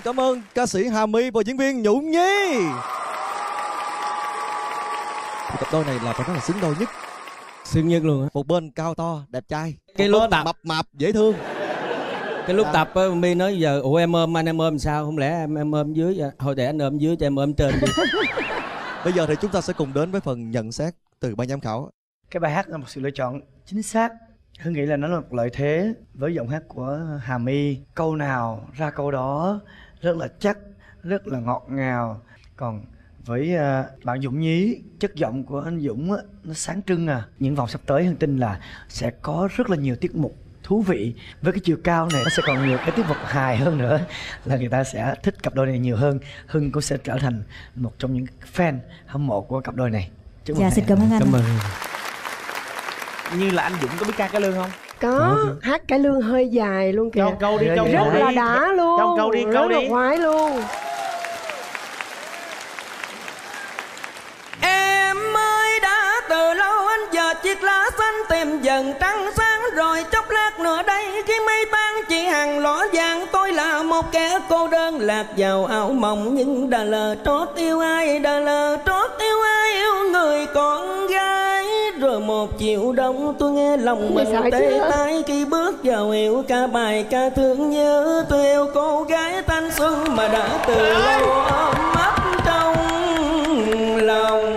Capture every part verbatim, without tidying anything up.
cảm ơn ca sĩ Hà My và diễn viên Nhũ Nhi. Thì cặp đôi này là phải nói là xứng đôi nhất. Xứng nhất luôn á. Một bên cao to, đẹp trai. Cái một lúc bên tập mập mạp, dễ thương. Cái lúc à. tập á, My nói giờ ủa em ôm anh em ôm sao? Không lẽ em em ôm dưới vậy? Thôi để anh ôm dưới cho em ôm trên đi. Bây giờ thì chúng ta sẽ cùng đến với phần nhận xét từ ban giám khảo. Cái bài hát là một sự lựa chọn chính xác. Hương nghĩ là nó là một lợi thế với giọng hát của Hà My. Câu nào ra câu đó, rất là chắc, rất là ngọt ngào. Còn với uh, bạn Dũng Nhí, chất giọng của anh Dũng á, nó sáng trưng à. Những vòng sắp tới Hương tin là sẽ có rất là nhiều tiết mục thú vị. Với cái chiều cao này nó sẽ còn nhiều cái tiết mục hài hơn nữa, là người ta sẽ thích cặp đôi này nhiều hơn. Hưng cũng sẽ trở thành một trong những fan hâm mộ của cặp đôi này. Chúc dạ xin cảm ơn anh. Cảm ơn. Như là anh Dũng có biết ca cải lương không? Có, hát cải lương hơi dài luôn kìa. Câu câu đi, câu rất câu là đi. đã luôn. Câu câu đi, câu rất đi. là khoái luôn. Em ơi đã từ lâu anh giờ chiếc lá xanh tìm dần trắng sáng rồi chốc lát nữa đây khi mây tan chỉ hàng lõ vàng tôi là một kẻ cô đơn lạc vào ảo mộng nhưng đã lờ trót yêu ai đã lờ trót yêu ai yêu người con gái rồi một chiều đông tôi nghe lòng mình tê tái khi bước vào hiểu ca bài ca thương nhớ tôi yêu cô gái thanh xuân mà đã từ lâu ôm ấp trong lòng.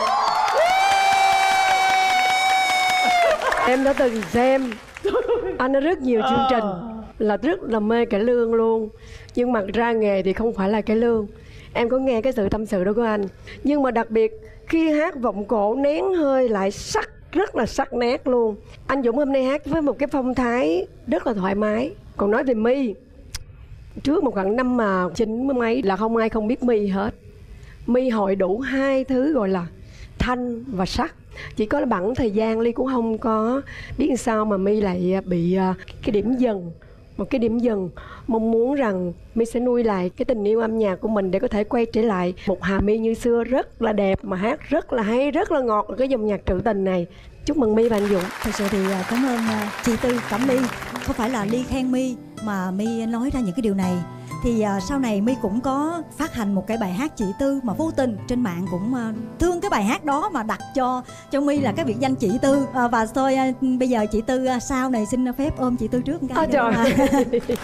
Em đã từng xem anh ở rất nhiều chương trình, là rất là mê cải lương luôn. Nhưng mà ra nghề thì không phải là cải lương. Em có nghe cái sự tâm sự đó của anh. Nhưng mà đặc biệt khi hát vọng cổ nén hơi lại sắc, rất là sắc nét luôn. Anh Dũng hôm nay hát với một cái phong thái rất là thoải mái. Còn nói về My, trước một khoảng năm mà chín mươi mấy là không ai không biết My hết. My hội đủ hai thứ gọi là thanh và sắc. Chỉ có bẵng thời gian Ly cũng không có biết sao mà My lại bị cái điểm dần. Một cái điểm dần. Mong muốn rằng My sẽ nuôi lại cái tình yêu âm nhạc của mình để có thể quay trở lại một Hà My như xưa, rất là đẹp mà hát rất là hay, rất là ngọt ở cái dòng nhạc trữ tình này. Chúc mừng My và anh Dũng. Thật sự thì cảm ơn chị Tư, Cẩm Ly. Không phải là Ly khen My mà My nói ra những cái điều này. Thì uh, sau này My cũng có phát hành một cái bài hát chị Tư mà vô tình trên mạng cũng uh, thương cái bài hát đó mà đặt cho cho My là cái biệt danh chị Tư. uh, Và thôi uh, bây giờ chị Tư uh, sau này xin phép ôm chị Tư trước một cái. À, trời.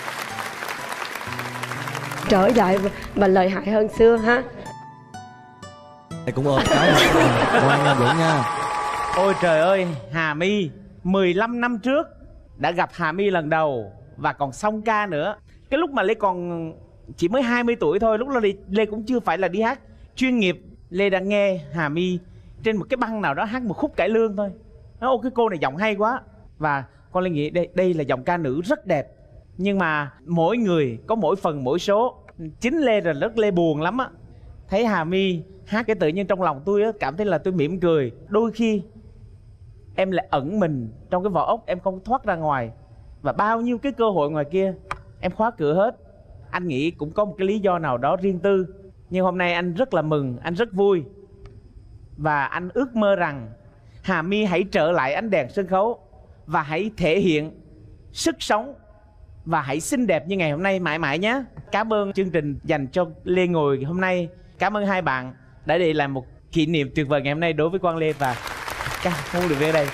Trở lại và lợi hại hơn xưa ha. Thầy cũng ôm cái Quang Dũng nha. Ôi trời ơi, Hà My mười lăm năm trước đã gặp Hà My lần đầu và còn song ca nữa. Cái lúc mà Lê còn chỉ mới hai mươi tuổi thôi, lúc đó Lê, Lê cũng chưa phải là đi hát chuyên nghiệp. Lê đã nghe Hà My trên một cái băng nào đó hát một khúc cải lương thôi. Nó ô cái cô này giọng hay quá. Và con Lê nghĩ đây, đây là giọng ca nữ rất đẹp. Nhưng mà mỗi người có mỗi phần mỗi số. Chính Lê là rất Lê buồn lắm á. Thấy Hà My hát cái tự nhiên trong lòng tôi á, cảm thấy là tôi mỉm cười. Đôi khi em lại ẩn mình trong cái vỏ ốc, em không thoát ra ngoài. Và bao nhiêu cái cơ hội ngoài kia em khóa cửa hết. Anh nghĩ cũng có một cái lý do nào đó riêng tư. Nhưng hôm nay anh rất là mừng, anh rất vui. Và anh ước mơ rằng Hà My hãy trở lại ánh đèn sân khấu và hãy thể hiện sức sống và hãy xinh đẹp như ngày hôm nay mãi mãi nhé. Cảm ơn chương trình dành cho Lê Ngồi hôm nay. Cảm ơn hai bạn đã để làm một kỷ niệm tuyệt vời ngày hôm nay đối với Quang Lê và các không được về đây.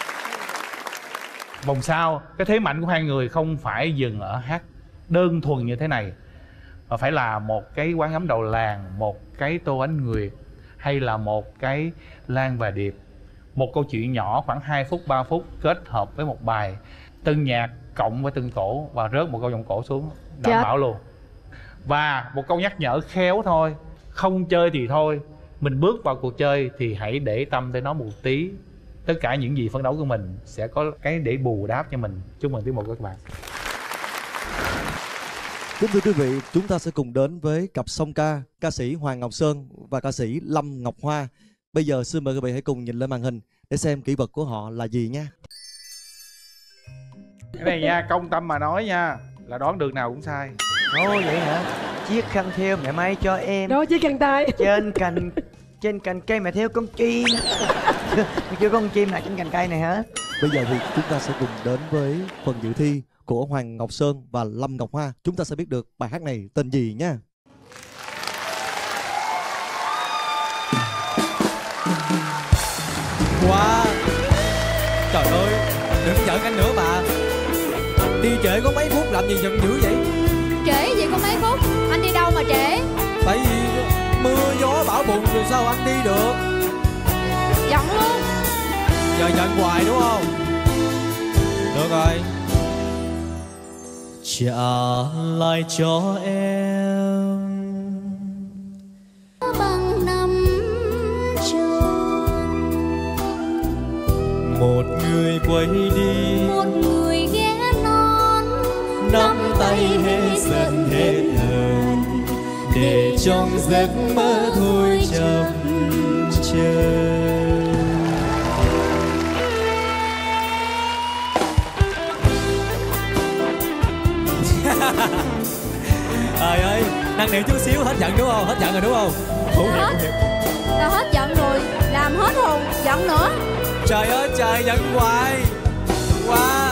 Vòng sau, cái thế mạnh của hai người không phải dừng ở hát đơn thuần như thế này, mà phải là một cái quán ấm đầu làng, một cái Tô Ánh Nguyệt, hay là một cái Lan và Điệp. Một câu chuyện nhỏ khoảng hai phút, ba phút kết hợp với một bài tân nhạc cộng với tân cổ và rớt một câu giọng cổ xuống, đảm Chết. bảo luôn. Và một câu nhắc nhở khéo thôi, không chơi thì thôi, mình bước vào cuộc chơi thì hãy để tâm tới nó một tí. Tất cả những gì phấn đấu của mình sẽ có cái để bù đáp cho mình. Chúc mừng tiết mục của các bạn. Kính thưa quý vị, chúng ta sẽ cùng đến với cặp song ca, ca sĩ Hoàng Ngọc Sơn và ca sĩ Lâm Ngọc Hoa. Bây giờ xin mời quý vị hãy cùng nhìn lên màn hình để xem kỷ vật của họ là gì nha. Cái này nha, công tâm mà nói nha, là đoán đường nào cũng sai. Ồ vậy hả? Chiếc khăn thêu mẹ may cho em. Đó chiếc khăn tay. Trên cành trên cành cây mẹ thêu con chim. Chưa có con chim nào trên cành cây này hết. Bây giờ thì chúng ta sẽ cùng đến với phần dự thi của Hoàng Ngọc Sơn và Lâm Ngọc Hoa. Chúng ta sẽ biết được bài hát này tên gì nha. Wow, trời ơi, đừng giận anh nữa mà. Đi trễ có mấy phút làm gì giận dữ vậy? Trễ gì có mấy phút, anh đi đâu mà trễ? Tại vì mưa gió bão bùng rồi sao anh đi được? Giận luôn. Giờ giận hoài đúng không? Được rồi. Trả lại cho em bằng năm trường, một người quay đi, một người ghé non, nắm tay hết giận hết hờn, để trong giấc mơ thôi chậm chờ. Trời ơi, năng nỉ chút xíu hết giận đúng không? Hết giận rồi đúng không? Hữu hết. Tao hết giận rồi, làm hết hồn, giận nữa. Trời ơi trời, giận hoài. Qua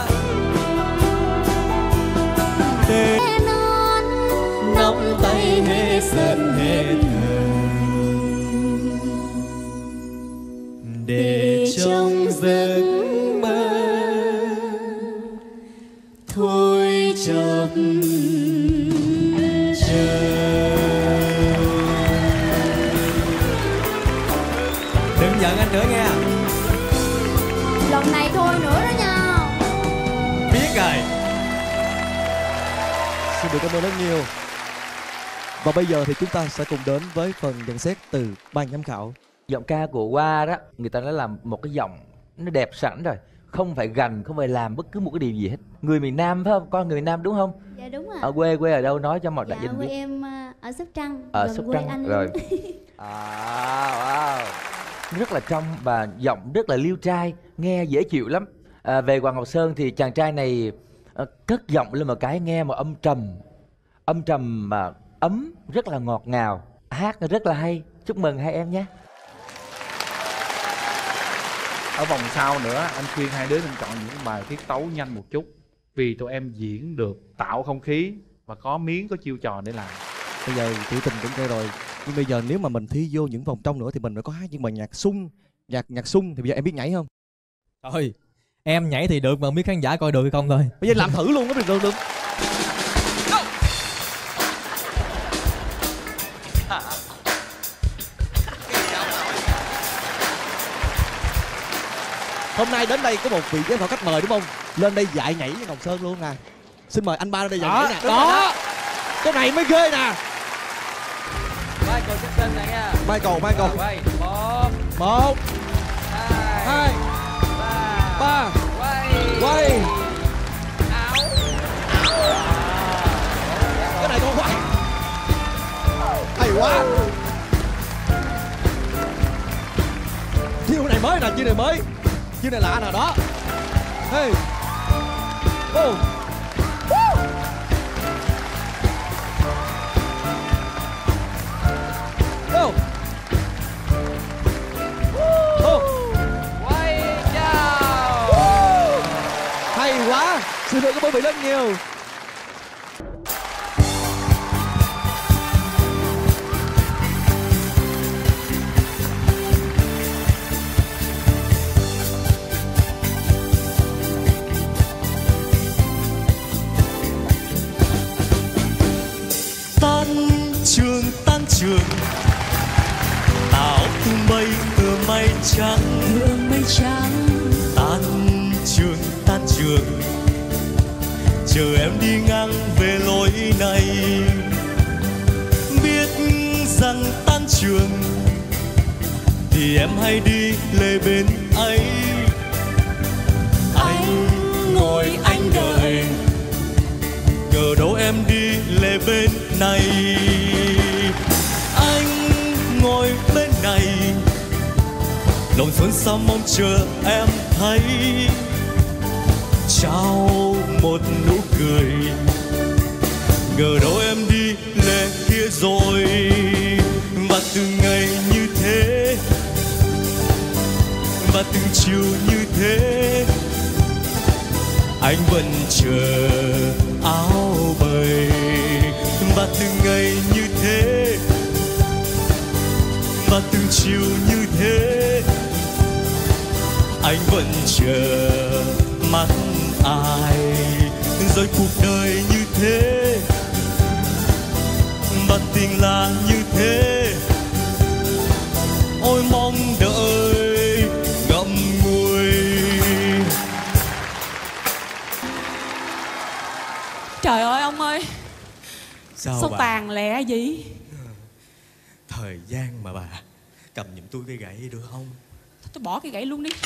để non nắm tay hết giận hết hờn, để trong giấc mơ thôi chậm chờ. Đừng giận anh nữa nha. Lần này thôi nữa đó nha. Biết rồi. Xin được cảm ơn rất nhiều. Và bây giờ thì chúng ta sẽ cùng đến với phần nhận xét từ ban giám khảo. Giọng ca của Hoa đó, người ta nói là một cái giọng nó đẹp sẵn rồi, không phải gằn, không phải làm bất cứ một cái điều gì hết. Người miền Nam phải không? Con người miền Nam đúng không? Dạ đúng ạ. Ở quê quê ở đâu nói cho một đại Dạ dân quê biết. em à, ở Sóc Trăng. Ở gần Sóc quê Trăng anh rồi. luôn. À, wow. Rất là trong và giọng rất là liêu trai, nghe dễ chịu lắm. À, về Hoàng Ngọc Sơn thì chàng trai này à, cất giọng lên một cái nghe một âm trầm, âm trầm mà ấm, rất là ngọt ngào, hát rất là hay. Chúc mừng hai em nhé. Ở vòng sau nữa anh khuyên hai đứa nên chọn những bài tiết tấu nhanh một chút, vì tụi em diễn được, tạo không khí và có miếng có chiêu trò để làm. Bây giờ Tiểu Tình cũng kêu rồi, nhưng bây giờ nếu mà mình thi vô những vòng trong nữa thì mình phải có hát những bài nhạc sung, nhạc nhạc sung thì bây giờ em biết nhảy không? Thôi, em nhảy thì được mà không biết khán giả coi được hay không thôi. Bây giờ làm thử luôn, có được được được. Hôm nay đến đây có một vị giám khảo khách mời đúng không? Lên đây dạy nhảy với Ngọc Sơn luôn nè. Xin mời anh ba lên đây dạy nhảy nè. Đó, cái này mới ghê nè. Michael Jackson này nha. Michael, Michael. Quay, một, một, hai, hai, ba, ba, quay, quay. áo, Cái này con quay. Hay quá. Chiêu này mới nè, chiêu này mới. Chiêu này lạ nè đó. Hey. Oh. Go. Oh. quay chào. Hay quá. Xin được cảm ơn vị rất nhiều. Tan trường tan trường, áo tung bay từ mây trắng, Hương mây trắng. tan trường tan trường, chờ em đi ngang về lối này. Biết rằng tan trường thì em hãy đi lề bên ấy. Anh ngồi anh đợi, ngờ đâu em đi lề bên này. Anh ngồi bên này, lòng xuân sao mong chờ em thấy. Trao một nụ cười, ngờ đâu em đi lề kia rồi. Và từng ngày như thế, và từng chiều như thế, anh vẫn chờ áo bời. Và từng ngày như thế, và từng chiều như thế, anh vẫn chờ mắt ai. Rồi cuộc đời như thế, và tình là như thế. Ôi mong đợi ngậm ngùi. Trời ơi ông ơi, Sao, sao bà? tàn lẹ vậy? Thời gian mà bà, cầm giùm tôi cái gậy được không? Tôi bỏ cái gậy luôn đi.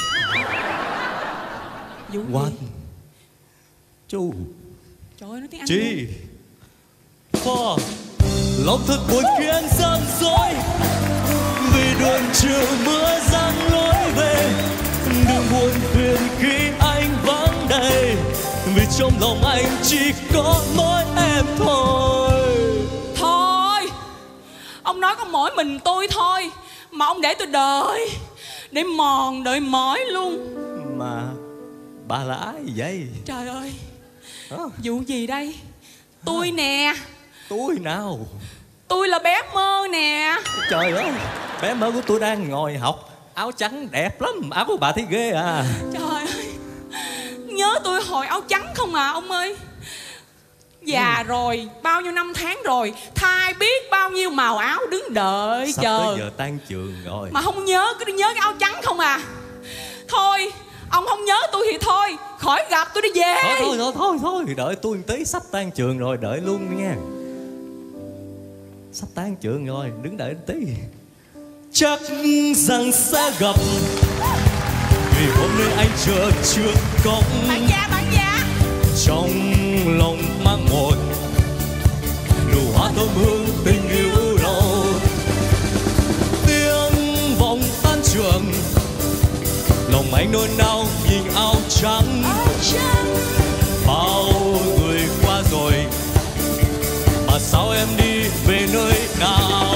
Vụ One, gì? two, Trời ơi, nói tiếng Anh three, luôn. four. Lòng thật buồn khi anh gian dối, vì đường trường mưa giăng lối về. Đừng buồn phiền khi anh vắng đây, vì trong lòng anh chỉ có mỗi em thôi. Thôi, ông nói có mỗi mình tôi thôi, mà ông để tôi đợi, để mòn đợi mỏi luôn. Mà bà là ai vậy? Trời ơi, vụ gì đây? Tôi nè. Tôi nào? Tôi là bé Mơ nè. Trời ơi, bé Mơ của tôi đang ngồi học, áo trắng đẹp lắm, áo của bà thấy ghê à. Trời ơi, nhớ tôi hồi áo trắng không à ông ơi. Già ừ. rồi, bao nhiêu năm tháng rồi, thay biết bao nhiêu màu áo đứng đợi sắp chờ. tới giờ tan trường rồi mà không nhớ, cứ đi nhớ cái áo trắng không à. Thôi, ông không nhớ tôi thì thôi, khỏi gặp tôi đi về. Thôi thôi thôi thôi, thôi. Đợi tôi một tí, sắp tan trường rồi, đợi luôn nha. Sắp tan trường rồi, đứng đợi một tí. Chắc rằng sẽ gặp, vì hôm nay anh chờ trước cổng. Bạn già, bạn già. Trong lòng mang một nụ hoa thơm hương tình yêu đầu. Tiếng vọng tan trường, lòng anh nôn nao nhìn áo trắng. Bao người qua rồi, mà sao em đi về nơi nào?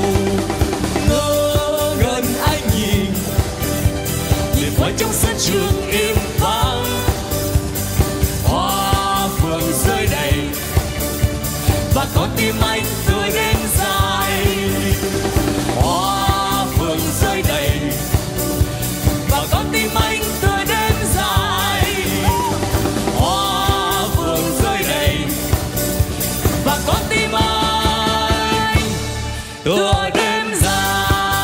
Ngỡ ngẩn anh nhìn, nhìn qua trong sân trường im vắng. Hoa phượng rơi đầy, và con tim anh tươi đêm dài. Hoa phượng rơi đầy, và con tim anh tươi đêm dài. Hoa phượng rơi đầy, và con tim anh tươi đêm dài.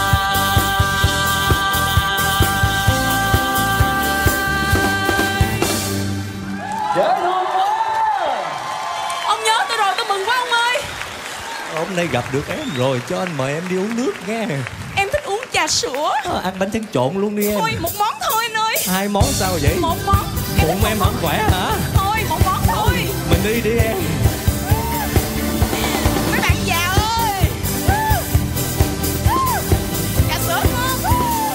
Ông nhớ tôi rồi, tôi mừng quá ông ơi. Hôm nay gặp được em rồi, cho anh mời em đi uống nước nghe. Em thích uống trà sữa. À, ăn bánh tráng trộn luôn đi em. Thôi một món thôi anh ơi. Hai món sao vậy? Một món. Bụng em không khỏe hả? Thôi một món thôi. Mình đi đi em. Mấy bạn già ơi, trà sữa ngon.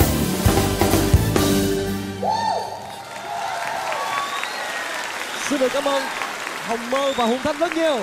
Xin được cảm ơn Hồng Mơ và Hùng Thanh rất nhiều.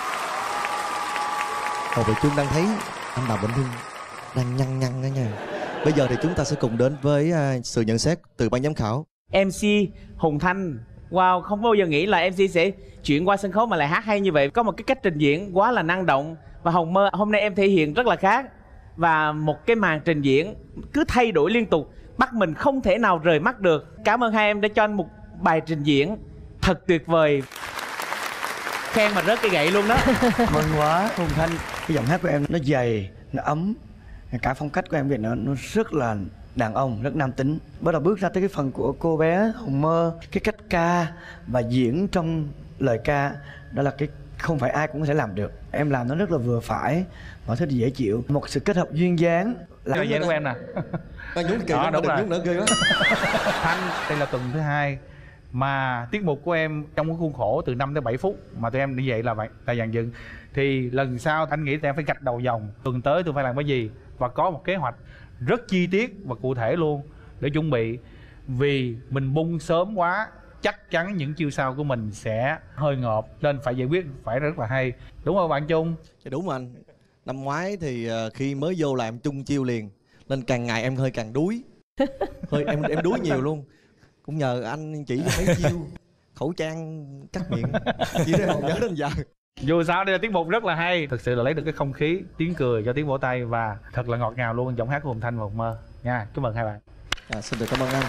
Hồ Việt Trung đang thấy anh Đào Vĩnh Hưng đang nhăn nhăn đó nha. Bây giờ thì chúng ta sẽ cùng đến với uh, sự nhận xét từ ban giám khảo. em xê Hùng Thanh, wow, không bao giờ nghĩ là em xê sẽ chuyển qua sân khấu mà lại hát hay như vậy. Có một cái cách trình diễn quá là năng động. Và Hồng Mơ, hôm nay em thể hiện rất là khác. Và một cái màn trình diễn cứ thay đổi liên tục, bắt mình không thể nào rời mắt được. Cảm ơn hai em đã cho anh một bài trình diễn thật tuyệt vời. Khen mà rớt cái gậy luôn đó. Mừng quá Hùng Thanh, cái giọng hát của em nó dày, nó ấm. Cả phong cách của em Việt nó, nó rất là đàn ông, rất nam tính. Bắt đầu bước ra tới cái phần của cô bé Hồng Mơ, cái cách ca và diễn trong lời ca, đó là cái không phải ai cũng có thể làm được. Em làm nó rất là vừa phải, mọi thứ dễ chịu, một sự kết hợp duyên dáng. Là vậy của em nè. Nhún kỳ đó, đúng rồi. Nhún nữa ghê quá. Thanh, đây là tuần thứ hai mà tiết mục của em trong cái khuôn khổ từ năm tới bảy phút mà tụi em như vậy là vậy là dàn dựng. Thì lần sau anh nghĩ tụi em phải gạch đầu dòng, tuần tới tôi phải làm cái gì, và có một kế hoạch rất chi tiết và cụ thể luôn để chuẩn bị. Vì mình bung sớm quá, chắc chắn những chiêu sau của mình sẽ hơi ngợp, nên phải giải quyết phải rất là hay, đúng không bạn Trung? Đúng rồi anh. Năm ngoái thì khi mới vô là em chung chiêu liền, nên càng ngày em hơi càng đuối. Hơi em em đuối nhiều luôn. Cũng nhờ anh chỉ cho mấy chiêu. khẩu trang cắt miệng. Chỉ để còn nhớ đến giờ. Dù sao đây là tiết mục rất là hay, thực sự là lấy được cái không khí, tiếng cười cho tiếng vỗ tay và thật là ngọt ngào luôn giọng hát của Hùng Thanh và Hùng Mơ nha. Chúc mừng hai bạn. À, xin được cảm ơn anh.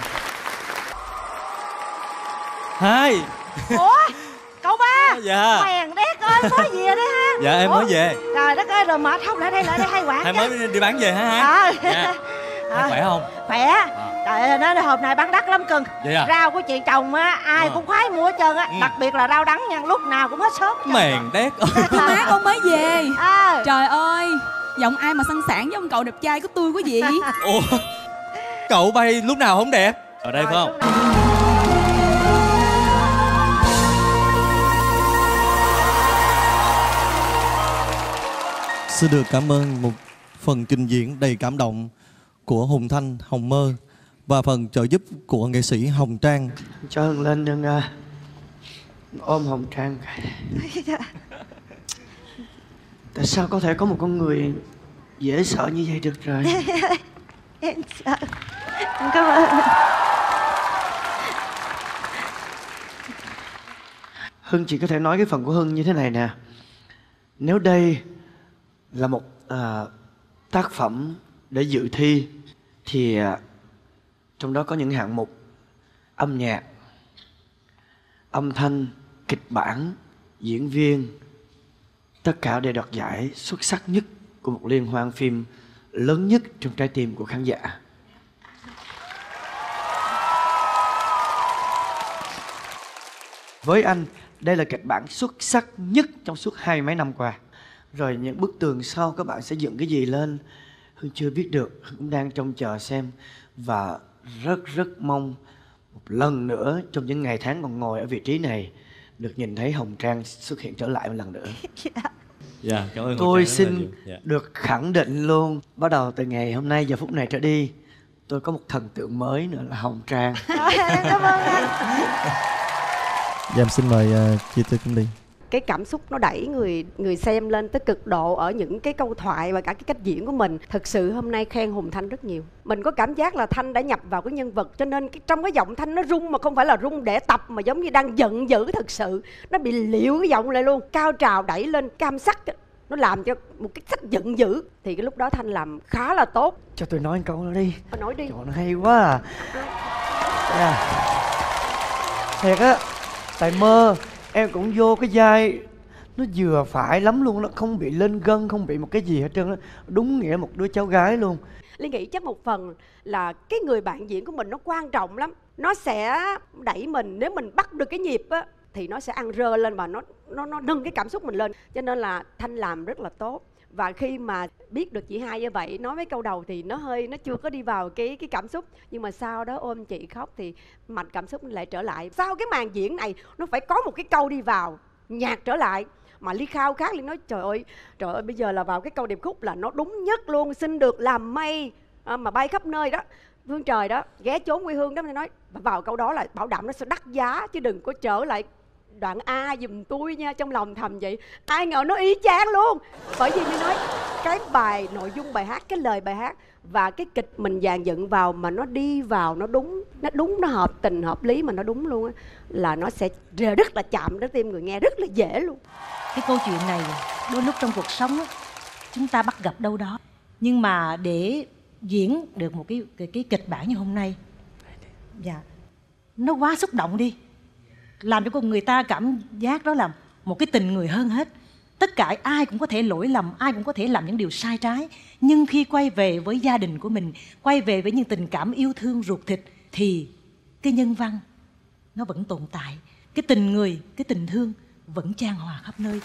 Hai. Ủa cậu ba. Dạ. Mèn đét ơi mới về đấy ha. Dạ em Ủa? mới về. Trời đất ơi rồi mệt không, lại đây lại đây hai quán. Hai mới đi bán về hả hai? À. Dạ. À. Khỏe không? Khỏe. Trời ơi nó hôm nay bán đắt lắm cưng. Vậy à? Rau của chị chồng á ai À. cũng khoái mua hết trơn á. Ừ. Đặc biệt là rau đắng nha, lúc nào cũng hết sớm. Mèn đét. Má con mới về. À. Trời ơi, giọng ai mà săn sảng với ông cậu đẹp trai có tươi quá vậy? Ủa, cậu bay lúc nào không đẹp? Ở đây phải không? Xin được cảm ơn một phần trình diễn đầy cảm động của Hùng Thanh, Hồng Mơ và phần trợ giúp của nghệ sĩ Hồng Trang. Cho Hân lên đừng uh, ôm Hồng Trang. Tại sao có thể có một con người dễ sợ như vậy được rồi? Em sợ. Em cảm ơn. Hưng chỉ có thể nói cái phần của Hưng như thế này nè. Nếu đây là một à, tác phẩm để dự thi thì à, trong đó có những hạng mục âm nhạc, âm thanh, kịch bản, diễn viên, tất cả đều đoạt giải xuất sắc nhất của một liên hoan phim lớn nhất trong trái tim của khán giả. Với anh, đây là kịch bản xuất sắc nhất trong suốt hai mấy năm qua. Rồi những bức tường sau các bạn sẽ dựng cái gì lên Hưng chưa biết được, Hưng cũng đang trông chờ xem. Và rất rất mong một lần nữa trong những ngày tháng còn ngồi ở vị trí này được nhìn thấy Hồng Trang xuất hiện trở lại một lần nữa. Dạ, cảm ơn. Tôi xin dạ. được khẳng định luôn, bắt đầu từ ngày hôm nay giờ phút này trở đi, tôi có một thần tượng mới nữa là Hồng Trang. Cảm ơn anh. Dạ em xin mời uh, chị Tư Kim Ly. Cái cảm xúc nó đẩy người người xem lên tới cực độ ở những cái câu thoại và cả cái cách diễn của mình. Thực sự hôm nay khen Hùng Thanh rất nhiều. Mình có cảm giác là Thanh đã nhập vào cái nhân vật, cho nên cái, trong cái giọng Thanh nó rung mà không phải là rung để tập mà giống như đang giận dữ thật sự. Nó bị liễu cái giọng lại luôn. Cao trào đẩy lên cam sắc, nó làm cho một cái sách giận dữ. Thì cái lúc đó Thanh làm khá là tốt. Cho tôi nói một câu nữa đi. Nói đi. Trời, nó hay quá à. Yeah. Thiệt á, tại Mơ em cũng vô cái vai nó vừa phải lắm luôn, nó không bị lên gân, không bị một cái gì hết trơn á. Đúng nghĩa một đứa cháu gái luôn. Ly nghĩ chắc một phần là cái người bạn diễn của mình nó quan trọng lắm. Nó sẽ đẩy mình, nếu mình bắt được cái nhịp á thì nó sẽ ăn rơ lên và nó nó nó nâng cái cảm xúc mình lên. Cho nên là Thanh làm rất là tốt. Và khi mà biết được chị hai như vậy, nói mấy câu đầu thì nó hơi, nó chưa có đi vào cái cái cảm xúc. Nhưng mà sau đó ôm chị khóc thì mạch cảm xúc lại trở lại. Sau cái màn diễn này nó phải có một cái câu đi vào, nhạc trở lại. Mà Ly khao khát, Ly nói trời ơi, trời ơi bây giờ là vào cái câu điệp khúc là nó đúng nhất luôn. Xin được làm mây à, mà bay khắp nơi đó, phương trời đó, ghé chốn quê hương đó. Mình nói vào câu đó là bảo đảm nó sẽ đắt giá, chứ đừng có trở lại đoạn A giùm tôi nha. Trong lòng thầm vậy, ai ngờ nó y chang luôn. Bởi vì mình nói cái bài nội dung bài hát, cái lời bài hát và cái kịch mình dàn dựng vào mà nó đi vào, nó đúng, nó đúng, nó hợp tình hợp lý mà nó đúng luôn á, là nó sẽ rất là chạm đến tim người nghe, rất là dễ luôn. Cái câu chuyện này đôi lúc trong cuộc sống á, chúng ta bắt gặp đâu đó, nhưng mà để diễn được một cái cái, cái kịch bản như hôm nay, dạ, nó quá xúc động đi, làm cho con người ta cảm giác đó là một cái tình người hơn hết. Tất cả ai cũng có thể lỗi lầm, ai cũng có thể làm những điều sai trái, nhưng khi quay về với gia đình của mình, quay về với những tình cảm yêu thương ruột thịt, thì cái nhân văn nó vẫn tồn tại, cái tình người, cái tình thương vẫn chan hòa khắp nơi.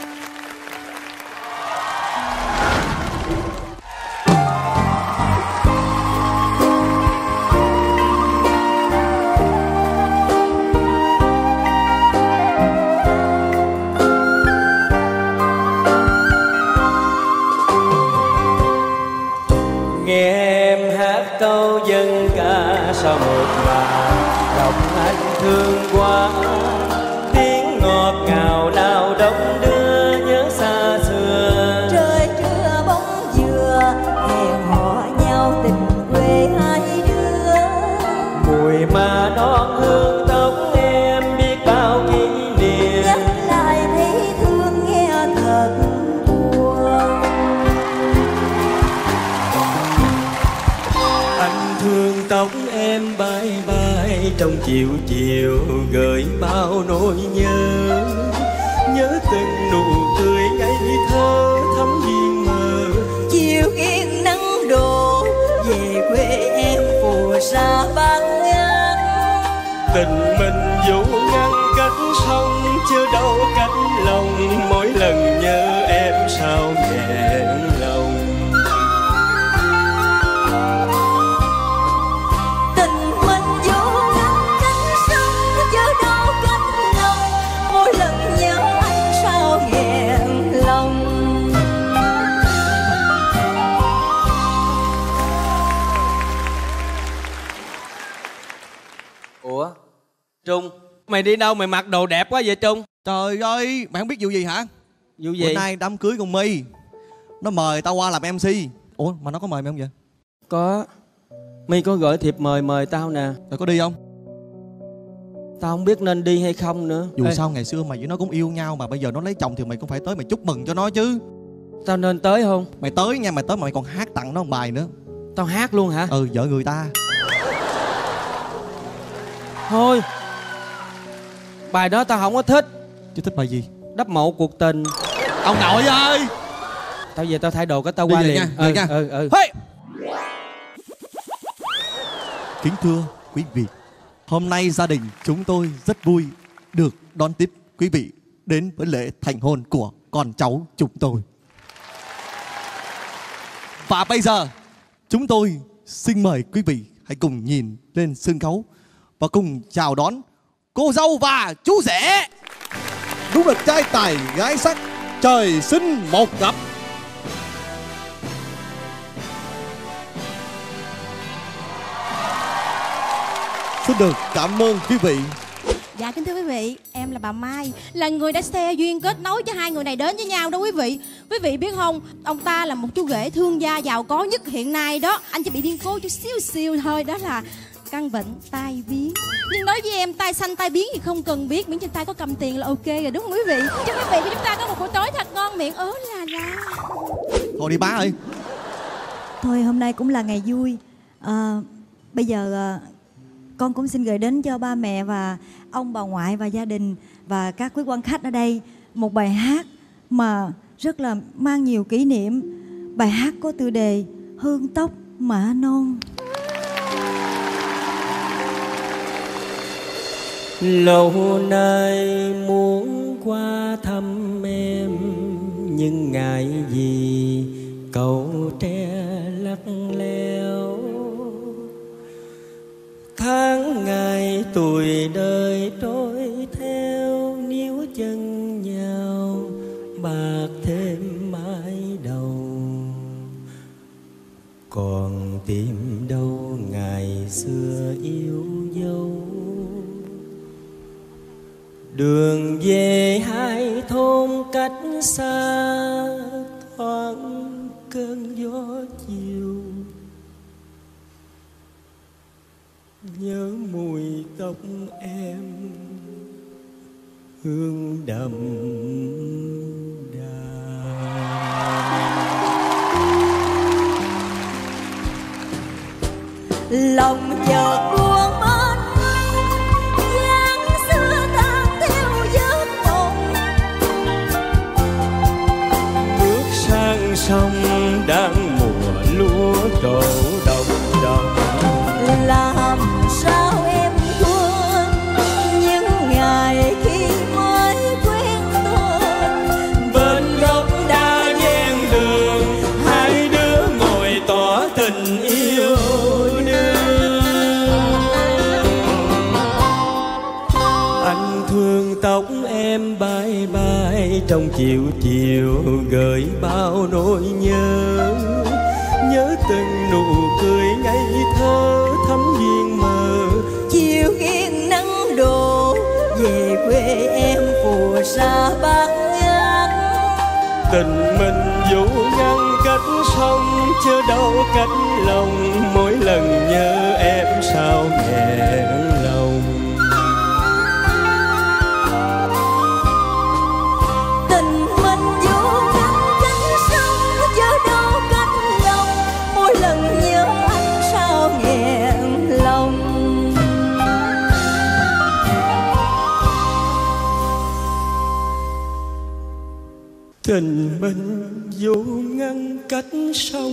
Nghe em hát câu dân ca sau một màn lòng anh thương quá, tiếng ngọt ngào lao động đưa nhớ xa xưa. Trời trưa bóng dừa hẹn hò nhau tình quê hai đứa, Mùi mà non hương tóc em biết bao chiều chiều gợi bao nỗi nhớ. Nhớ từng nụ cười ngây thơ thắm duyên mơ. Chiều nghiêng nắng đổ về quê em phù sa bát ngát. Tình mình dù ngăn cách sông chưa đâu cách lòng. Mỗi lần nhớ em sao nghẹn lòng. Tình mình dù ngăn cách sông chưa đâu cách lòng. Mỗi lần nhớ anh sao nghẹn lòng. Ủa Trung, mày đi đâu mày mặc đồ đẹp quá vậy Trung? Trời ơi, mày không biết vụ gì hả? Vụ gì? Bữa nay đám cưới con My, nó mời tao qua làm em xê. Ủa mà nó có mời mày không vậy? Có. My có gửi thiệp mời mời tao nè. Rồi có đi không? Tao không biết nên đi hay không nữa. Dù Ê, sao ngày xưa mày với nó cũng yêu nhau mà bây giờ nó lấy chồng thì mày cũng phải tới mày chúc mừng cho nó chứ. Tao nên tới không? Mày tới nha, mày tới mà mày còn hát tặng nó một bài nữa. Tao hát luôn hả? Ừ, vợ người ta. Thôi, bài đó tao không có thích. Chứ thích bài gì? Đắp mộ cuộc tình. Ông nội ơi, tao về tao thay đồ cái tao đi qua về liền. nha, ừ, về nha. ừ, ừ. Hey! Kính thưa quý vị, hôm nay gia đình chúng tôi rất vui được đón tiếp quý vị đến với lễ thành hôn của con cháu chúng tôi. Và bây giờ chúng tôi xin mời quý vị hãy cùng nhìn lên sân khấu và cùng chào đón cô dâu và chú rể. Đúng là trai tài gái sắc, trời sinh một cặp. Xin được cảm ơn quý vị. Dạ kính thưa quý vị, em là bà Mai, là người đã xe duyên kết nối cho hai người này đến với nhau đó quý vị. Quý vị biết không, ông ta là một chú rể thương gia giàu có nhất hiện nay đó. Anh chỉ bị điên cố chút xíu xíu thôi, đó là căn bệnh tai biến. Nhưng nói với em, tai xanh tai biến thì không cần biết, miễn trên tay có cầm tiền là ok rồi, đúng không quý vị? Chúc quý vị của chúng ta có một buổi tối thật ngon miệng ớ là la. Thôi đi bá ơi. Thôi hôm nay cũng là ngày vui. à, Bây giờ à, con cũng xin gửi đến cho ba mẹ và ông bà ngoại và gia đình và các quý quan khách ở đây một bài hát mà rất là mang nhiều kỷ niệm. Bài hát có tựa đề Hương tóc mã non. Lâu nay muốn qua thăm em, nhưng ngại gì cầu tre lắc leo. Tháng ngày tuổi đời trôi theo, níu chân nhau bạc thêm mái đầu. Còn tìm đâu ngày xưa yêu dấu. Đường về hai thôn cách xa, thoáng cơn gió chiều. Nhớ mùi tóc em hương đậm đà. Lòng chợt buông mất, dáng xưa tan theo giấc mộng. Bước sang sông đang mùa lúa trổ đồng đồng. Làm sao em quên những ngày khi mới quen tên. Bên gốc đa ven đường, hai đứa ngồi tỏ tình yêu đương. Anh thương tóc em bay bay trong chiều chiều, gợi bao nỗi nhớ. Nhớ từng nụ cười ngây thơ thắm duyên mơ. Chiều nghiêng nắng đổ về quê em phù sa bát ngát. Tình mình dù ngăn cách sông chưa đâu cách lòng. Mỗi lần nhớ em sao nghẹn lòng. Tình mình dù ngăn cách sông chưa đâu cách lòng. Mỗi lần nhớ anh sao nghẹn lòng. Tình mình dù ngăn cách sông,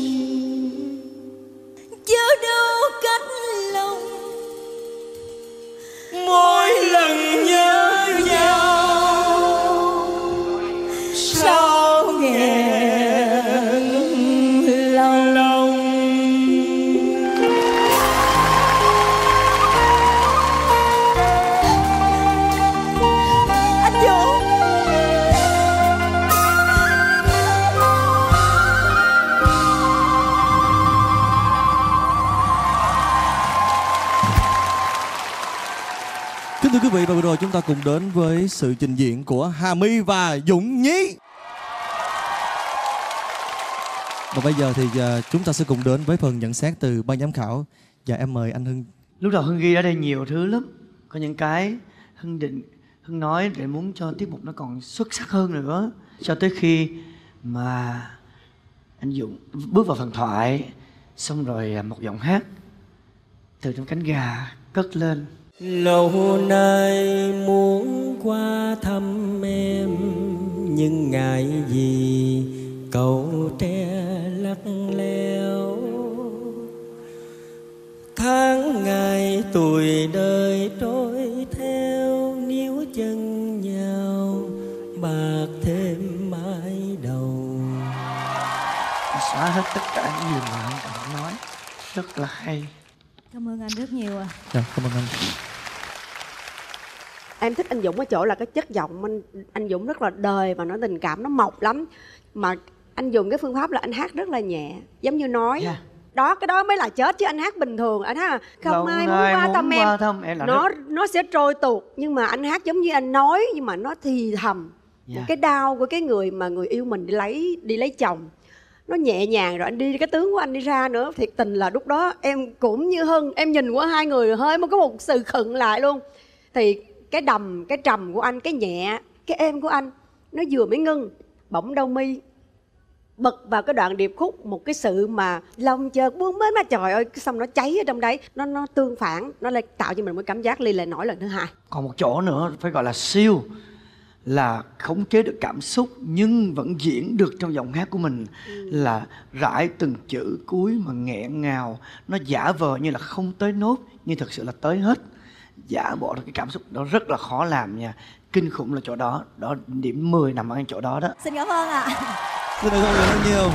chớ đâu cách lòng. Mỗi lần nhớ nhau sao nghẹn lòng. Anh Vũ. Kính thưa quý vị, và vừa rồi chúng ta cùng đến với sự trình diễn của Hà My và Dũng Nhí. Và bây giờ thì uh, chúng ta sẽ cùng đến với phần nhận xét từ ban giám khảo. Và em mời anh Hưng. Lúc đầu Hưng ghi ở đây nhiều thứ lắm. Có những cái Hưng định Hưng nói để muốn cho tiết mục nó còn xuất sắc hơn nữa. Cho tới khi mà anh Dũng bước vào phần thoại, xong rồi một giọng hát từ trong cánh gà cất lên. Lâu nay muốn qua thăm em, nhưng ngại gì cầu tre lắc leo. Tháng ngày tuổi đời trôi theo, níu chân nhau bạc thêm mái đầu. Xóa hết tất cả những gì mà anh cần nói. Rất là hay. Cảm ơn anh rất nhiều ạ. Dạ, cảm ơn anh. Em thích anh Dũng ở chỗ là cái chất giọng anh, anh Dũng rất là đời và nó tình cảm, nó mộc lắm. Mà anh dùng cái phương pháp là anh hát rất là nhẹ, giống như nói. Yeah. Đó, cái đó mới là chết, chứ anh hát bình thường anh hát là không Lâu ai muốn qua thăm em, thăm em nó rất... nó sẽ trôi tuột. Nhưng mà anh hát giống như anh nói, nhưng mà nó thì thầm. Yeah. Cái đau của cái người mà người yêu mình đi lấy đi lấy chồng, nó nhẹ nhàng. Rồi anh đi, cái tướng của anh đi ra nữa, thiệt tình là lúc đó em cũng như Hưng, em nhìn qua hai người hơi có một sự khựng lại luôn. Thì cái đầm, cái trầm của anh, cái nhẹ, cái êm của anh, nó vừa mới ngưng, bỗng đâu mi bật vào cái đoạn điệp khúc một cái sự mà lòng chợt buông mến mà trời ơi, xong nó cháy ở trong đấy, nó nó tương phản, nó lại tạo cho mình một cảm giác Ly lại nổi lần thứ hai. Còn một chỗ nữa phải gọi là siêu, là khống chế được cảm xúc nhưng vẫn diễn được trong giọng hát của mình. Ừ. Là rải từng chữ cuối mà nghẹn ngào, nó giả vờ như là không tới nốt nhưng thật sự là tới hết. Giả bộ được cái cảm xúc đó rất là khó làm nha. Kinh khủng là chỗ đó, đó điểm mười nằm ở chỗ đó đó. Xin cảm ơn ạ. Xin cảm ơn rất nhiều.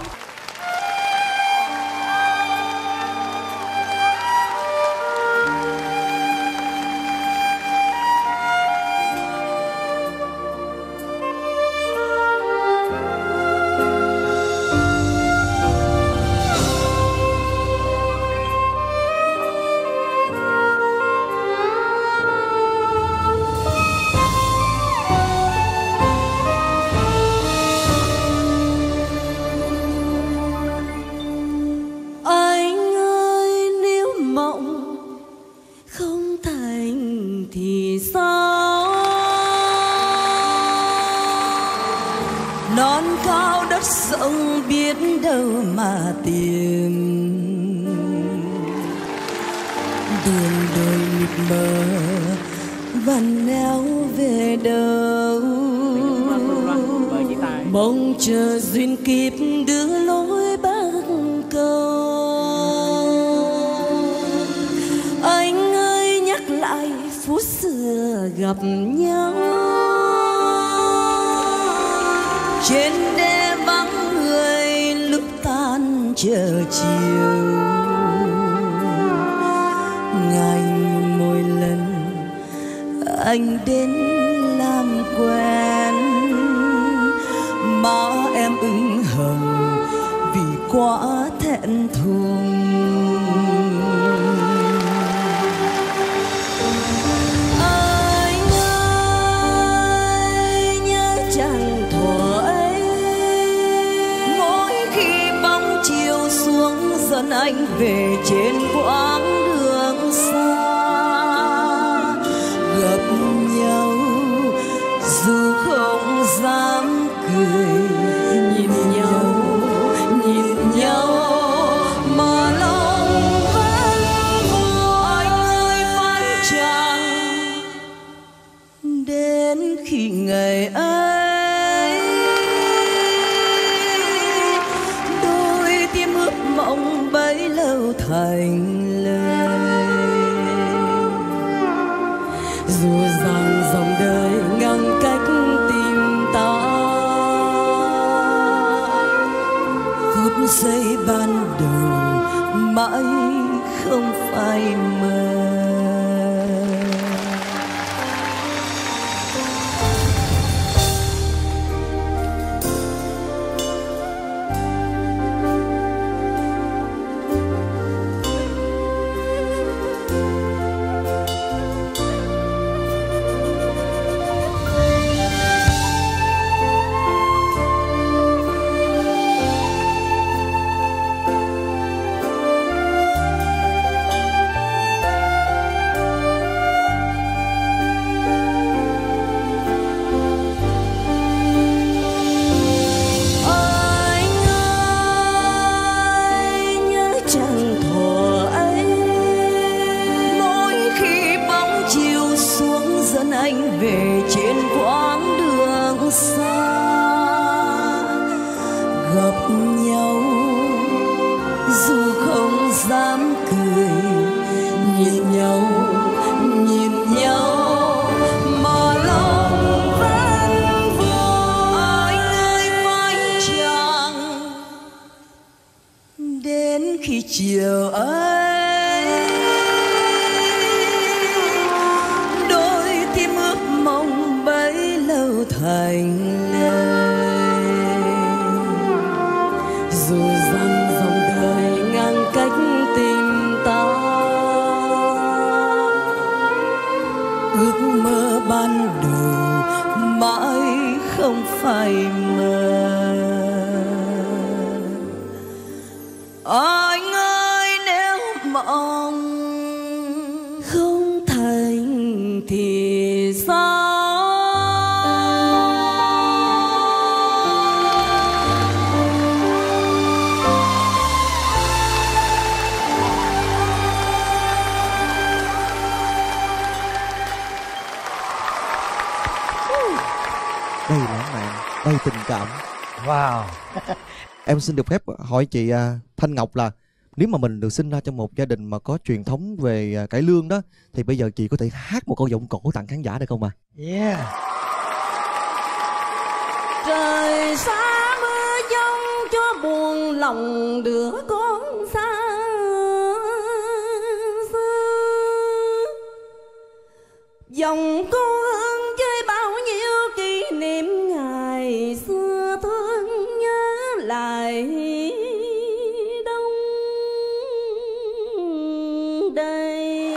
Mong chờ duyên kiếp đưa lối bắc cầu. Anh ơi nhắc lại phút xưa gặp nhau, trên đê vắng người lúc tan chờ chiều. Ngày mỗi lần anh đến làm quen, má em ửng hồng vì quá thẹn thùng. Anh ơi nhớ chàng thuở ấy, mỗi khi bóng chiều xuống dẫn anh về trên quãng đường xa. Gặp nhau dù không dám cười, nhìn nhau, nhìn nhau mà lòng vẫn vui. Anh ơi phải chăng đến khi ngày ấy dù rằng dòng đời ngăn cách tìm ta. Phút giây ban đầu mãi không phải mơ. Chiều ấy đôi tim ước mong bấy lâu thành lời, dù rằng dòng đời ngăn cách tình ta. Ước mơ ban đầu mãi không phải mơ. Anh ơi nếu mộng không thành thì sao? Đầy lãng mạn, đầy tình cảm. Wow. Em xin được phép hỏi chị à, Thanh Ngọc là nếu mà mình được sinh ra trong một gia đình mà có truyền thống về à, cải lương đó, thì bây giờ chị có thể hát một câu giọng cổ tặng khán giả được không ạ? À? Yeah. Trời xa mưa giông cho buồn lòng đứa con xa xưa, dòng cô hương chơi bao nhiêu kỷ niệm ngày xưa, thương nhớ lại đông đây.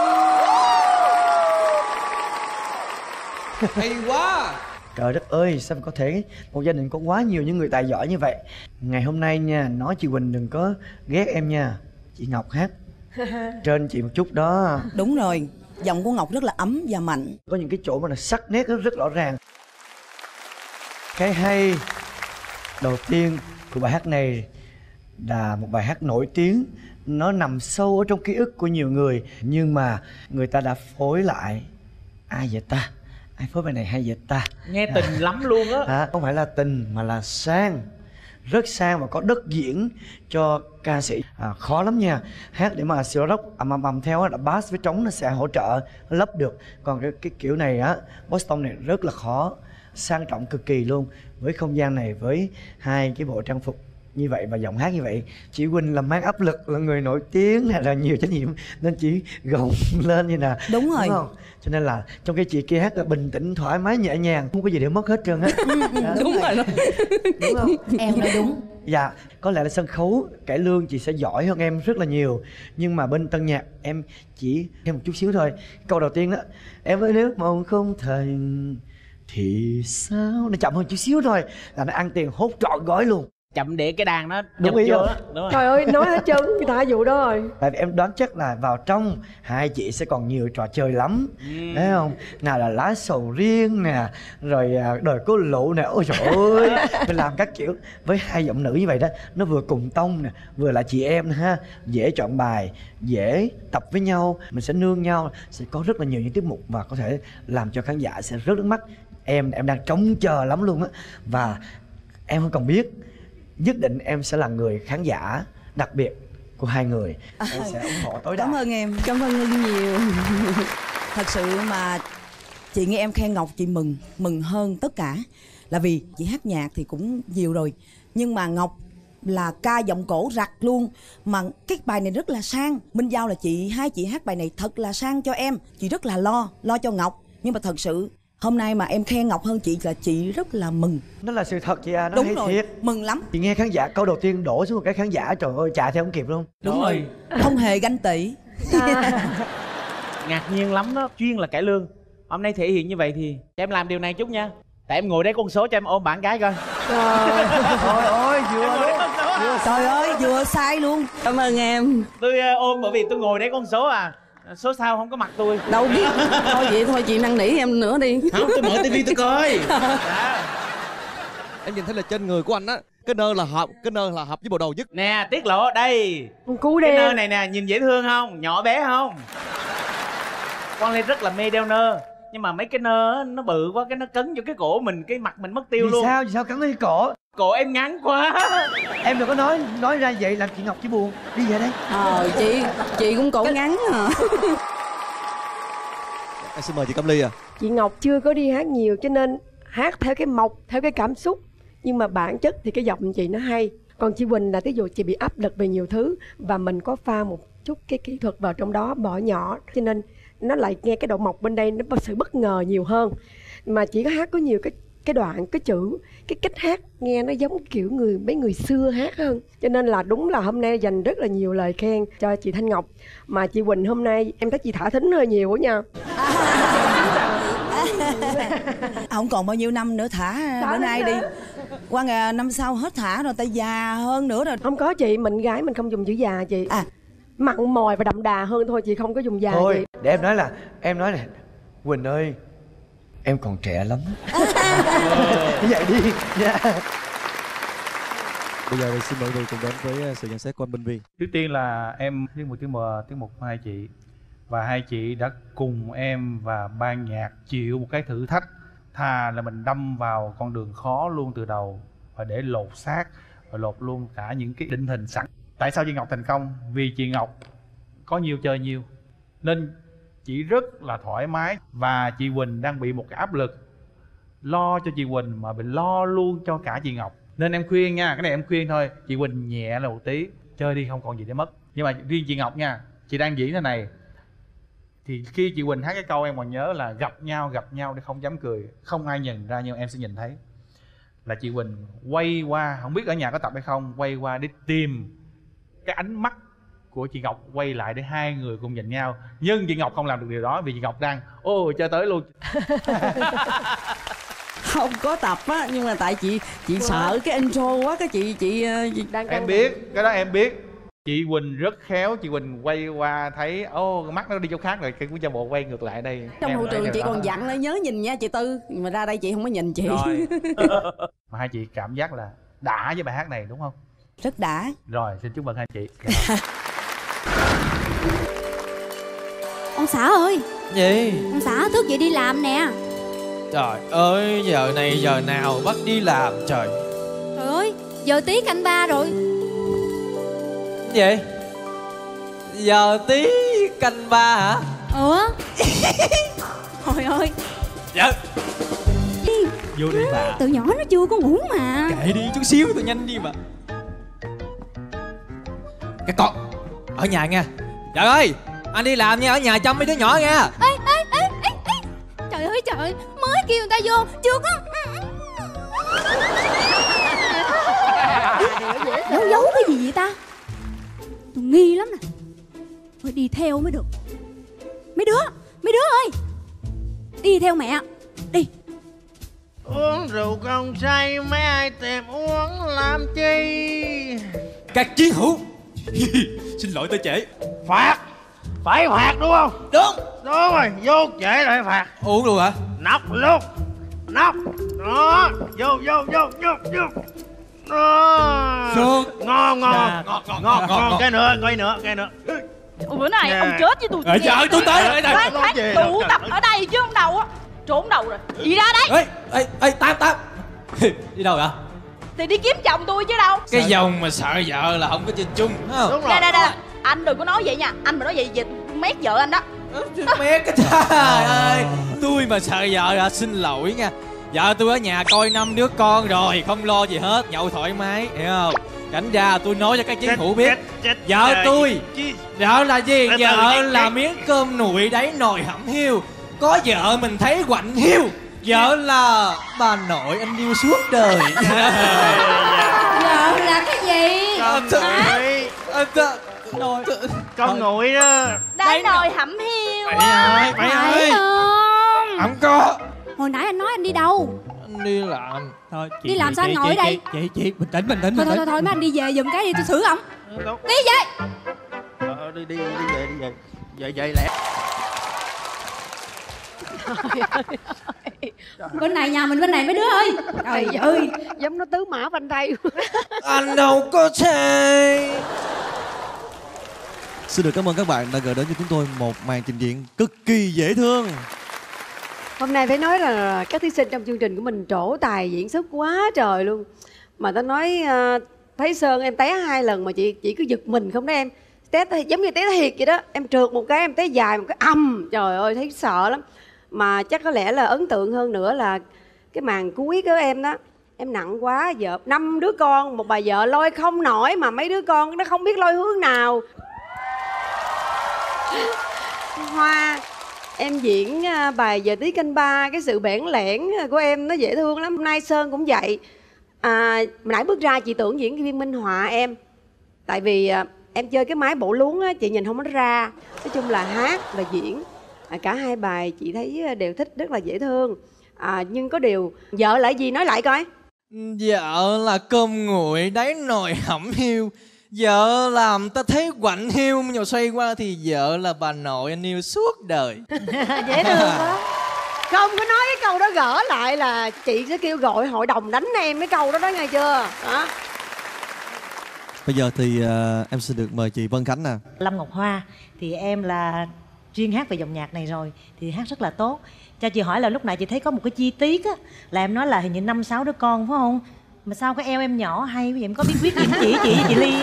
Hay quá. Trời đất ơi, sao có thể một gia đình có quá nhiều những người tài giỏi như vậy. Ngày hôm nay nha, nói chị Quỳnh đừng có ghét em nha. Chị Ngọc hát trên chị một chút đó. Đúng rồi, giọng của Ngọc rất là ấm và mạnh. Có những cái chỗ mà là sắc nét rất, rất rõ ràng. Cái hay đầu tiên của bài hát này là một bài hát nổi tiếng. Nó nằm sâu ở trong ký ức của nhiều người, nhưng mà người ta đã phối lại. Ai vậy ta? Ai phối bài này hay vậy ta? Nghe tình à. lắm luôn á. À, không phải là tình mà là sang. Rất sang và có đất diễn cho ca sĩ. À, khó lắm nha. Hát để mà siêu rock ầm ầm ầm theo là bass với trống nó sẽ hỗ trợ, nó lấp được. Còn cái, cái kiểu này á, Boston này rất là khó. Sang trọng cực kỳ luôn. Với không gian này, với hai cái bộ trang phục như vậy và giọng hát như vậy, chị Quỳnh là mang áp lực, là người nổi tiếng hay là nhiều trách nhiệm nên chỉ gồng lên như nè. Đúng rồi. Đúng không? Cho nên là trong cái chị kia hát là bình tĩnh, thoải mái, nhẹ nhàng, không có gì để mất hết trơn á. Đúng, đúng rồi. Đúng không? Em nói đúng. Dạ, có lẽ là sân khấu cải lương chị sẽ giỏi hơn em rất là nhiều. Nhưng mà bên tân nhạc em chỉ thêm một chút xíu thôi. Câu đầu tiên đó, em ơi nếu mong không thành thì sao? Nó chậm hơn chút xíu thôi là nó ăn tiền hốt trọn gói luôn. Chậm để cái đàn nó đúng ý không? Đúng trời ơi, nói hết trơn người ta vụ đó rồi. Tại vì em đoán chắc là vào trong hai chị sẽ còn nhiều trò chơi lắm, ừ. Thấy không? Nào là lá sầu riêng nè, rồi đời cô lụ nè, ôi trời ơi, mình làm các kiểu với hai giọng nữ như vậy đó, nó vừa cùng tông nè, vừa là chị em nè ha, dễ chọn bài, dễ tập với nhau, mình sẽ nương nhau, sẽ có rất là nhiều những tiết mục và có thể làm cho khán giả sẽ rớt nước mắt. Em em đang trông chờ lắm luôn á, và em không cần biết, nhất định em sẽ là người khán giả đặc biệt của hai người. Em sẽ ủng hộ tối đa. Cảm ơn em, cảm ơn Ngân nhiều. Thật sự mà chị nghe em khen Ngọc chị mừng, mừng hơn tất cả. Là vì chị hát nhạc thì cũng nhiều rồi, nhưng mà Ngọc là ca giọng cổ rặt luôn. Mà cái bài này rất là sang. Minh Giao là chị, hai chị hát bài này thật là sang cho em. Chị rất là lo, lo cho Ngọc. Nhưng mà thật sự hôm nay mà em khen Ngọc hơn chị là chị rất là mừng. Nó là sự thật chị à, nó đúng hay rồi, thiệt. Mừng lắm. Chị nghe khán giả câu đầu tiên đổ xuống một cái khán giả, trời ơi chạy theo không kịp luôn. Đúng rồi, không hề ganh tị. Ngạc nhiên lắm đó, chuyên là cải lương. Hôm nay thể hiện như vậy thì cho em làm điều này chút nha. Tại em ngồi đấy con số cho em ôm bạn gái coi. Trời ơi, vừa luôn. Trời ơi, vừa sai luôn. Cảm ơn em. Tôi uh, ôm bởi vì tôi ngồi đấy con số à. Số sau không có mặt tôi. Đâu biết. Thôi vậy thôi chị năn nỉ em nữa đi. Không, tôi mở tivi tôi coi. Em nhìn thấy là trên người của anh á, cái nơ là hợp, cái nơ là hợp với bộ đồ nhất. Nè, tiết lộ đây. Cú cái đeo. nơ này nè, nhìn dễ thương không? Nhỏ bé không? Con Lê rất là mê đeo nơ. Nhưng mà mấy cái nơ nó bự quá, cái nó cấn vô cái cổ mình, cái mặt mình mất tiêu vì luôn. sao, vì sao cấn cái cổ? Cổ em ngắn quá. Em đừng có nói nói ra vậy làm chị Ngọc chỉ buồn. Đi về đây. Ờ chị chị cũng cổ ngắn à. Em xin mời chị Cẩm Ly à. Chị Ngọc chưa có đi hát nhiều cho nên hát theo cái mộc, theo cái cảm xúc. Nhưng mà bản chất thì cái giọng chị nó hay. Còn chị Quỳnh là ví dụ chị bị áp lực về nhiều thứ và mình có pha một chút cái kỹ thuật vào trong đó, bỏ nhỏ, cho nên nó lại nghe cái độ mộc bên đây nó có sự bất ngờ nhiều hơn. Mà chỉ có hát có nhiều cái cái đoạn, cái chữ, cái cách hát nghe nó giống kiểu người mấy người xưa hát hơn. Cho nên là đúng là hôm nay dành rất là nhiều lời khen cho chị Thanh Ngọc. Mà chị Quỳnh hôm nay em thấy chị thả thính hơi nhiều quá nha. Không còn bao nhiêu năm nữa thả, thả bữa nay đi. Qua ngày năm sau hết thả rồi, tay già hơn nữa rồi. Không có chị, mình gái mình không dùng chữ già chị. À, mặn mòi và đậm đà hơn thôi, chị không có dùng già. Thôi, chị. để em nói là, em nói này, Quỳnh ơi, em còn trẻ lắm. Như vậy đi nha. Bây giờ thì xin mời quý vị cùng đến với sự nhận xét của anh Minh Vi. Trước tiên là em tiết mục tiết mục tiết mục của hai chị, và hai chị đã cùng em và ban nhạc chịu một cái thử thách. Thà là mình đâm vào con đường khó luôn từ đầu và để lột xác và lột luôn cả những cái định hình sẵn. Tại sao chị Ngọc thành công? Vì chị Ngọc có nhiều chơi nhiều nên chị rất là thoải mái. Và chị Quỳnh đang bị một cái áp lực lo cho chị Quỳnh mà bị lo luôn cho cả chị Ngọc. Nên em khuyên nha, cái này em khuyên thôi, chị Quỳnh nhẹ là một tí, chơi đi không còn gì để mất. Nhưng mà riêng chị Ngọc nha, chị đang diễn thế này thì khi chị Quỳnh hát cái câu em còn nhớ là gặp nhau gặp nhau để không dám cười, không ai nhìn ra nhưng em sẽ nhìn thấy là chị Quỳnh quay qua, không biết ở nhà có tập hay không, quay qua để tìm cái ánh mắt của chị Ngọc quay lại để hai người cùng nhìn nhau. Nhưng chị Ngọc không làm được điều đó vì chị Ngọc đang ô chơi tới luôn. Không có tập á, nhưng mà tại chị chị sợ cái intro quá, cái chị chị, chị... Đang, em biết cái đó, em biết. Chị Quỳnh rất khéo, chị Quỳnh quay qua thấy ô oh, mắt nó đi chỗ khác rồi, cái của cho bộ quay ngược lại đây. Trong hậu trường chị còn dặn là nhớ nhìn nha chị Tư, mà ra đây chị không có nhìn chị. Rồi. Mà hai chị cảm giác là đã với bài hát này đúng không? Rất đã. Rồi xin chúc mừng hai chị. Ông xã ơi. Gì? Ông xã thức dậy đi làm nè. Trời ơi, giờ này giờ nào bắt đi làm trời. Trời ơi, giờ tí canh ba rồi. Gì? Giờ tí canh ba hả? Ừ. Trời ơi. Dạ. Vô đi bà. Tụi nhỏ nó chưa có ngủ mà. Kệ đi chút xíu, tụi nhanh đi mà. Cái con ở nhà nha. Trời ơi, anh đi làm nha, ở nhà chăm mấy đứa nhỏ nha. Ê, ê, ê, ê, ê. Trời ơi trời, mới kêu người ta vô, chưa có. Giấu giấu cái gì vậy ta? Tôi nghi lắm nè. Phải đi theo mới được. Mấy đứa, mấy đứa ơi, đi theo mẹ. Đi. Uống rượu không say, mấy ai tìm uống làm chi? Các chiến hữu. Xin lỗi tới trễ. Phạt. Phải phạt đúng không? Đúng. Đúng rồi, vô trễ là phải phạt. Uống luôn hả? Nóc luôn. Nóc. Đó. Vô vô vô vô vô. Đó. Sốt. Ngon ngon. Ngon ngon ngon ngon. Ngon. Cái nữa, cái nữa, cái nữa. Ủa bữa này Nè. ông chết với tôi. Ờ, trời tôi tới rồi đây. Khoan khoan, tụ tập ở đây chứ không đâu á. Trốn đâu rồi? Đi ra đây. Ê, ê, ê, Tám, Tám. Đi đâu vậy? Thì đi kiếm chồng tôi chứ đâu. Cái dòng mà sợ vợ là không có trên chung, đúng không? Đúng rồi. Đây đây đây. Anh đừng có nói vậy nha. Anh mà nói vậy về mét vợ anh đó. Mét cái trời ơi. Tôi mà sợ vợ à, xin lỗi nha. Vợ tôi ở nhà coi năm đứa con rồi, không lo gì hết, nhậu thoải mái, hiểu không? Cảnh ra tôi nói cho các chiến hữu biết, vợ tôi vợ là gì? Vợ là miếng cơm nguội đáy nồi hẩm hiu. Có vợ mình thấy quạnh hiu. Vợ là bà nội anh yêu suốt đời. Vợ là cái gì? Con nguội. Con nguội đó. Đáy nồi hẩm hiu. Mày ơi, mày ơi. Không có. Hồi nãy anh nói anh đi đâu? Anh đi làm. Thôi, chị, đi làm chị, sao anh chị, ngồi chị, ở đây? Chị, chị, chị, bình tĩnh, bình tĩnh, Thôi bình thôi tĩnh. thôi, mấy anh đi về giùm cái đi, tôi xử ổng. Đi về. Ờ, đi đi đi về đi về. Về về lẹ. Bên này nhà mình bên này mấy đứa ơi. Trời ơi, giống nó tứ mã banh tay. Anh đâu có thể. Xin được cảm ơn các bạn đã gửi đến cho chúng tôi một màn trình diễn cực kỳ dễ thương. Hôm nay phải nói là các thí sinh trong chương trình của mình trổ tài diễn xuất quá trời luôn. Mà ta nói uh, thấy Sơn em té hai lần mà chị chỉ cứ giật mình không đó em. Té giống như té thiệt vậy đó. Em trượt một cái em té dài một cái ầm. Trời ơi thấy sợ lắm. Mà chắc có lẽ là ấn tượng hơn nữa là cái màn cuối của em đó. Em nặng quá, vợ năm đứa con, một bà vợ lôi không nổi mà mấy đứa con nó không biết lôi hướng nào. Hoa, em diễn bài Giờ tí canh ba, cái sự bẽn lẽn của em nó dễ thương lắm. Hôm nay Sơn cũng vậy. À, nãy bước ra chị tưởng diễn cái viên minh họa em. Tại vì à, em chơi cái máy bộ luống á, chị nhìn không có ra. Nói chung là hát và diễn à, cả hai bài chị thấy đều thích, rất là dễ thương. À, nhưng có điều vợ lại gì nói lại coi. Vợ là cơm nguội đáy nồi hẩm hiu. Vợ làm ta thấy quạnh hiu. Nhưng mà xoay qua thì vợ là bà nội anh yêu suốt đời. Dễ thương đó. Không có nói cái câu đó gỡ lại là chị sẽ kêu gọi hội đồng đánh em cái câu đó đó nghe chưa đó. Bây giờ thì uh, em xin được mời chị Vân Khánh nè. Lâm Ngọc Hoa thì em là chuyên hát về dòng nhạc này rồi thì hát rất là tốt. Cho chị hỏi là lúc nãy chị thấy có một cái chi tiết á, là em nói là hình như năm sáu đứa con phải không? Mà sao cái eo em nhỏ hay vậy, em có bí quyết gì chỉ chị với chị Ly?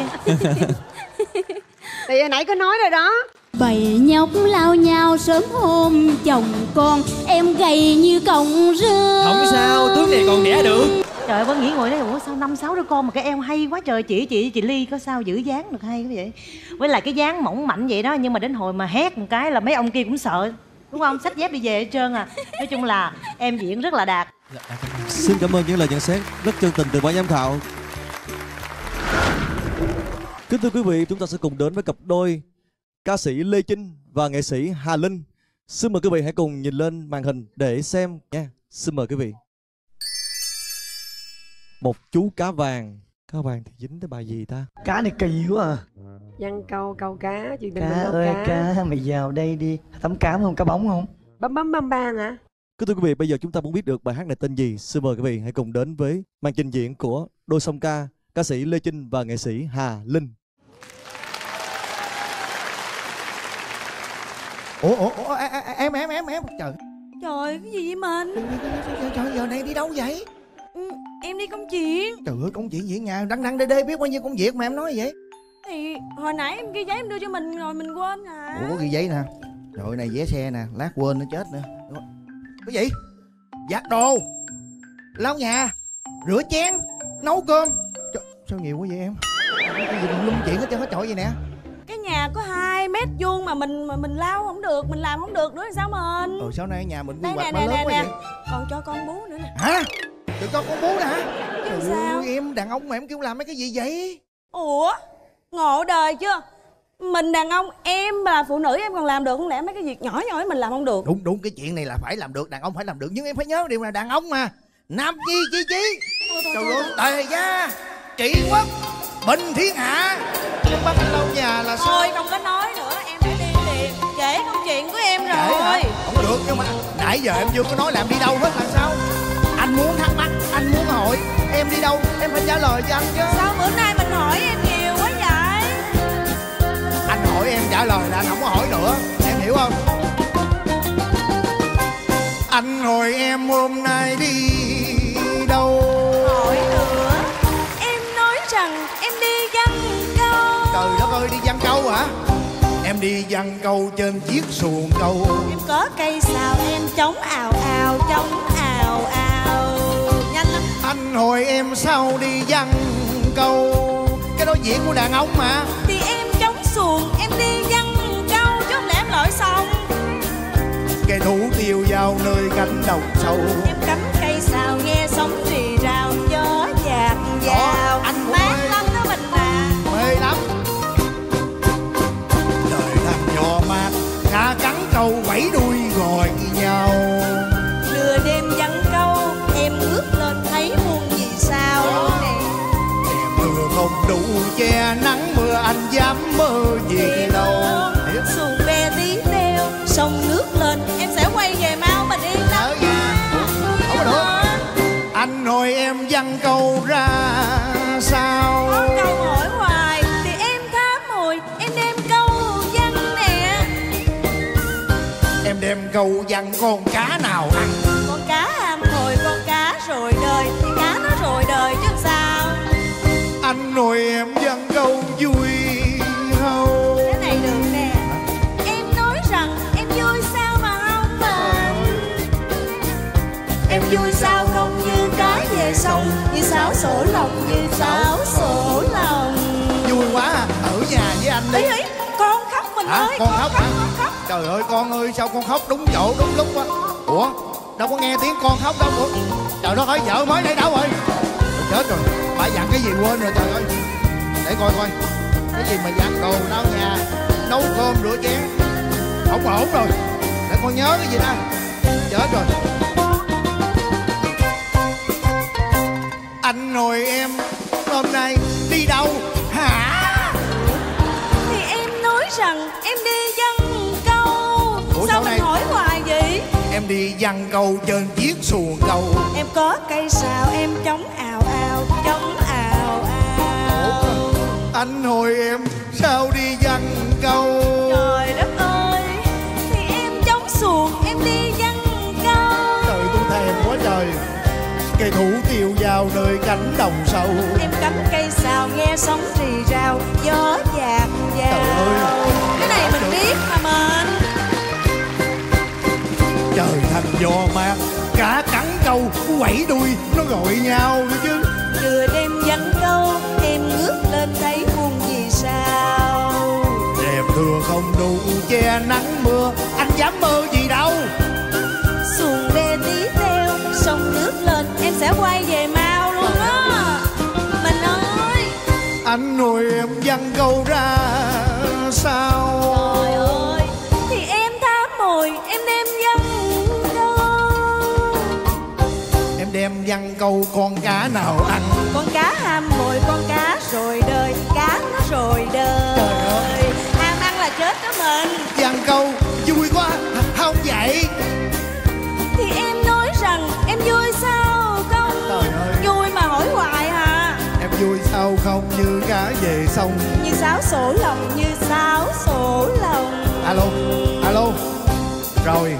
Thì hồi nãy có nói rồi đó. Bầy nhóc lao nhau sớm hôm chồng con, em gầy như cọng rơm. Không sao, tướng này còn đẻ được. Trời ơi, Vân nghĩ ngồi đây, ủa sao năm sáu đứa con mà cái eo hay quá trời. Chỉ chị chị Ly có sao giữ dáng được hay cái vậy? Với lại cái dáng mỏng mảnh vậy đó, nhưng mà đến hồi mà hét một cái là mấy ông kia cũng sợ, đúng không? Xách dép đi về hết trơn à. Nói chung là em diễn rất là đạt. Xin cảm ơn những lời nhận xét rất chân tình từ ban giám khảo. Kính thưa quý vị, chúng ta sẽ cùng đến với cặp đôi ca sĩ Lê Chinh và nghệ sĩ Hà Linh. Xin mời quý vị hãy cùng nhìn lên màn hình để xem nha. Xin mời quý vị. Một chú cá vàng. Cá vàng thì dính tới bài gì ta? Cá này kỳ quá à. Văn câu câu cá chị đừng Cá ơi cá. cá mày vào đây đi. Tấm cám không, cá bóng không? Bấm bấm băm bang hả? Kính thưa quý vị, bây giờ chúng ta muốn biết được bài hát này tên gì. Xin mời quý vị hãy cùng đến với màn trình diễn của đôi song ca, ca sĩ Lê Chinh và nghệ sĩ Hà Linh. Ủa ủa ủa em em em em trời. Trời, cái gì vậy mình? Trời, trời giờ này đi đâu vậy? Ừ, em đi công chuyện. Trời ơi, công chuyện diễn nhà đăng đăng đê đê biết bao nhiêu công việc mà em nói vậy? Thì hồi nãy em ghi giấy em đưa cho mình rồi mình quên à. Ủa có ghi giấy nè. Rồi này vé xe nè, lát quên nó chết nữa. Cái gì? Giặt đồ, lau nhà, rửa chén, nấu cơm. Trời, sao nhiều quá vậy em? Cái gì mình lung chuyện hết trơn hết trọi vậy nè. Cái nhà có hai mét vuông mà mình mà mình lau không được, mình làm không được nữa thì sao mình? Rồi sau này nhà mình quy đây hoạch nè quá nè lớn nè quá nè. vậy? Còn cho con bú nữa nè. Hả? Tụi con con bú nè hả? Chứ Trời sao? ơi, em đàn ông mà em kêu làm mấy cái gì vậy? Ủa? Ngộ đời chưa? Mình đàn ông, em là phụ nữ em còn làm được, không lẽ mấy cái việc nhỏ nhỏ mình làm không được? Đúng đúng, cái chuyện này là phải làm được, đàn ông phải làm được. Nhưng em phải nhớ điều là đàn ông mà nam chi chi chí. Trời ơi, tề gia trị quốc bình thiên hạ. Em bắt anh lau nhà là sao? Thôi không có nói nữa, em phải đi liền. Kể câu chuyện của em rồi. Không có được, nhưng mà nãy giờ em chưa có nói làm đi đâu hết là sao? Anh muốn thắc mắc, anh muốn hỏi em đi đâu, em phải trả lời cho anh chứ. Sao bữa nay mình hỏi em nhiều quá vậy? Anh hỏi em trả lời là anh không có hỏi nữa, em hiểu không? Anh hỏi em hôm nay đi đâu? Hỏi nữa. Em nói rằng em đi văn câu. Trời đất ơi, đi văn câu hả? Em Em đi giăng câu trên chiếc xuồng câu. Em có cây sào em chống ào ào, chống ào ào. Nhanh lắm. Anh hỏi em sao đi giăng câu, cái đó diễn của đàn ông mà. Thì em chống xuồng em đi giăng câu, chứ không lẽ em lội sông. Cây thủ tiêu vào nơi cánh đồng sâu. Em cắm cây sào nghe sóng rì rào, gió dạt vào. Anh mát lắm đó mình à. Mê lắm. Đời thằng nhỏ mát, cá cắn câu vẫy đuôi gọi nhau. Nửa đêm vắng câu, em ngước lên thấy muôn vì sao. Em mưa không đủ che nắng mưa, anh dám mơ gì đâu. Xuồng bè tí teo, sông nước lên, em sẽ quay về mau mình yên lắm. Không có được. Anh hỏi em giăng câu ra sao? Có câu hỏi hoài thì em thám hồi, em đem câu giăng nè. Em đem câu giăng con cá nào ăn? Con cá ham hồi, con cá rồi đời, thì cá nó rồi đời chứ sao. Anh hỏi em giăng câu vui không? Cái này được nè. Em nói rằng em vui sao mà không mà. Em vui sao không như cá về sông, như sáo sổ lòng, như sáo sổ lòng. Vui quá à, ở nhà với anh đi. Ý, ý, con khóc mình Hả? ơi, Con, con khóc khóc, hả? con khóc. Trời ơi con ơi, sao con khóc đúng chỗ đúng lúc á. Ủa đâu có nghe tiếng con khóc đâu. Ủa trời đất ơi, vợ mới đây đâu rồi? Chết rồi, bà dặn cái gì quên rồi trời ơi. Để coi coi cái gì mà dặn đồ lau nhà, nấu cơm rửa chén, không ổn rồi. Để con nhớ cái gì đó. Chết rồi. Anh hỏi em hôm nay đi đâu hả? Thì em nói rằng em đi giăng câu. Ủa, sao sao mình này? hỏi hoài vậy? Em đi giăng câu trên chiếc xuồng câu. Em có cây sào em chống ào ào, chống ào ào. Anh hỏi em sao đi giăng câu? Trời đất ơi, thì em chống xuồng em đi giăng câu. Trời tôi thèm quá trời. Cây thủ tiêu vào nơi cánh đồng sâu. Em cắm cây sào nghe sóng rì rào, gió dạt vào. Cái này mình biết mà mình. Trời thành gió mát, cá cắn câu quẩy đuôi nó gọi nhau nữa chứ. Trưa đêm vắng câu, em ngước lên thấy muôn vì sao. Đêm thưa không đủ che nắng mưa, anh dám mơ gì đâu. Xuồng bè tí teo, sông nước lên, em sẽ quay về mau luôn á. Mình ơi. Anh hỏi em giăng câu ra sao? Trời ơi, thì em thám mồi, em đem giăng câu. Em đem giăng câu con cá nào ăn? Con cá ham mồi, con cá rồi đời, cá nó rồi đời. Trời ơi, ham ăn là chết đó mình. giăng câu vui quá không vậy? Thì em nói rằng em vui sao không? Trời ơi, vui mà hỏi hoài hả? em vui sao không như cá về sông. Như sáo sổ lòng, như sáo sổ lòng. Alo, alo. Rồi.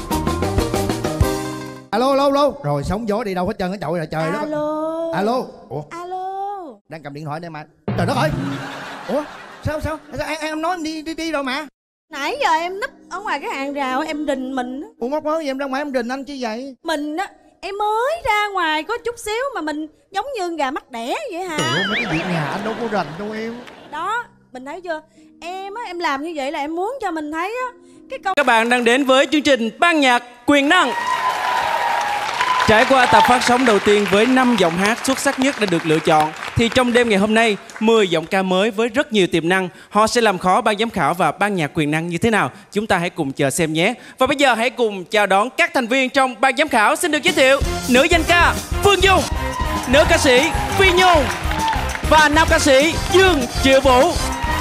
Alo, alo, alo. Rồi sóng gió đi đâu hết trơn cái chọi là trời đó. Alo. Alo. Ủa, Alo. đang cầm điện thoại đây mà. Trời đất ơi. Ủa, sao sao? Sao em, em nói em đi đi đi rồi mà. Nãy giờ em núp ở ngoài cái hàng rào em rình mình á. Ủa mắc mới gì em ra ngoài em rình anh chứ vậy? Mình á, em mới ra ngoài có chút xíu mà mình giống như gà mắc đẻ vậy hả? Trời ơi, mấy cái việc nhà anh đâu có rành đâu em. Đó, mình thấy chưa? Em á, em làm như vậy là em muốn cho mình thấy á cái câu. Các bạn đang đến với chương trình Ban nhạc Quyền năng. Trải qua tập phát sóng đầu tiên với năm giọng hát xuất sắc nhất đã được lựa chọn, thì trong đêm ngày hôm nay, mười giọng ca mới với rất nhiều tiềm năng, họ sẽ làm khó ban giám khảo và ban nhạc Quyền năng như thế nào? Chúng ta hãy cùng chờ xem nhé. Và bây giờ hãy cùng chào đón các thành viên trong ban giám khảo. Xin được giới thiệu nữ danh ca Phương Dung, nữ ca sĩ Phi Nhung và nam ca sĩ Dương Triệu Vũ.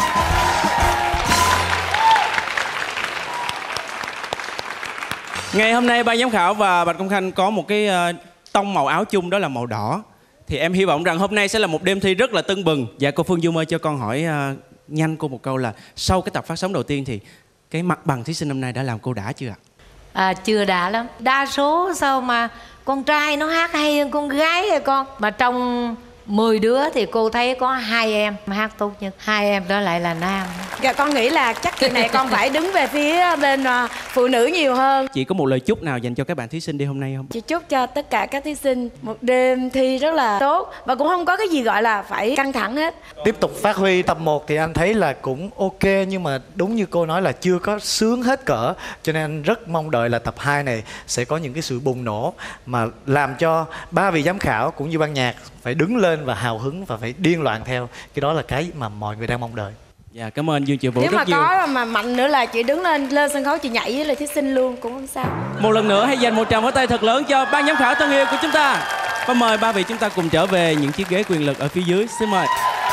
Ngày hôm nay ban giám khảo và Bạch Công Khanh có một cái uh, tông màu áo chung, đó là màu đỏ. Thì em hy vọng rằng hôm nay sẽ là một đêm thi rất là tưng bừng. Dạ cô Phương Dung ơi, cho con hỏi uh, nhanh cô một câu là sau cái tập phát sóng đầu tiên thì cái mặt bằng thí sinh năm nay đã làm cô đã chưa ạ? À, chưa đã lắm. Đa số sao mà con trai nó hát hay hơn con gái rồi con. Mà trong mười đứa thì cô thấy có hai em hát tốt nhất, hai em đó lại là nam. Dạ con nghĩ là chắc kỳ này con phải đứng về phía bên uh, phụ nữ nhiều hơn. Chị có một lời chúc nào dành cho các bạn thí sinh đi hôm nay không? Chị chúc cho tất cả các thí sinh một đêm thi rất là tốt và cũng không có cái gì gọi là phải căng thẳng hết. Tiếp tục phát huy. Tập một thì anh thấy là cũng ok, nhưng mà đúng như cô nói là chưa có sướng hết cỡ, cho nên anh rất mong đợi là tập hai này sẽ có những cái sự bùng nổ mà làm cho ba vị giám khảo cũng như ban nhạc phải đứng lên và hào hứng và phải điên loạn theo. Cái đó là cái mà mọi người đang mong đợi. Dạ, cảm ơn Dương Triệu Vũ Nếu rất mà nhiều. có mà mạnh nữa là chị đứng lên lên sân khấu chị nhảy với lại thí sinh luôn cũng không sao. Một lần nữa hãy dành một tràng pháo tay thật lớn cho ban giám khảo thân yêu của chúng ta. Và mời ba vị chúng ta cùng trở về những chiếc ghế quyền lực ở phía dưới. Xin mời.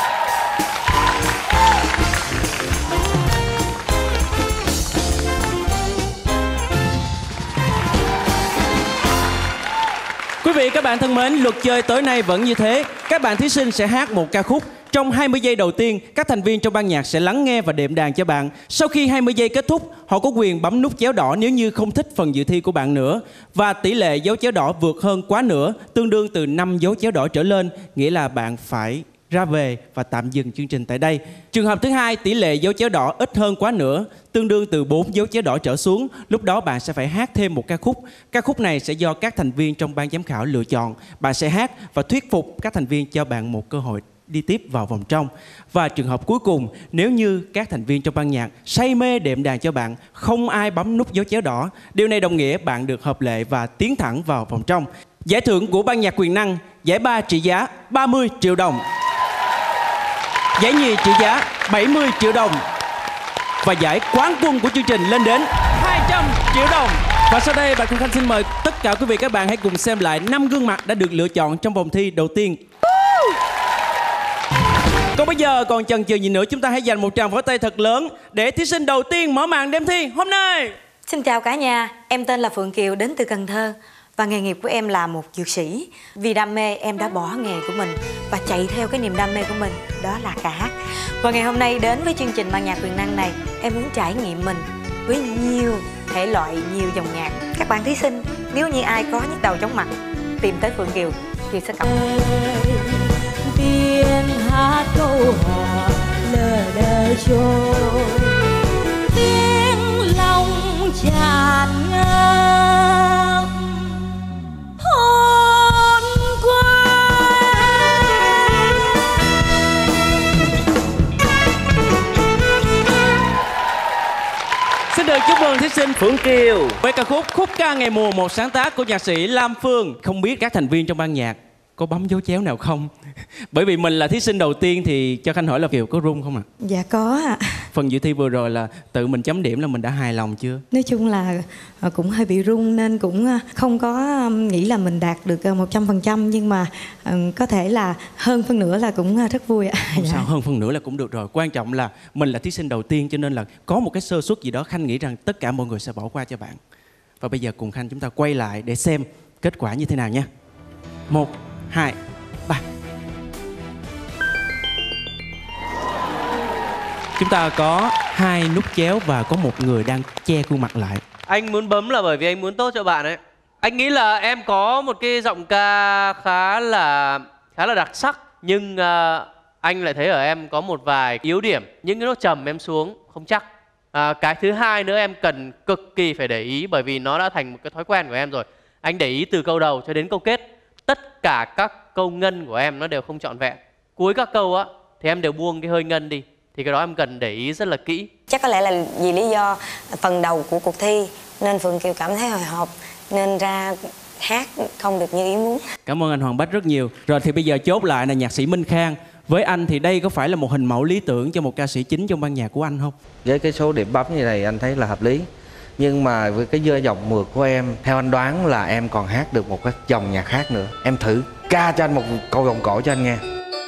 Quý vị các bạn thân mến, luật chơi tối nay vẫn như thế. Các bạn thí sinh sẽ hát một ca khúc. Trong hai mươi giây đầu tiên, các thành viên trong ban nhạc sẽ lắng nghe và đệm đàn cho bạn. Sau khi hai mươi giây kết thúc, họ có quyền bấm nút chéo đỏ nếu như không thích phần dự thi của bạn nữa. Và tỷ lệ dấu chéo đỏ vượt hơn quá nửa, tương đương từ năm dấu chéo đỏ trở lên, nghĩa là bạn phải ra về và tạm dừng chương trình tại đây. Trường hợp thứ hai, tỷ lệ dấu chéo đỏ ít hơn quá nửa, tương đương từ bốn dấu chéo đỏ trở xuống. Lúc đó bạn sẽ phải hát thêm một ca khúc. Ca khúc này sẽ do các thành viên trong ban giám khảo lựa chọn. Bạn sẽ hát và thuyết phục các thành viên cho bạn một cơ hội đi tiếp vào vòng trong. Và trường hợp cuối cùng, nếu như các thành viên trong ban nhạc say mê đệm đàn cho bạn, không ai bấm nút dấu chéo đỏ, điều này đồng nghĩa bạn được hợp lệ và tiến thẳng vào vòng trong. Giải thưởng của ban nhạc quyền năng, giải ba trị giá ba mươi triệu đồng, giải nhì trị giá bảy mươi triệu đồng và giải quán quân của chương trình lên đến hai trăm triệu đồng. Và sau đây bạn Phương Khanh xin mời tất cả quý vị các bạn hãy cùng xem lại năm gương mặt đã được lựa chọn trong vòng thi đầu tiên. Còn bây giờ còn chần chừ gì nữa, chúng ta hãy dành một tràng pháo tay thật lớn để thí sinh đầu tiên mở màn đêm thi hôm nay. Xin chào cả nhà, em tên là Phượng Kiều đến từ Cần Thơ và nghề nghiệp của em là một dược sĩ. Vì đam mê em đã bỏ nghề của mình và chạy theo cái niềm đam mê của mình, đó là ca hát. Và ngày hôm nay đến với chương trình ban nhạc quyền năng này, em muốn trải nghiệm mình với nhiều thể loại, nhiều dòng nhạc. Các bạn thí sinh, nếu như ai có nhức đầu chóng mặt, tìm tới Phượng Kiều, Kiều sẽ cầm. Tiếng hát câu hò lờ đờ trôi, tiếng lòng tràn ngập hồn Xin được chúc mừng thí sinh Phượng Kiều với ca khúc Khúc ca ngày mùa, một sáng tác của nhạc sĩ Lam Phương. Không biết các thành viên trong ban nhạc có bấm dấu chéo nào không? Bởi vì mình là thí sinh đầu tiên thì cho Khanh hỏi là Kiều có run không ạ? À? Dạ có ạ. À. Phần dự thi vừa rồi là tự mình chấm điểm là mình đã hài lòng chưa? Nói chung là cũng hơi bị run nên cũng không có nghĩ là mình đạt được một trăm phần trăm, nhưng mà có thể là hơn phân nửa là cũng rất vui ạ. Không dạ. Sao, hơn phân nửa là cũng được rồi. Quan trọng là mình là thí sinh đầu tiên cho nên là có một cái sơ suất gì đó Khanh nghĩ rằng tất cả mọi người sẽ bỏ qua cho bạn. Và bây giờ cùng Khanh chúng ta quay lại để xem kết quả như thế nào nha. Một, hai, ba. Chúng ta có hai nút chéo và có một người đang che khuôn mặt lại. Anh muốn bấm là bởi vì anh muốn tốt cho bạn ấy. Anh nghĩ là em có một cái giọng ca khá là khá là đặc sắc, nhưng uh, anh lại thấy ở em có một vài yếu điểm. Những cái nốt trầm em xuống không chắc. À, cái thứ hai nữa em cần cực kỳ phải để ý, bởi vì nó đã thành một cái thói quen của em rồi. Anh để ý từ câu đầu cho đến câu kết, tất cả các câu ngân của em nó đều không trọn vẹn. Cuối các câu á thì em đều buông cái hơi ngân đi, thì cái đó em cần để ý rất là kỹ. Chắc có lẽ là vì lý do phần đầu của cuộc thi nên Phượng Kiều cảm thấy hồi hộp nên ra hát không được như ý muốn. Cảm ơn anh Hoàng Bách rất nhiều. Rồi thì bây giờ chốt lại là nhạc sĩ Minh Khang. Với anh thì đây có phải là một hình mẫu lý tưởng cho một ca sĩ chính trong ban nhạc của anh không? Với cái số điểm bấm như này anh thấy là hợp lý. Nhưng mà với cái dơ giọng mượt của em, theo anh đoán là em còn hát được một cái dòng nhạc khác nữa. Em thử ca cho anh một câu vòng cổ cho anh nghe.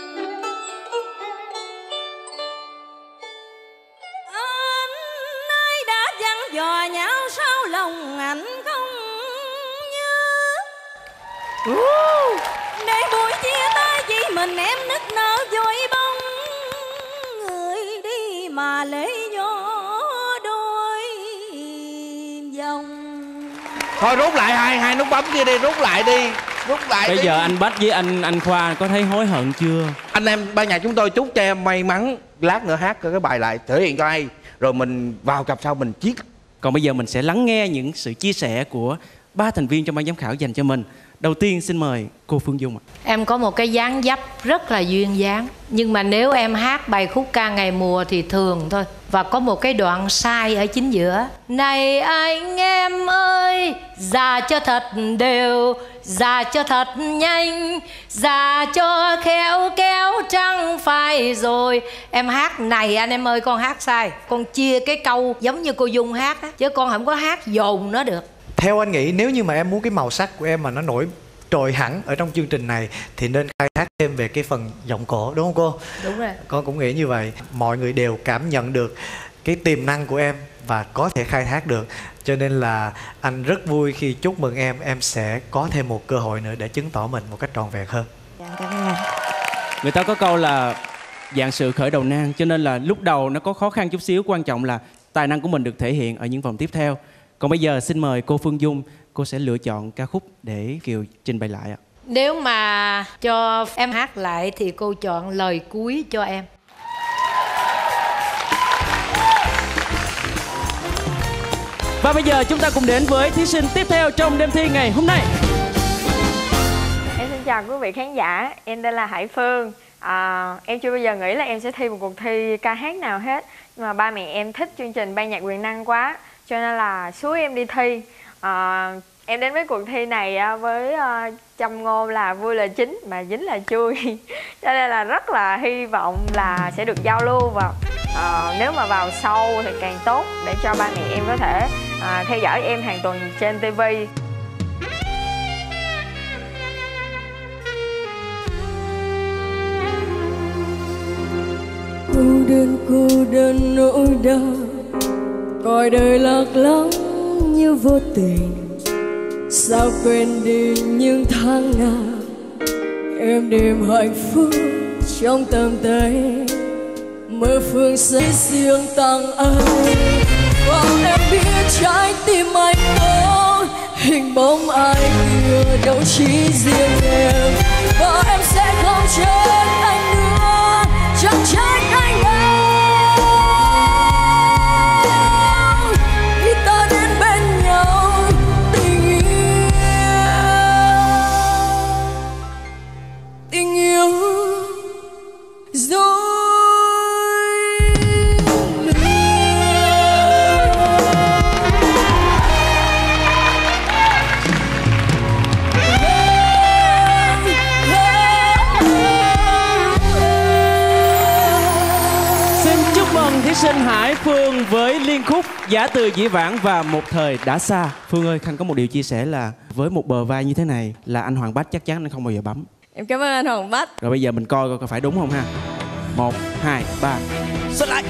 Để buổi chia tay vì mình em nức nở vội bóng, người đi mà lấy gió đôi dòng. Thôi rút lại hai hai nút bấm kia đi, rút lại đi. Rút lại Bây đi. giờ anh Bách với anh anh Khoa có thấy hối hận chưa? Anh em ban nhạc chúng tôi chúc cho em may mắn, lát nữa hát cái bài lại thể hiện cho hay, rồi mình vào cặp sau mình chiết. Còn bây giờ mình sẽ lắng nghe những sự chia sẻ của ba thành viên trong ban giám khảo dành cho mình. Đầu tiên xin mời cô Phương Dung ạ. Em có một cái dáng dấp rất là duyên dáng, nhưng mà nếu em hát bài khúc ca ngày mùa thì thường thôi. Và có một cái đoạn sai ở chính giữa. Này anh em ơi, già cho thật đều, già cho thật nhanh, già cho khéo kéo trăng phai rồi. Em hát này anh em ơi, con hát sai. Con chia cái câu giống như cô Dung hát á, chứ con không có hát dồn nó được. Theo anh nghĩ nếu như mà em muốn cái màu sắc của em mà nó nổi trội hẳn ở trong chương trình này thì nên khai thác thêm về cái phần giọng cổ, đúng không cô? Đúng rồi. Con cũng nghĩ như vậy. Mọi người đều cảm nhận được cái tiềm năng của em và có thể khai thác được. Cho nên là anh rất vui khi chúc mừng em. Em sẽ có thêm một cơ hội nữa để chứng tỏ mình một cách trọn vẹn hơn. Người ta có câu là dạng sự khởi đầu nan, cho nên là lúc đầu nó có khó khăn chút xíu. Quan trọng là tài năng của mình được thể hiện ở những vòng tiếp theo. Còn bây giờ xin mời cô Phương Dung, cô sẽ lựa chọn ca khúc để Kiều trình bày lại ạ. Nếu mà cho em hát lại thì cô chọn lời cuối cho em. Và bây giờ chúng ta cùng đến với thí sinh tiếp theo trong đêm thi ngày hôm nay. Em xin chào quý vị khán giả, em tên là Hải Phương. à, Em chưa bao giờ nghĩ là em sẽ thi một cuộc thi ca hát nào hết. Nhưng mà ba mẹ em thích chương trình Ban nhạc quyền năng quá, cho nên là xúi em đi thi. à, Em đến với cuộc thi này với uh, châm ngôn là vui là chính mà dính là chui. Cho nên là rất là hy vọng là sẽ được giao lưu. Và uh, nếu mà vào sâu thì càng tốt, để cho ba mẹ em có thể uh, theo dõi em hàng tuần trên ti vi. Cô đơn cô đơn nỗi đau, coi đời lạc lõng như vô tình. Sao quên đi những tháng nào em đêm hạnh phúc trong tầm tay, mơ phương xây riêng tặng anh. Và em biết trái tim anh có hình bóng ai kia, đâu chỉ riêng em. Và em sẽ không trách anh nữa, chẳng trách anh đâu. Khi ta đến bên nhau tình yêu, tình yêu rồi. Thí sinh Hải Phương với liên khúc Giả Từ Dĩ Vãng và Một Thời Đã Xa. Phương ơi, Khanh có một điều chia sẻ là với một bờ vai như thế này là anh Hoàng Bách chắc chắn anh không bao giờ bấm. Em cảm ơn anh Hoàng Bách. Rồi bây giờ mình coi coi có phải đúng không ha. Một, hai, ba. Xuất lại.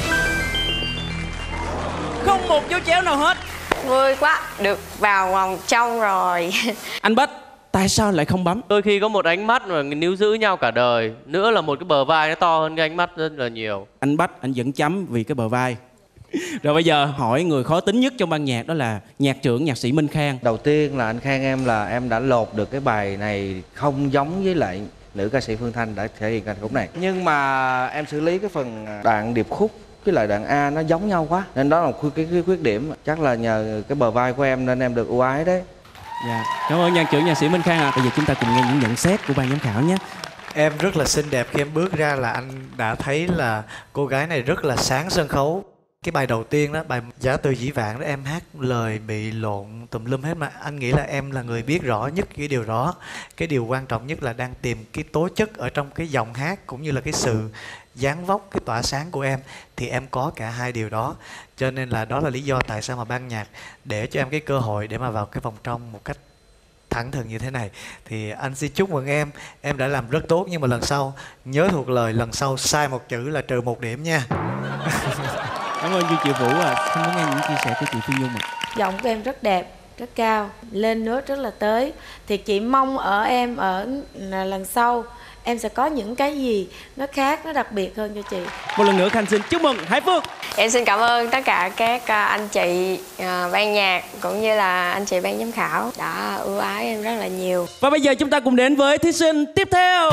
Không một dấu chéo nào hết. Vui quá, được vào vòng trong rồi. Anh Bách, tại sao lại không bấm? Đôi khi có một ánh mắt mà níu giữ nhau cả đời. Nữa là một cái bờ vai nó to hơn cái ánh mắt rất là nhiều. Anh Bách, anh dẫn chấm vì cái bờ vai. Rồi bây giờ hỏi người khó tính nhất trong ban nhạc, đó là nhạc trưởng nhạc sĩ Minh Khang. Đầu tiên là anh khen em là em đã lột được cái bài này không giống với lại nữ ca sĩ Phương Thanh đã thể hiện ca khúc này. Nhưng mà em xử lý cái phần đoạn điệp khúc với lại đoạn A nó giống nhau quá, nên đó là một cái, cái khuyết điểm. Chắc là nhờ cái bờ vai của em nên em được ưu ái đấy. Dạ, cảm ơn nhạc trưởng nhạc sĩ Minh Khang ạ. À. Bây giờ chúng ta cùng nghe những nhận xét của ban giám khảo nhé. Em rất là xinh đẹp, khi em bước ra là anh đã thấy là cô gái này rất là sáng sân khấu. Cái bài đầu tiên đó, bài Giả Từ Dĩ Vãng đó, em hát lời bị lộn tùm lum hết, mà anh nghĩ là em là người biết rõ nhất cái điều đó. Cái điều quan trọng nhất là đang tìm cái tố chất ở trong cái giọng hát cũng như là cái sự dáng vóc, cái tỏa sáng của em. Thì em có cả hai điều đó. Cho nên là đó là lý do tại sao mà ban nhạc để cho em cái cơ hội để mà vào cái vòng trong một cách thẳng thừng như thế này. Thì anh xin chúc mừng em, em đã làm rất tốt. Nhưng mà lần sau nhớ thuộc lời, lần sau sai một chữ là trừ một điểm nha. Cảm ơn chị Vũ ạ. À. Không có nghe những chia sẻ của chị Phi Nhung ạ. À. Giọng của em rất đẹp, rất cao, lên nốt rất là tới. Thì chị mong ở em ở lần sau em sẽ có những cái gì nó khác, nó đặc biệt hơn cho chị. Một lần nữa Khanh xin chúc mừng Hải Phương. Em xin cảm ơn tất cả các anh chị ban nhạc cũng như là anh chị ban giám khảo đã ưu ái em rất là nhiều. Và bây giờ chúng ta cùng đến với thí sinh tiếp theo.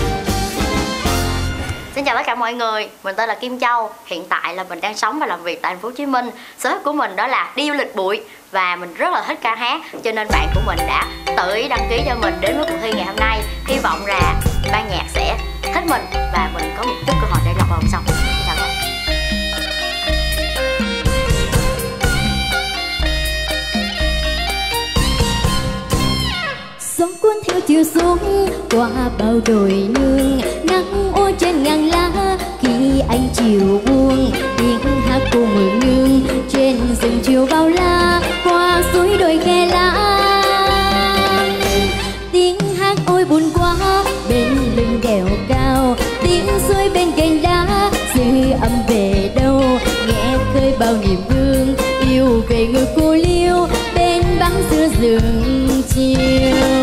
Xin chào tất cả mọi người, mình tên là Kim Châu. Hiện tại là mình đang sống và làm việc tại thành phố Hồ Chí Minh. Sở thích của mình đó là đi du lịch bụi và mình rất là thích ca hát, cho nên bạn của mình đã tự ý đăng ký cho mình đến với cuộc thi ngày hôm nay. Hy vọng là ban nhạc sẽ thích mình và mình có một chút cơ hội để lọt vào vòng sau. Xin chào các bạn. Gió cuốn theo chiều xuống qua bao đồi nương, nắng ô trên ngàn lá khi anh chiều buông. Tiếng hát cô mường nương trên rừng chiều bao la, qua suối đồi khe lá. Tiếng hát ôi buồn quá bên lưng đèo cao, tiếng suối bên cành đá dư âm về đâu. Nghe khơi bao niềm thương yêu về người cô liêu bên băng giữa rừng chiều.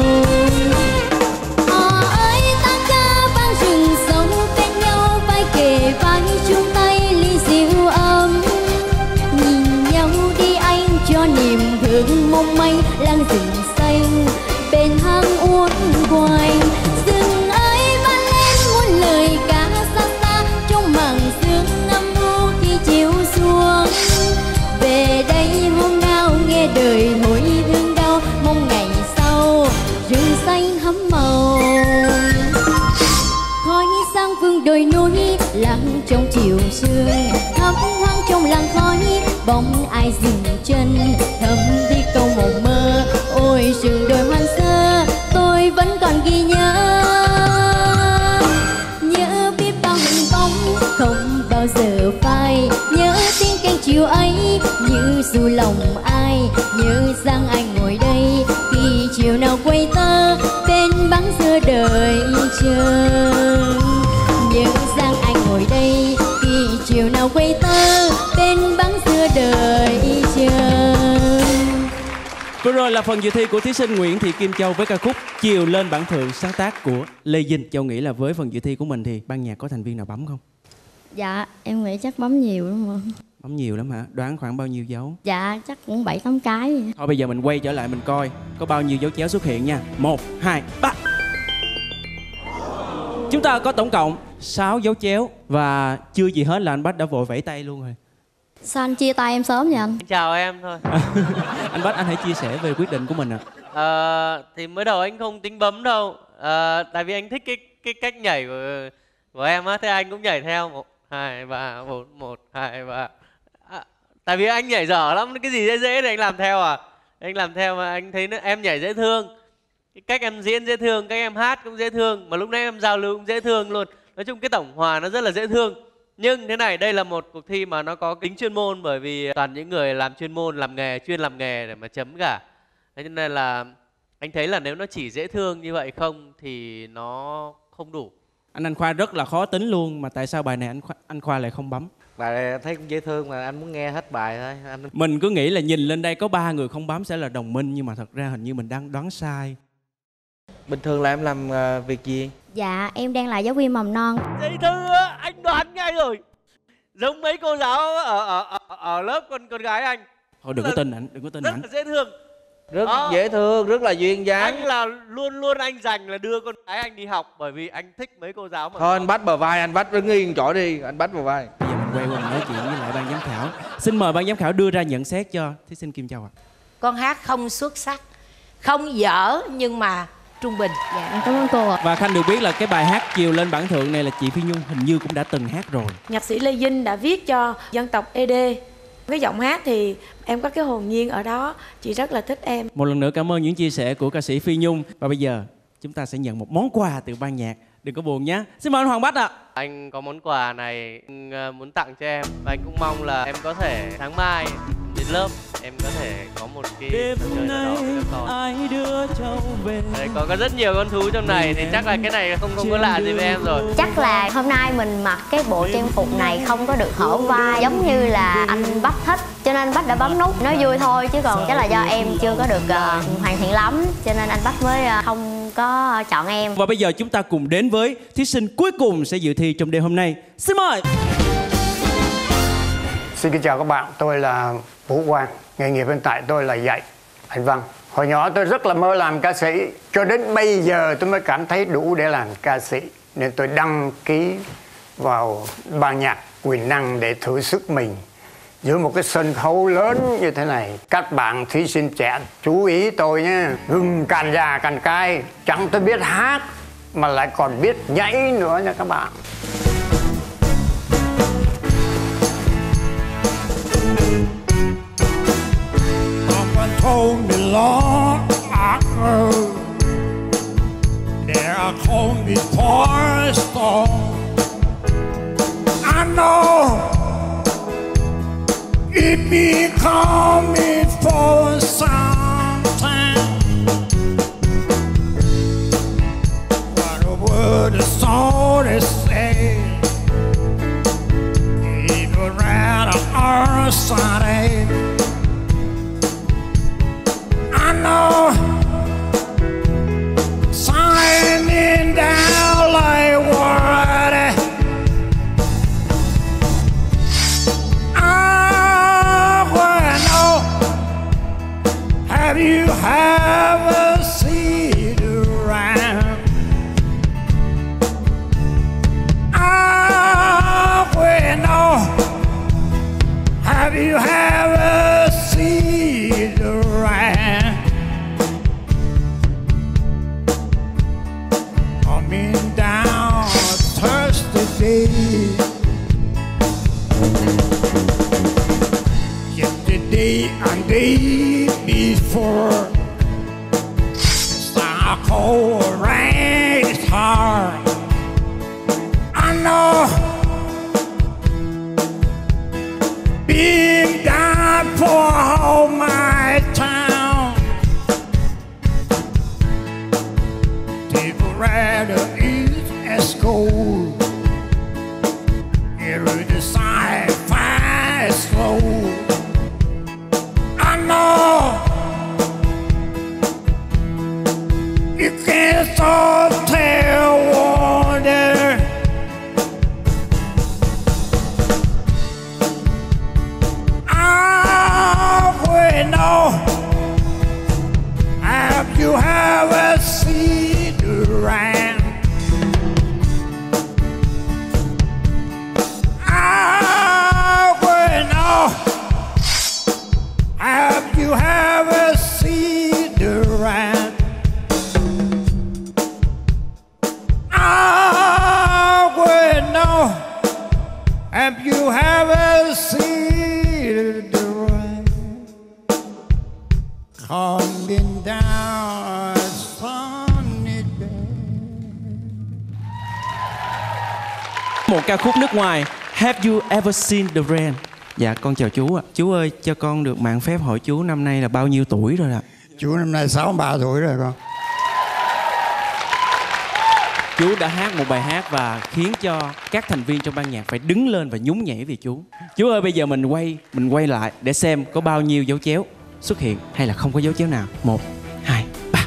Vai chung tay ly rượu ấm, nhìn nhau đi anh cho niềm thương mong manh. Làng rừng xanh bên hang uốn quanh, rừng ơi vang lên muôn lời ca xa xa trong màn sương âm u khi chiều xuống. Về đây hôm nào nghe đời mỗi thương đau, mong ngày sau rừng xanh hấm màu. Khói sang phương đồi núi lặng trong chiều sương, thấp thoáng trong làng khói bóng ai dừng chân. Thầm thì câu một mơ ôi rừng đồi hoang sơ tôi vẫn còn ghi nhớ. Nhớ biết bao hình bóng không bao giờ phai, nhớ tiếng keng chiều ấy như dù lòng ai. Nhớ rằng anh ngồi đây khi chiều nào quay tơ bên băng giữa đời chờ. Nhớ rằng anh ngồi đây khi chiều nào quay tơ bên băng giữa đời chờ. Vừa rồi là phần dự thi của thí sinh Nguyễn Thị Kim Châu với ca khúc Chiều Lên Bản Thượng, sáng tác của Lê Dinh. Châu nghĩ là với phần dự thi của mình thì ban nhạc có thành viên nào bấm không? Dạ em nghĩ chắc bấm nhiều lắm ạ. Bấm nhiều lắm hả? Đoán khoảng bao nhiêu dấu? Dạ chắc cũng bảy tám cái vậy. Thôi bây giờ mình quay trở lại mình coi có bao nhiêu dấu chéo xuất hiện nha. Một, hai, ba. Chúng ta có tổng cộng sáu dấu chéo và chưa gì hết là anh Bách đã vội vẫy tay luôn rồi. Sao anh chia tay em sớm vậy anh? Chào em thôi. Anh Bách, anh hãy chia sẻ về quyết định của mình ạ. À. À, thì mới đầu anh không tính bấm đâu. À, tại vì anh thích cái cái cách nhảy của của em á, thế anh cũng nhảy theo. Một, hai, ba, bốn, một, hai, ba. À, tại vì anh nhảy dở lắm, cái gì dễ dễ thì anh làm theo à. Anh làm theo mà anh thấy em nhảy dễ thương. Cái cách em diễn dễ thương, cách em hát cũng dễ thương, mà lúc nãy em giao lưu cũng dễ thương luôn. Nói chung cái tổng hòa nó rất là dễ thương. Nhưng thế này, đây là một cuộc thi mà nó có tính chuyên môn, bởi vì toàn những người làm chuyên môn, làm nghề, chuyên làm nghề để mà chấm cả. Thế cho nên là anh thấy là nếu nó chỉ dễ thương như vậy không thì nó không đủ. Anh Anh Khoa rất là khó tính luôn, mà tại sao bài này anh Khoa, anh Khoa lại không bấm? Bài này thấy cũng dễ thương mà anh muốn nghe hết bài thôi. Anh... Mình cứ nghĩ là nhìn lên đây có ba người không bấm sẽ là đồng minh, nhưng mà thật ra hình như mình đang đoán sai. Bình thường là em làm uh, việc gì? Dạ em đang là giáo viên mầm non. Dễ thương á, anh đoán ngay rồi. Giống mấy cô giáo ở ở ở, ở lớp con con gái anh. Thôi đừng có tin ảnh, đừng có tin ảnh. Rất là dễ thương. Rất đó. Dễ thương, rất là duyên dáng. Anh là luôn luôn anh dành là đưa con gái anh đi học, bởi vì anh thích mấy cô giáo mà. Thôi anh bắt bờ vai, anh bắt đứng yên chỗ đi, anh bắt bờ vai. Bây giờ mình quay qua nói chuyện với lại ban giám khảo. Xin mời ban giám khảo đưa ra nhận xét cho thí sinh Kim Châu ạ. Con hát không xuất sắc, không dở nhưng mà trung bình. Dạ em cảm ơn cô ạ. Và Khanh được biết là cái bài hát Chiều Lên Bản Thượng này là chị Phi Nhung hình như cũng đã từng hát rồi. Nhạc sĩ Lê Dinh đã viết cho dân tộc e đê. Cái giọng hát thì em có cái hồn nhiên ở đó, chị rất là thích em. Một lần nữa cảm ơn những chia sẻ của ca sĩ Phi Nhung. Và bây giờ chúng ta sẽ nhận một món quà từ ban nhạc. Đừng có buồn nhé. Xin mời anh Hoàng Bách ạ. À. Anh có món quà này muốn tặng cho em, và anh cũng mong là em có thể sáng mai đến lớp em có thể có một cái đêm chơi nào đó với các con. Ai đưa châu về. Đấy, có, có rất nhiều con thú trong này thì chắc là cái này không không có lạ gì với em rồi. Chắc là hôm nay mình mặc cái bộ trang phục này không có được hở vai giống như là anh Bách thích. cho nên anh Bách đã bấm nút. Nói vui thôi chứ còn chắc là do em chưa có được uh, hoàn thiện lắm, cho nên anh Bách mới uh, không có chọn em. Và bây giờ chúng ta cùng đến với thí sinh cuối cùng sẽ dự thi trong đêm hôm nay. Xin mời. Xin kính chào các bạn, tôi là Vũ Quang. Nghề nghiệp hiện tại tôi là dạy Anh Văn. Hồi nhỏ tôi rất là mơ làm ca sĩ, cho đến bây giờ tôi mới cảm thấy đủ để làm ca sĩ, nên tôi đăng ký vào ban nhạc Quyền Năng để thử sức mình giữa một cái sân khấu lớn như thế này. Các bạn thí sinh trẻ chú ý tôi nhé, gừng cành già cành cay, chẳng tôi biết hát mà lại còn biết nhảy nữa nha các bạn. Told me long ago there are calling before a storm. I know it be coming for some time. What a word the song is saying, it would rather our side. I know shining down like water. I wanna know, have you ever seen around? I wanna know, have you ever seen around? Coming down a Thursday day, yesterday and day before, I cold rain is hard. I know being down for all my town, people rather eat as gold. Every decide fast slow. I know you can't stop tell wonder. I will know, have you ever seen around? I will know, have you ever seen around? I will know, have you ever seen around? Coming down a sunny day. Một ca khúc nước ngoài, Have You Ever Seen the Rain? Dạ con chào chú ạ. Chú ơi, cho con được mạng phép hỏi chú năm nay là bao nhiêu tuổi rồi ạ? Chú năm nay sáu mươi ba tuổi rồi con. Chú đã hát một bài hát và khiến cho các thành viên trong ban nhạc phải đứng lên và nhún nhảy vì chú. Chú ơi, bây giờ mình quay, mình quay lại để xem có bao nhiêu dấu chéo xuất hiện hay là không có dấu chéo nào. Một, hai, ba.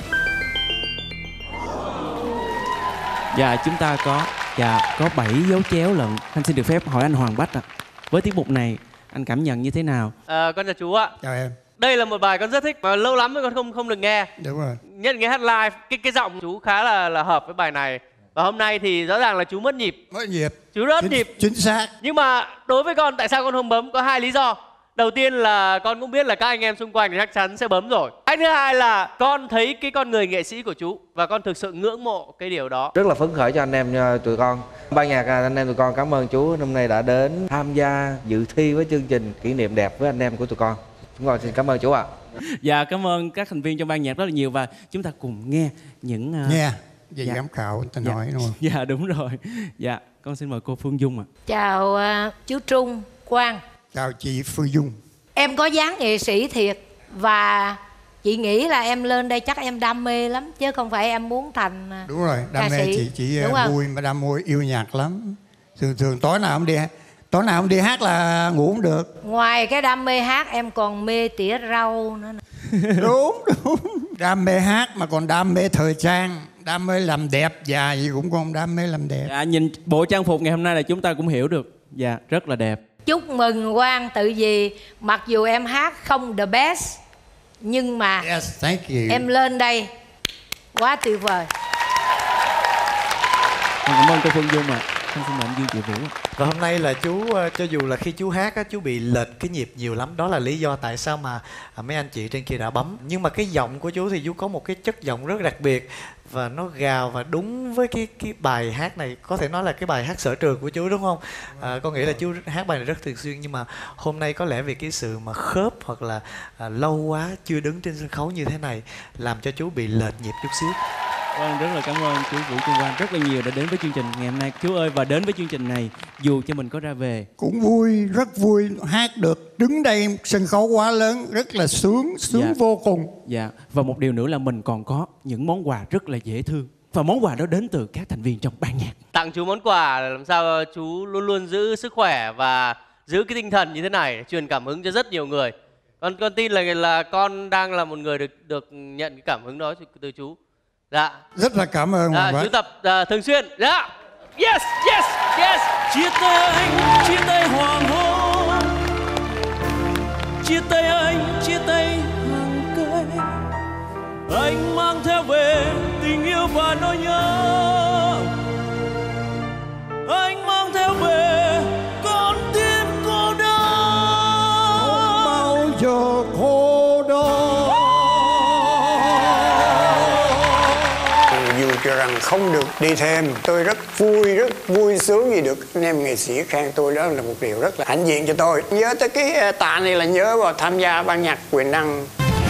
Dạ chúng ta có dạ có bảy dấu chéo lận. Anh xin được phép hỏi anh Hoàng Bách ạ. Với tiết mục này anh cảm nhận như thế nào? À, con chào chú ạ. Chào em. Đây là một bài con rất thích mà lâu lắm rồi con không không được nghe. Đúng rồi. Nhất nghe hát live, cái cái giọng chú khá là là hợp với bài này. Và hôm nay thì rõ ràng là chú mất nhịp. Mất nhịp. Chú rất chính, nhịp. Chính xác. Nhưng mà đối với con tại sao con không bấm có hai lý do. Đầu tiên là con cũng biết là các anh em xung quanh thì chắc chắn sẽ bấm rồi. Cái thứ hai là con thấy cái con người nghệ sĩ của chú và con thực sự ngưỡng mộ cái điều đó. Rất là phấn khởi cho anh em tụi con. Ban nhạc anh em tụi con cảm ơn chú hôm nay đã đến tham gia dự thi với chương trình kỷ niệm đẹp với anh em của tụi con. Chúng con xin cảm ơn chú ạ. Dạ cảm ơn các thành viên trong ban nhạc rất là nhiều và chúng ta cùng nghe những uh... nghe về dạ. giám khảo ta dạ. nói đúng không? Dạ đúng rồi. Dạ con xin mời cô Phương Dung ạ. Chào uh, chú Trung Quang. Chào chị Phương Dung. Em có dáng nghệ sĩ thiệt và chị nghĩ là em lên đây chắc em đam mê lắm chứ không phải em muốn thành đúng rồi đam ca mê sĩ. chị chị đúng vui mà đam mê yêu nhạc lắm. Thường thường tối nào cũng đi Tối nào không đi hát là ngủ không được. Ngoài cái đam mê hát em còn mê tỉa rau nữa nè. Đúng đúng. Đam mê hát mà còn đam mê thời trang, đam mê làm đẹp, già gì cũng còn đam mê làm đẹp. Dạ, nhìn bộ trang phục ngày hôm nay là chúng ta cũng hiểu được. Dạ, rất là đẹp. Chúc mừng Quang, tự vì mặc dù em hát không the best nhưng mà yes, thank you. Em lên đây quá tuyệt vời. Cảm ơn cô Phương Dung ạ. Con xin mời anh Dương Chị Vũ. Và hôm nay là chú, cho dù là khi chú hát á, chú bị lệch cái nhịp nhiều lắm. Đó là lý do tại sao mà mấy anh chị trên kia đã bấm. Nhưng mà cái giọng của chú thì chú có một cái chất giọng rất đặc biệt. Và nó gào và đúng với cái cái bài hát này. Có thể nói là cái bài hát sở trường của chú đúng không? À, con nghĩ là chú hát bài này rất thường xuyên. Nhưng mà hôm nay có lẽ vì cái sự mà khớp hoặc là à, lâu quá chưa đứng trên sân khấu như thế này làm cho chú bị lệch nhịp chút xíu. Vâng, rất là cảm ơn chú Vũ Trung Quang rất là nhiều đã đến với chương trình ngày hôm nay. Chú ơi, và đến với chương trình này dù cho mình có ra về cũng vui, rất vui. Hát được đứng đây sân khấu quá lớn, rất là sướng, sướng dạ. vô cùng. Dạ, và một điều nữa là mình còn có những món quà rất là dễ thương. Và món quà đó đến từ các thành viên trong ban nhạc. Tặng chú món quà là làm sao chú luôn luôn giữ sức khỏe và giữ cái tinh thần như thế này, truyền cảm hứng cho rất nhiều người. Con con tin là là con đang là một người được được nhận cái cảm hứng đó từ chú. Dạ. Rất là cảm ơn. Dạ, chú tập uh, thường xuyên. Dạ. Yes, yes, yes. Chia tay anh, chia tay hoàng hôn. Chia tay anh, chia tay hàng cây. Anh mang theo về tình yêu và nỗi nhớ. Anh mang theo về con tim cô đơn. Không bao giờ cô đơn. Dù cho rằng không được đi thêm, tôi rất vui, rất vui sướng vì được anh em nghệ sĩ khen tôi. Đó là một điều rất là hãnh diện cho tôi. Nhớ tới cái tạ này là nhớ vào tham gia ban nhạc Quyền Năng.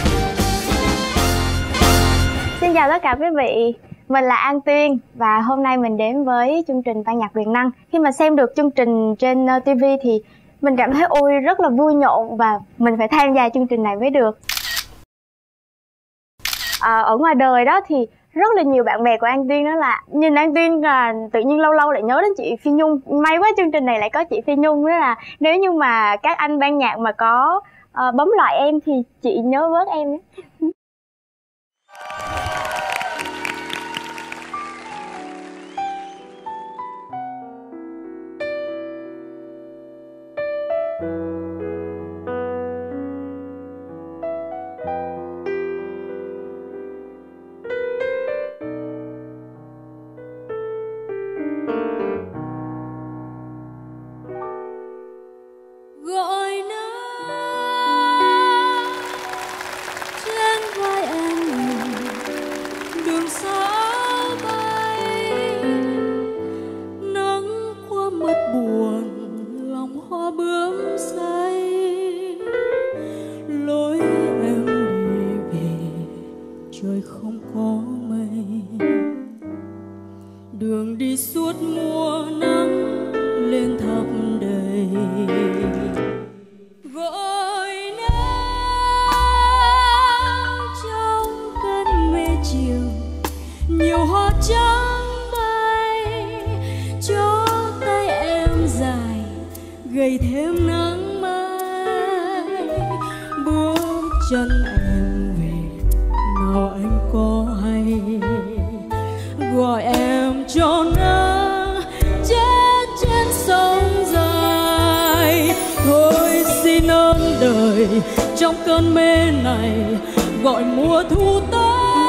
Xin chào tất cả quý vị, mình là An Tuyên và hôm nay mình đến với chương trình Ban nhạc Quyền Năng. Khi mà xem được chương trình trên ti vi thì mình cảm thấy ôi rất là vui nhộn và mình phải tham gia chương trình này mới được. À, ở ngoài đời đó thì rất là nhiều bạn bè của An Tuyên đó là nhìn An Tuyên là tự nhiên lâu lâu lại nhớ đến chị Phi Nhung. May quá chương trình này lại có chị Phi Nhung, đó là nếu như mà các anh ban nhạc mà có uh, bấm loại em thì chị nhớ bớt em nhé. Gọi nó trên vai em đường xa bay, nắng qua mất buồn lòng hoa bướm say, lối em đi về trời không có mây, đường đi suốt mùa nắng lên thắp đầy. Gọi nắng trong cơn mê chiều, nhiều hoa trắng bay, cho tay em dài gầy thêm nắng mai. Bước chân em về nào anh có hay, gọi em cho nắng chết trên sông dài. Thôi xin ơn đời trong cơn mê này, gọi mùa thu tới.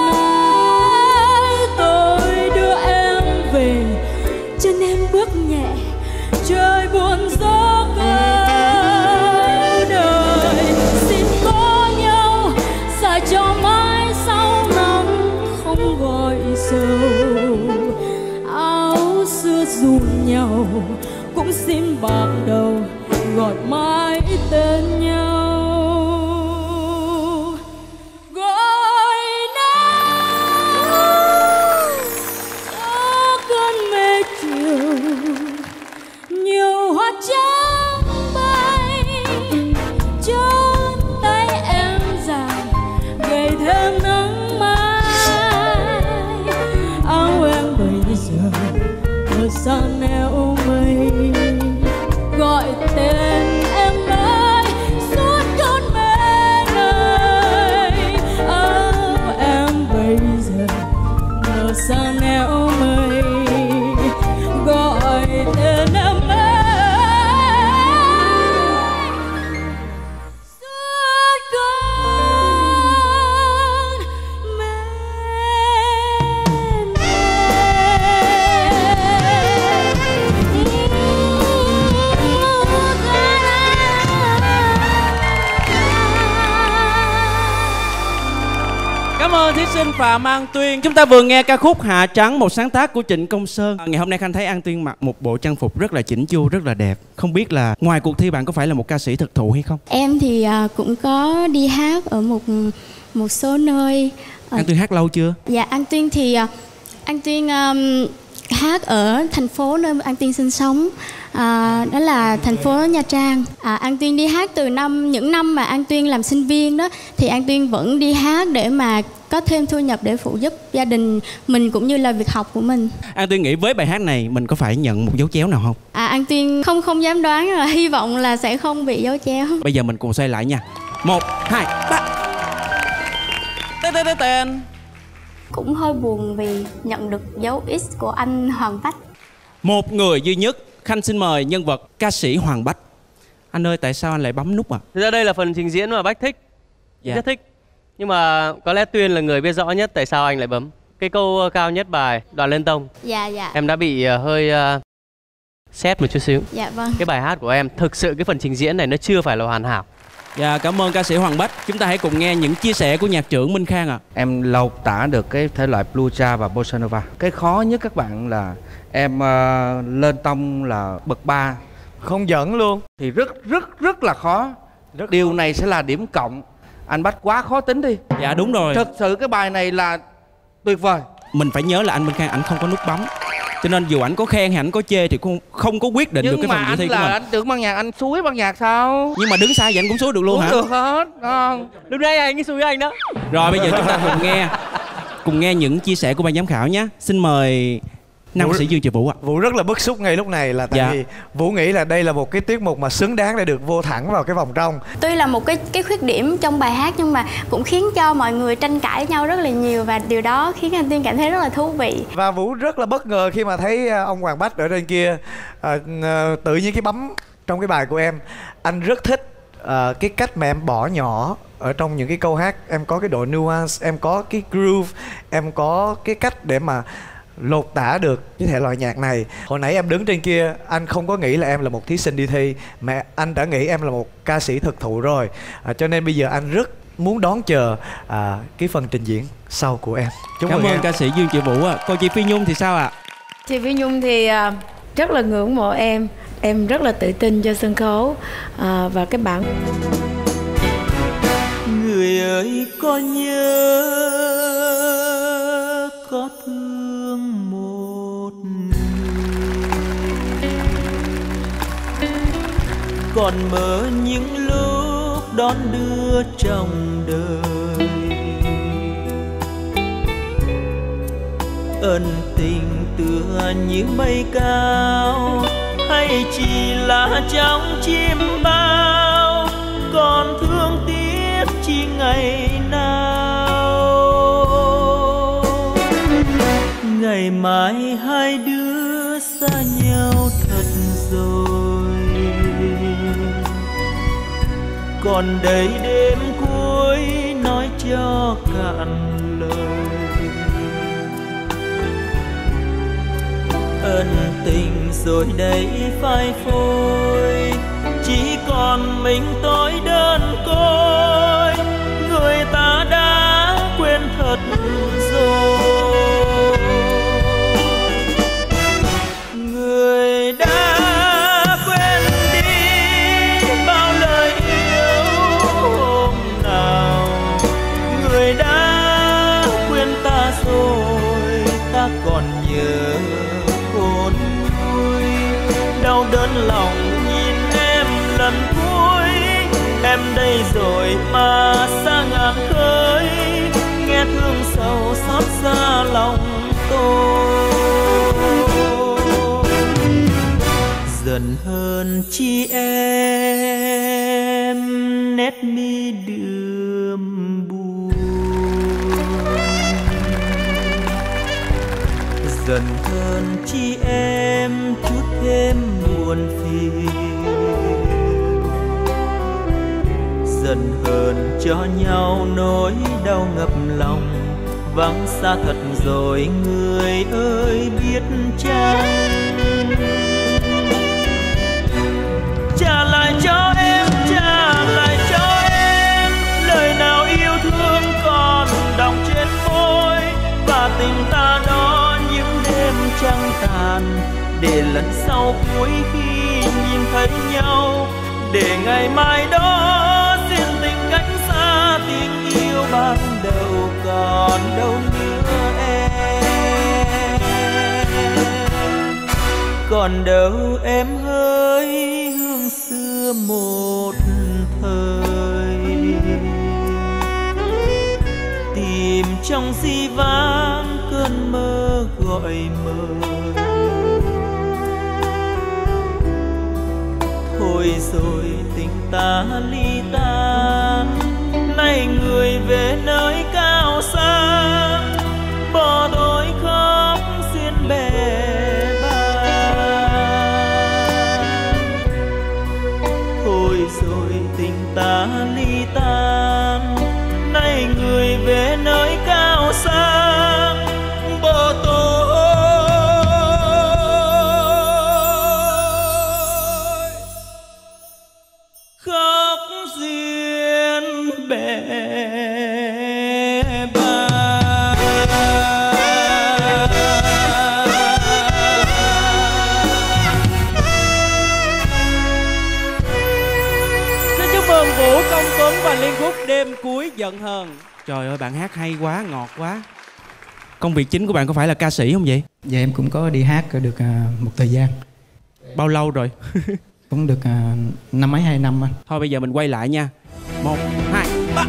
Tôi đưa em về, chân em bước nhẹ, trời buồn gió cơn đời. Xin có nhau dài cho mãi sau nắng không gọi sầu. Áo xưa dùn nhau cũng xin bạc đầu, gọi mãi tên nhau. Gọi nắng cho cơn mê chiều, nhiều hoa trắng bay, cho tay em dài gầy thêm nắng mai. Áo em bây giờ ở xa nẻo mây, gọi sinh Phạm An Tuyên. Chúng ta vừa nghe ca khúc Hạ Trắng, một sáng tác của Trịnh Công Sơn. Ngày hôm nay Khanh thấy An Tuyên mặc một bộ trang phục rất là chỉnh chu, rất là đẹp. Không biết là ngoài cuộc thi bạn có phải là một ca sĩ thực thụ hay không? Em thì uh, cũng có đi hát ở một một số nơi. An Tuyên hát lâu chưa? Dạ, An Tuyên thì uh, An Tuyên um, hát ở thành phố nơi An Tuyên sinh sống, à, đó là thành phố Nha Trang. À, An Tuyên đi hát từ năm những năm mà An Tuyên làm sinh viên đó, thì An Tuyên vẫn đi hát để mà có thêm thu nhập để phụ giúp gia đình mình cũng như là việc học của mình. An Tuyên nghĩ với bài hát này mình có phải nhận một dấu chéo nào không? À, An Tuyên không không dám đoán, là hy vọng là sẽ không bị dấu chéo. Bây giờ mình cùng xoay lại nha. Một, hai, ba. Tên tên tên tên. Cũng hơi buồn vì nhận được dấu X của anh Hoàng Bách. Một người duy nhất. Khanh xin mời nhân vật ca sĩ Hoàng Bách. Anh ơi, tại sao anh lại bấm nút à? Thực ra đây là phần trình diễn mà Bách thích. Dạ. Rất thích. Nhưng mà có lẽ Tuyên là người biết rõ nhất tại sao anh lại bấm. Cái câu cao nhất bài Đoàn Lên Tông. Dạ dạ. Em đã bị uh, hơi uh, xét một chút xíu. Dạ vâng. Cái bài hát của em, thực sự cái phần trình diễn này nó chưa phải là hoàn hảo. Dạ, cảm ơn ca sĩ Hoàng Bách. Chúng ta hãy cùng nghe những chia sẻ của nhạc trưởng Minh Khang ạ. À. Em lột tả được cái thể loại blues jazz và bossa nova. Cái khó nhất các bạn là em uh, lên tông là bậc ba. Không dẫn luôn. Thì rất rất rất là khó. Rất Điều khó. Này sẽ là điểm cộng. Anh Bách quá khó tính đi. Dạ đúng rồi. Thực sự cái bài này là tuyệt vời. Mình phải nhớ là anh Minh Khang ảnh không có nút bấm. Cho nên dù ảnh có khen hay ảnh có chê thì cũng không có quyết định nhưng được cái phần dự thi của mình. Nhưng mà anh tưởng ban nhạc anh suối ban nhạc sao? Nhưng mà đứng sai vậy anh cũng suối được luôn cũng hả? Được hết. Không. Lúc đây anh cái suối anh đó. Rồi bây giờ chúng ta cùng nghe cùng nghe những chia sẻ của ban giám khảo nhé. Xin mời nam ca sĩ Dương Triệu Vũ ạ. Vũ rất là bức xúc ngay lúc này là tại dạ. vì Vũ nghĩ là đây là một cái tiết mục mà xứng đáng để được vô thẳng vào cái vòng trong. Tuy là một cái cái khuyết điểm trong bài hát nhưng mà cũng khiến cho mọi người tranh cãi nhau rất là nhiều, và điều đó khiến anh Tuyên cảm thấy rất là thú vị. Và Vũ rất là bất ngờ khi mà thấy ông Hoàng Bách ở trên kia à, tự nhiên cái bấm trong cái bài của em. Anh rất thích à, cái cách mà em bỏ nhỏ ở trong những cái câu hát. Em có cái độ nuance, em có cái groove, em có cái cách để mà lột tả được cái thể loại nhạc này. Hồi nãy em đứng trên kia, anh không có nghĩ là em là một thí sinh đi thi, mà anh đã nghĩ em là một ca sĩ thực thụ rồi. à, Cho nên bây giờ anh rất muốn đón chờ à, cái phần trình diễn sau của em. Chúc Cảm ơn em. ca sĩ Dương Triệu Vũ ạ. Còn chị Phi Nhung thì sao ạ? Chị Phi Nhung thì uh, rất là ngưỡng mộ em. Em rất là tự tin cho sân khấu uh, và cái bản. Người ơi có nhớ có thương một người, còn mơ những lúc đón đưa trong đời. Ân tình tựa như mây cao, hay chỉ là trong chim bao, còn thương tiếc chi ngày nào. Ngày mai hai đứa xa nhau thật rồi, còn đây đêm cuối nói cho cạn lời. Ân tình rồi đây phai phôi, chỉ còn mình tôi đơn côi. Người ta đã quên thật rồi, người đã quên đi bao lời yêu hôm nào. Người đã quên ta rồi, ta còn nhớ khôn nguôi. Đau đớn lòng nhìn em lần cuối, em đây rồi mà xa ngàn khơi. Nghe thương sầu xót xa lòng tôi, dần hơn chi em nét mi đượm buồn. Dần hơn chi em chút thêm buồn phiền. Dần hơn cho nhau nỗi đau ngập lòng. Vắng xa thật rồi người ơi biết chăng. Trả lại cho em, trả lại cho em lời nào yêu thương còn đọng trên môi. tình ta đó những đêm trăng tàn, để lần sau cuối khi nhìn thấy nhau, để ngày mai đó xin tình cách xa, tình yêu ban đầu còn đâu nữa em. Còn đâu em hỡi hương xưa một thời, tìm trong di vãng cơn mơ gọi mời. Thôi rồi tình ta ly tan, nay người về nơi cao xa, bỏ tôi khóc xiên bè bàng. Thôi rồi tình ta ly tan, nay người về nơi cao xa, bỏ tôi khóc xiên bè bàng. Xin chúc mừng Vũ Công Tuấn và liên khúc Đêm Cuối Giận Hờn. Trời ơi, bạn hát hay quá, ngọt quá. Công việc chính của bạn có phải là ca sĩ không vậy? Dạ em cũng có đi hát được uh, một thời gian. Bao lâu rồi? Cũng được uh, năm mấy hai năm anh. Thôi bây giờ mình quay lại nha. Một, hai, ba.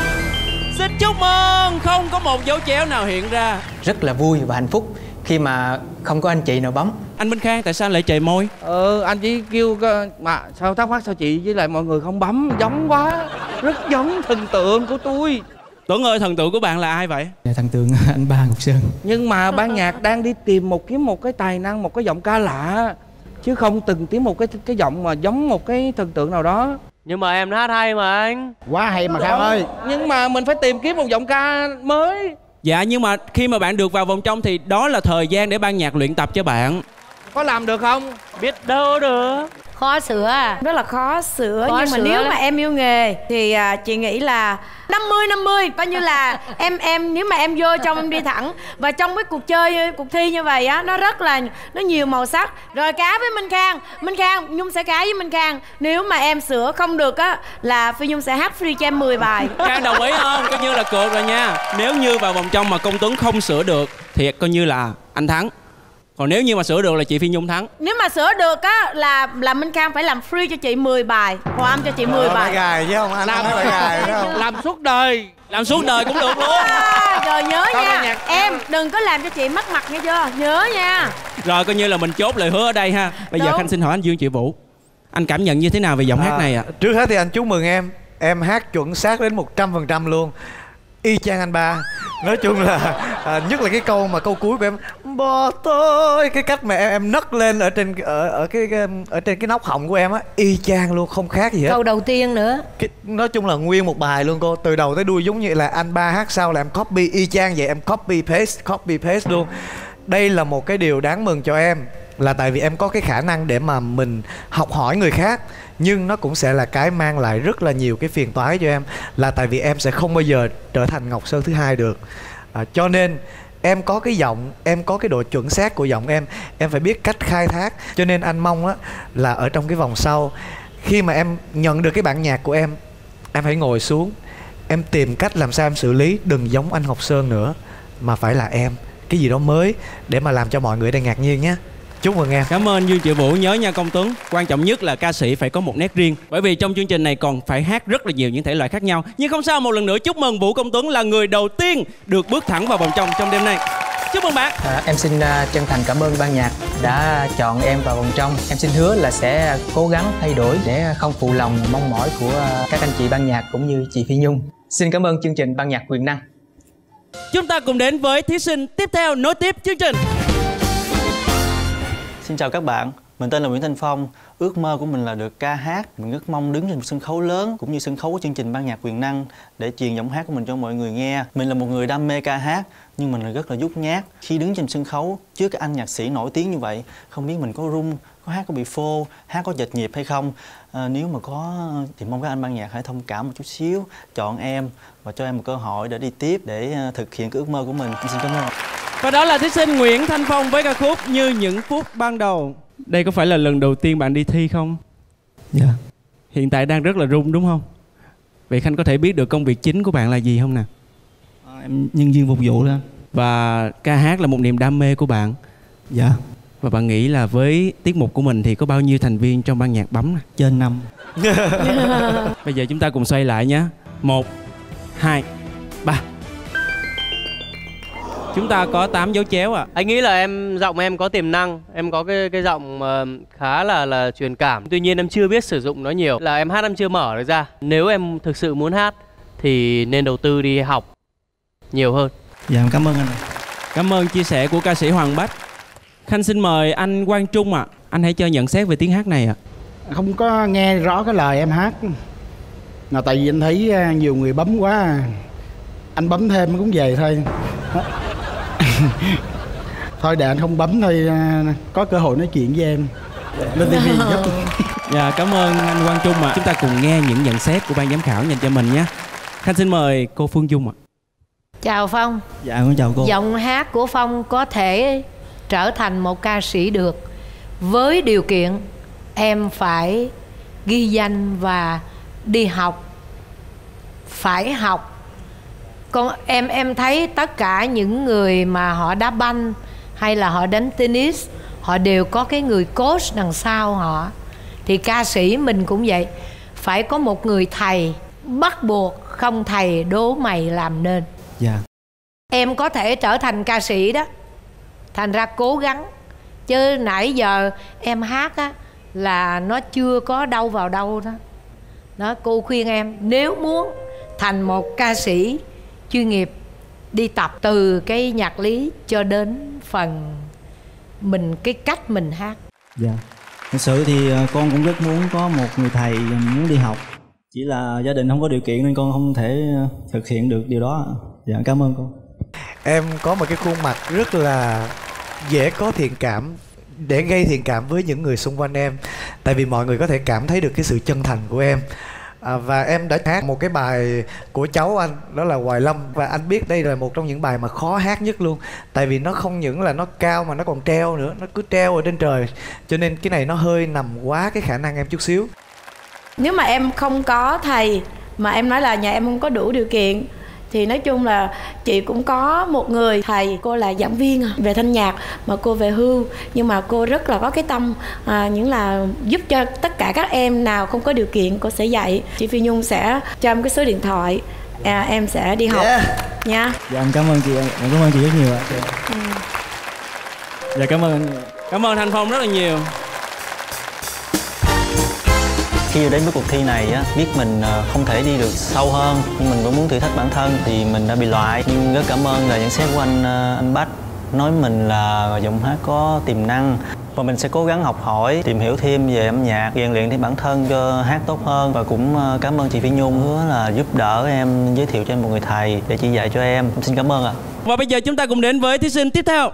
Xin chúc mừng. Không có một dấu chéo nào hiện ra. Rất là vui và hạnh phúc khi mà không có anh chị nào bấm. Anh Minh Khang tại sao lại chề môi? Ừ, anh chỉ kêu mà sao thắc mắc sao chị với lại mọi người không bấm, giống quá. Rất giống thần tượng của tôi. Tuấn ơi, thần tượng của bạn là ai vậy? Dạ, thần tượng anh Ba Ngọc Sơn. Nhưng mà ban nhạc đang đi tìm một kiếm một cái tài năng, một cái giọng ca lạ, chứ không từng tìm một cái cái giọng mà giống một cái thần tượng nào đó. Nhưng mà em hát hay mà anh. Quá hay mà Khang ơi. Nhưng mà mình phải tìm kiếm một giọng ca mới. Dạ, nhưng mà khi mà bạn được vào vòng trong thì đó là thời gian để ban nhạc luyện tập cho bạn. Có làm được không? Biết đâu được. Khó sửa à? Rất là khó sửa. Khó nhưng mà sửa nếu lắm. mà em yêu nghề thì à, chị nghĩ là năm mươi năm mươi, coi như là em em nếu mà em vô trong em đi thẳng. Và trong cái cuộc chơi, cuộc thi như vậy á, nó rất là nó nhiều màu sắc. Rồi cá với Minh Khang, Minh Khang Nhung sẽ cá với Minh Khang. Nếu mà em sửa không được á là Phi Nhung sẽ hát free cho em mười bài. Khang đồng ý không? Coi như là cược rồi nha. Nếu như vào vòng trong mà Công Tuấn không sửa được thì coi như là anh thắng. Còn nếu như mà sửa được là chị Phi Nhung thắng. Nếu mà sửa được á là là Minh Khang phải làm free cho chị mười bài, hòa âm cho chị mười bài. Gài chứ không anh? Làm phải gài phải không? Làm suốt đời. Làm suốt đời cũng được luôn. À, rồi nhớ Không, nha nhạc... em đừng có làm cho chị mất mặt nghe chưa, nhớ nha. Rồi coi như là mình chốt lời hứa ở đây ha. Bây Đúng. giờ Khanh xin hỏi anh Dương Triệu Vũ, anh cảm nhận như thế nào về giọng à, hát này ạ? À? Trước hết thì anh chúc mừng em. Em hát chuẩn xác đến một trăm phần trăm luôn, y chang anh Ba. Nói chung là à, nhất là cái câu mà câu cuối của em bỏ tôi, cái cách mà em em nấc lên ở trên ở ở cái, cái ở trên cái nóc họng của em á, y chang luôn, không khác gì hết. Câu đầu tiên nữa. Cái, nói chung là nguyên một bài luôn cô, từ đầu tới đuôi giống như là anh Ba hát sao là em copy y chang vậy, em copy paste copy paste luôn. Đây là một cái điều đáng mừng cho em, là tại vì em có cái khả năng để mà mình học hỏi người khác, nhưng nó cũng sẽ là cái mang lại rất là nhiều cái phiền toái cho em, là tại vì em sẽ không bao giờ trở thành Ngọc Sơn thứ hai được. à, cho nên em có cái giọng, em có cái độ chuẩn xác của giọng em em phải biết cách khai thác. Cho nên anh mong á là ở trong cái vòng sau, khi mà em nhận được cái bản nhạc của em, em phải ngồi xuống, em tìm cách làm sao em xử lý đừng giống anh Ngọc Sơn nữa, mà phải là em, cái gì đó mới để mà làm cho mọi người đang ngạc nhiên nhé. Chúc mừng em. Cảm ơn Dương Triệu Vũ. Nhớ nha Công Tuấn, quan trọng nhất là ca sĩ phải có một nét riêng, bởi vì trong chương trình này còn phải hát rất là nhiều những thể loại khác nhau. Nhưng không sao, một lần nữa chúc mừng Vũ Công Tuấn là người đầu tiên được bước thẳng vào vòng trong trong đêm nay. Chúc mừng bạn. à, Em xin uh, chân thành cảm ơn ban nhạc đã chọn em vào vòng trong. Em xin hứa là sẽ cố gắng thay đổi để không phụ lòng mong mỏi của uh, các anh chị ban nhạc cũng như chị Phi Nhung. Xin cảm ơn chương trình Ban Nhạc Quyền Năng. Chúng ta cùng đến với thí sinh tiếp theo nối tiếp chương trình. Xin chào các bạn, mình tên là Nguyễn Thanh Phong. Ước mơ của mình là được ca hát. Mình rất mong đứng trên một sân khấu lớn cũng như sân khấu của chương trình Ban Nhạc Quyền Năng để truyền giọng hát của mình cho mọi người nghe. Mình là một người đam mê ca hát nhưng mình là rất là nhút nhát. Khi đứng trên sân khấu trước các anh nhạc sĩ nổi tiếng như vậy, không biết mình có run, có hát có bị phô, hát có chệch nhịp hay không. À, nếu mà có thì mong các anh ban nhạc hãy thông cảm một chút xíu, chọn em và cho em một cơ hội để đi tiếp, để thực hiện cái ước mơ của mình. Xin cảm ơn. Và đó là thí sinh Nguyễn Thanh Phong với ca khúc Như Những Phút Ban Đầu. Đây có phải là lần đầu tiên bạn đi thi không? Dạ. Hiện tại đang rất là run đúng không? Vậy Khanh có thể biết được công việc chính của bạn là gì không nè? À, em nhân viên phục vụ đó. Và ca hát là một niềm đam mê của bạn. Dạ. Và bạn nghĩ là với tiết mục của mình thì có bao nhiêu thành viên trong ban nhạc bấm nè? Trên năm. Bây giờ chúng ta cùng xoay lại nhé. Một, hai, ba. Chúng ta có tám dấu chéo ạ. À. Anh nghĩ là em giọng em có tiềm năng, em có cái cái giọng uh, khá là là truyền cảm. Tuy nhiên em chưa biết sử dụng nó nhiều. Là em hát em chưa mở được ra. Nếu em thực sự muốn hát thì nên đầu tư đi học nhiều hơn. Dạ em cảm ơn anh. Cảm ơn chia sẻ của ca sĩ Hoàng Bách. Khanh xin mời anh Quang Trung ạ. À. Anh hãy cho nhận xét về tiếng hát này ạ. À. Không có nghe rõ cái lời em hát. Mà tại vì anh thấy nhiều người bấm quá, anh bấm thêm cũng về thôi. Thôi để anh không bấm thôi, có cơ hội nói chuyện với em lên ti vi giúp. Dạ cảm ơn anh Quang Trung ạ. À. Chúng ta cùng nghe những nhận xét của ban giám khảo dành cho mình nhé. Khanh xin mời cô Phương Dung ạ. À. Chào Phong. Dạ con chào cô. Giọng hát của Phong có thể trở thành một ca sĩ được, với điều kiện em phải ghi danh và đi học. Phải học. Còn em em thấy tất cả những người mà họ đá banh hay là họ đánh tennis, họ đều có cái người coach đằng sau họ. Thì ca sĩ mình cũng vậy, phải có một người thầy, bắt buộc không thầy đố mày làm nên. Dạ. Em có thể trở thành ca sĩ đó, thành ra cố gắng. Chứ nãy giờ em hát á là nó chưa có đâu vào đâu đó. Đó, cô khuyên em nếu muốn thành một ca sĩ chuyên nghiệp, đi tập từ cái nhạc lý cho đến phần mình, cái cách mình hát. Dạ. Thật sự thì con cũng rất muốn có một người thầy, muốn đi học. Chỉ là gia đình không có điều kiện nên con không thể thực hiện được điều đó. Dạ cảm ơn con. Em có một cái khuôn mặt rất là dễ có thiện cảm, để gây thiện cảm với những người xung quanh em. Tại vì mọi người có thể cảm thấy được cái sự chân thành của em. À, và em đã hát một cái bài của cháu anh, đó là Hoài Lâm. Và anh biết đây là một trong những bài mà khó hát nhất luôn. Tại vì nó không những là nó cao mà nó còn treo nữa, nó cứ treo ở trên trời. Cho nên cái này nó hơi nằm quá cái khả năng em chút xíu. Nếu mà em không có thầy, mà em nói là nhà em không có đủ điều kiện, thì nói chung là chị cũng có một người thầy, cô là giảng viên về thanh nhạc mà cô về hưu, nhưng mà cô rất là có cái tâm à, những là giúp cho tất cả các em nào không có điều kiện cô sẽ dạy. Chị Phi Nhung sẽ cho em cái số điện thoại, à, em sẽ đi học. Yeah. Nha. Dạ em cảm ơn chị, em cảm ơn chị rất nhiều ạ. Ừ. Dạ cảm ơn anh. Cảm ơn Thanh Phong rất là nhiều. Khi đến với cuộc thi này á, biết mình không thể đi được sâu hơn, nhưng mình cũng muốn thử thách bản thân thì mình đã bị loại. Nhưng rất cảm ơn là nhận xét của anh anh Bách, nói mình là giọng hát có tiềm năng và mình sẽ cố gắng học hỏi, tìm hiểu thêm về âm nhạc, rèn luyện thêm bản thân cho hát tốt hơn. Và cũng cảm ơn chị Phi Nhung hứa là giúp đỡ em, giới thiệu cho em một người thầy để chỉ dạy cho em. Em xin cảm ơn ạ. Và bây giờ chúng ta cùng đến với thí sinh tiếp theo.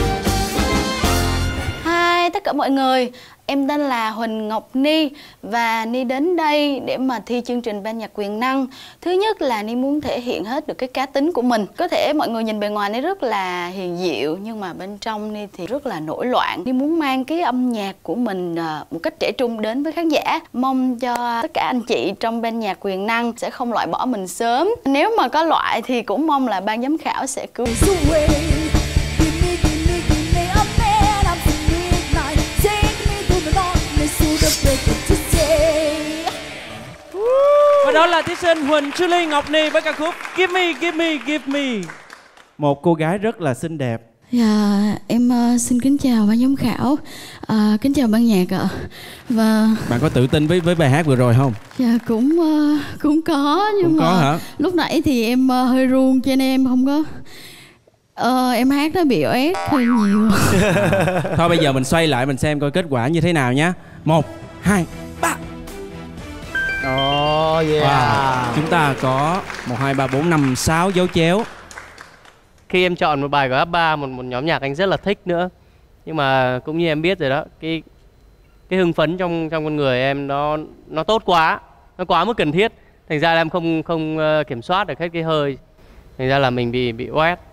Hi tất cả mọi người, em tên là Huỳnh Ngọc Ni và Ni đến đây để mà thi chương trình ban nhạc quyền năng. Thứ nhất là Ni muốn thể hiện hết được cái cá tính của mình. Có thể mọi người nhìn bề ngoài Ni rất là hiền dịu, nhưng mà bên trong Ni thì rất là nổi loạn. Ni muốn mang cái âm nhạc của mình một cách trẻ trung đến với khán giả. Mong cho tất cả anh chị trong ban nhạc quyền năng sẽ không loại bỏ mình sớm. Nếu mà có loại thì cũng mong là ban giám khảo sẽ cứu. Và đó là thí sinh Huỳnh Trư Ly Ngọc Ni với ca khúc Give Me, Give Me, Give Me. Một cô gái rất là xinh đẹp. Dạ, em uh, xin kính chào ban giám khảo, uh, kính chào ban nhạc ạ. Và bạn có tự tin với với bài hát vừa rồi không? Dạ cũng uh, cũng có, nhưng cũng mà có hả? Lúc nãy thì em uh, hơi run cho nên em không có. Ờ, em hát nó bị oét hơi nhiều. Thôi bây giờ mình xoay lại mình xem coi kết quả như thế nào nhé. Một, hai, ba. Oh yeah. Wow. Chúng ta có một, hai, ba, bốn, năm, sáu dấu chéo. Khi em chọn một bài của ép ba, một, một nhóm nhạc anh rất là thích nữa. Nhưng mà cũng như em biết rồi đó, cái cái hưng phấn trong trong con người em nó nó tốt quá, nó quá mức cần thiết. Thành ra là em không không kiểm soát được hết cái hơi. Thành ra là mình bị bị oét.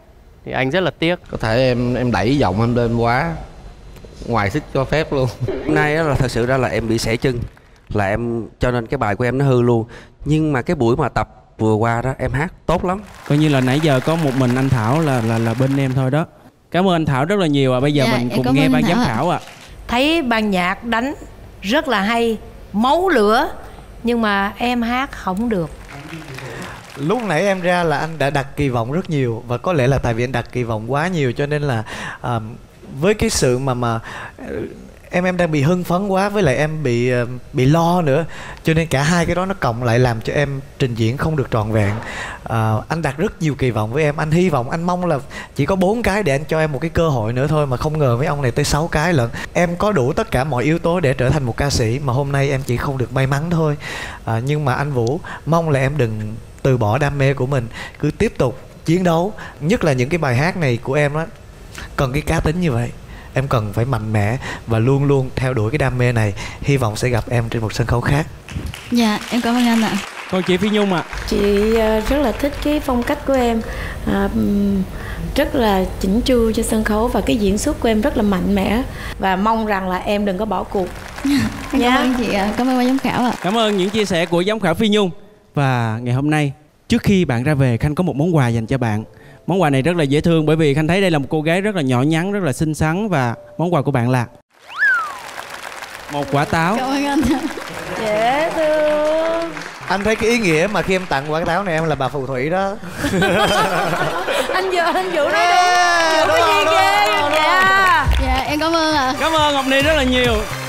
thì anh rất là tiếc. Có thể em em đẩy giọng em lên quá ngoài sức cho phép luôn. Hôm nay là thật sự ra là em bị xẻ chân, là em cho nên cái bài của em nó hư luôn. Nhưng mà cái buổi mà tập vừa qua đó em hát tốt lắm. Coi như là nãy giờ có một mình anh Thảo là là là bên em thôi đó. Cảm ơn anh Thảo rất là nhiều. À bây giờ Dạ, mình em cùng cảm nghe ơn ban anh giám Thảo ạ. khảo ạ. Thấy ban nhạc đánh rất là hay, máu lửa, nhưng mà em hát không được. Lúc nãy em ra là anh đã đặt kỳ vọng rất nhiều, và có lẽ là tại vì anh đặt kỳ vọng quá nhiều cho nên là uh, với cái sự mà mà uh, em em đang bị hưng phấn quá, với lại em bị uh, bị lo nữa, cho nên cả hai cái đó nó cộng lại làm cho em trình diễn không được trọn vẹn. Uh, anh đặt rất nhiều kỳ vọng với em, anh hy vọng, anh mong là chỉ có bốn cái để anh cho em một cái cơ hội nữa thôi, mà không ngờ với ông này tới sáu cái lận. Em có đủ tất cả mọi yếu tố để trở thành một ca sĩ, mà hôm nay em chỉ không được may mắn thôi. Uh, nhưng mà anh Vũ mong là em đừng từ bỏ đam mê của mình, cứ tiếp tục chiến đấu. Nhất là những cái bài hát này của em á, cần cái cá tính như vậy. Em cần phải mạnh mẽ và luôn luôn theo đuổi cái đam mê này. Hy vọng sẽ gặp em trên một sân khấu khác. Dạ, em cảm ơn anh ạ. Còn chị Phi Nhung ạ? À? Chị rất là thích cái phong cách của em, à, rất là chỉnh chu cho sân khấu, và cái diễn xuất của em rất là mạnh mẽ, và mong rằng là em đừng có bỏ cuộc. Cảm ơn chị ạ, cảm ơn ban giám khảo ạ. Cảm ơn những chia sẻ của giám khảo Phi Nhung. Và ngày hôm nay, trước khi bạn ra về, Khanh có một món quà dành cho bạn. Món quà này rất là dễ thương, bởi vì Khanh thấy đây là một cô gái rất là nhỏ nhắn, rất là xinh xắn. Và món quà của bạn là một quả táo. Cảm ơn anh. Dễ thương. Anh thấy cái ý nghĩa mà khi em tặng quả táo này em là bà phù thủy đó. Anh Vũ, anh Vũ nói đúng. Vũ có gì ghê. Dạ. Dạ, em cảm ơn ạ. Cảm ơn Ngọc Ni rất là nhiều.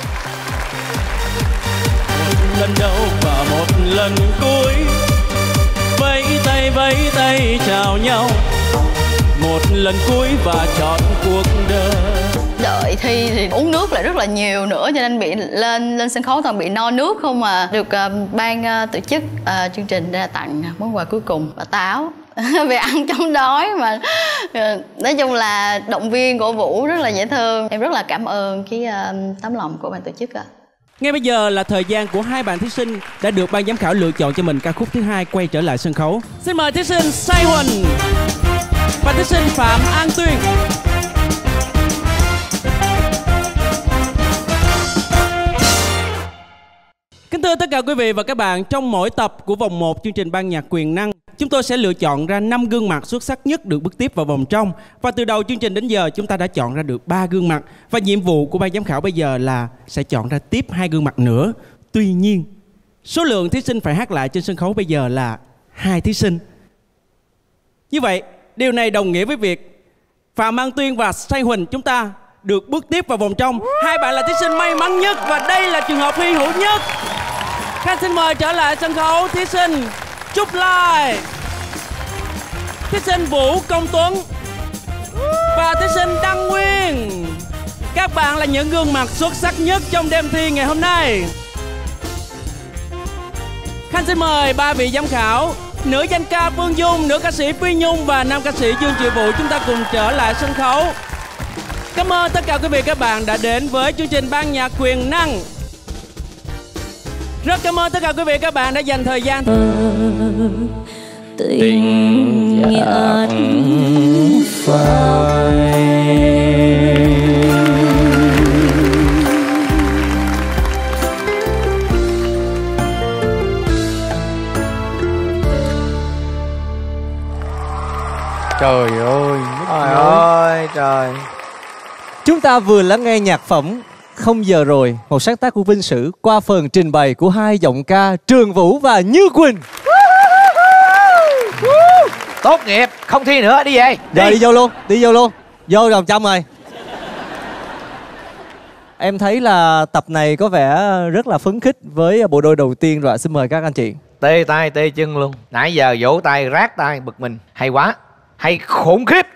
Một lần đầu và một lần cuối, vẫy tay vẫy tay chào nhau, một lần cuối và chọn cuộc đời. Đợi thi thì uống nước lại rất là nhiều nữa, cho nên bị lên lên sân khấu toàn bị no nước không mà. Được uh, ban uh, tổ chức uh, chương trình ra tặng món quà cuối cùng và táo về ăn chống đói mà. Uh, nói chung là động viên cổ vũ rất là dễ thương. Em rất là cảm ơn cái uh, tấm lòng của ban tổ chức ạ. Ngay bây giờ là thời gian của hai bạn thí sinh đã được ban giám khảo lựa chọn cho mình ca khúc thứ hai quay trở lại sân khấu. Xin mời thí sinh Sai Huỳnh và thí sinh Phạm An Tuyên. Kính thưa tất cả quý vị và các bạn, trong mỗi tập của vòng một chương trình Ban nhạc quyền năng, chúng tôi sẽ lựa chọn ra năm gương mặt xuất sắc nhất được bước tiếp vào vòng trong. Và từ đầu chương trình đến giờ chúng ta đã chọn ra được ba gương mặt. Và nhiệm vụ của ban giám khảo bây giờ là sẽ chọn ra tiếp hai gương mặt nữa. Tuy nhiên, số lượng thí sinh phải hát lại trên sân khấu bây giờ là hai thí sinh. Như vậy, điều này đồng nghĩa với việc Phạm An Tuyên và Sai Huỳnh chúng ta được bước tiếp vào vòng trong. Hai bạn là thí sinh may mắn nhất và đây là trường hợp hy hữu nhất. Khanh xin mời trở lại sân khấu thí sinh Trúc Lai, thí sinh Vũ Công Tuấn và thí sinh Đăng Nguyên. Các bạn là những gương mặt xuất sắc nhất trong đêm thi ngày hôm nay. Khanh xin mời ba vị giám khảo, nữ danh ca Phương Dung, nữ ca sĩ Phi Nhung và nam ca sĩ Dương Triệu Vũ chúng ta cùng trở lại sân khấu. Cảm ơn tất cả quý vị các bạn đã đến với chương trình Ban nhạc quyền năng. Rất cảm ơn tất cả quý vị các bạn đã dành thời gian. Tình nhạt phai. Trời ơi, trời ơi trời. Chúng ta vừa lắng nghe nhạc phẩm Không Giờ Rồi, một sáng tác của Vinh Sử qua phần trình bày của hai giọng ca Trường Vũ và Như Quỳnh. Tốt nghiệp, không thi nữa, đi về. Rồi đi vô luôn, đi vô luôn. Vô vòng trong rồi. Em thấy là tập này có vẻ rất là phấn khích với bộ đôi đầu tiên rồi. Xin mời các anh chị. Tê tay, tê chân luôn. Nãy giờ vỗ tay, rát tay, bực mình. Hay quá, hay khủng khiếp.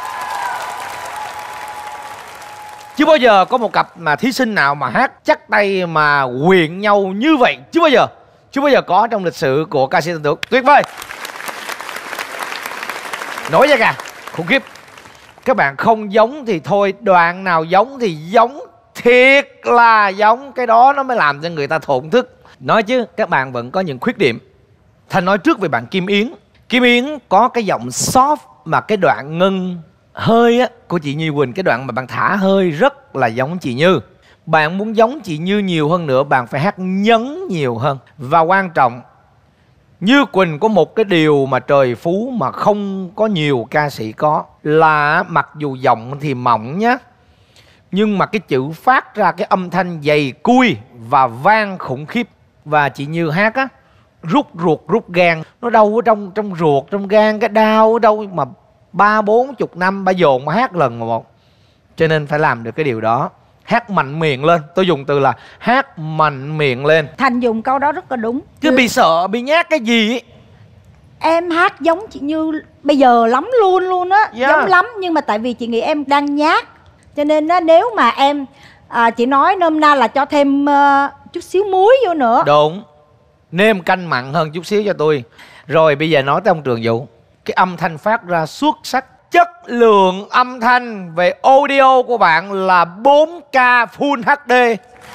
Chưa bao giờ có một cặp mà thí sinh nào mà hát chắc tay mà quyện nhau như vậy. Chưa bao giờ. Chưa bao giờ có trong lịch sử của ca sĩ thần tượng. Tuyệt vời. Nổi da gà, khủng khiếp. Các bạn không giống thì thôi, đoạn nào giống thì giống, thiệt là giống. Cái đó nó mới làm cho người ta thổn thức. Nói chứ các bạn vẫn có những khuyết điểm. Thành nói trước về bạn Kim Yến. Kim Yến có cái giọng soft mà cái đoạn ngân hơi á của chị Như Quỳnh, cái đoạn mà bạn thả hơi rất là giống chị Như. Bạn muốn giống chị Như nhiều hơn nữa, bạn phải hát nhấn nhiều hơn. Và quan trọng, Như Quỳnh có một cái điều mà trời phú mà không có nhiều ca sĩ có, là mặc dù giọng thì mỏng nhá, nhưng mà cái chữ phát ra cái âm thanh dày cui và vang khủng khiếp. Và chị Như hát á, rút ruột rút gan, nó đâu ở trong trong ruột trong gan, cái đau ở đâu mà ba bốn chục năm ba dồn mà hát lần một. Cho nên phải làm được cái điều đó, hát mạnh miệng lên. Tôi dùng từ là hát mạnh miệng lên. Thành dùng câu đó rất là đúng. Chứ bị sợ bị nhát cái gì ấy. Em hát giống chị Như bây giờ lắm luôn luôn á. Yeah. Giống lắm, nhưng mà tại vì chị nghĩ em đang nhát, cho nên á, nếu mà em à, chị nói nôm na là cho thêm uh, chút xíu muối vô nữa. Đúng, nêm canh mặn hơn chút xíu cho tôi. Rồi bây giờ nói tới ông Trường Vũ. Cái âm thanh phát ra xuất sắc. Chất lượng âm thanh về audio của bạn là bốn K Full hát đê.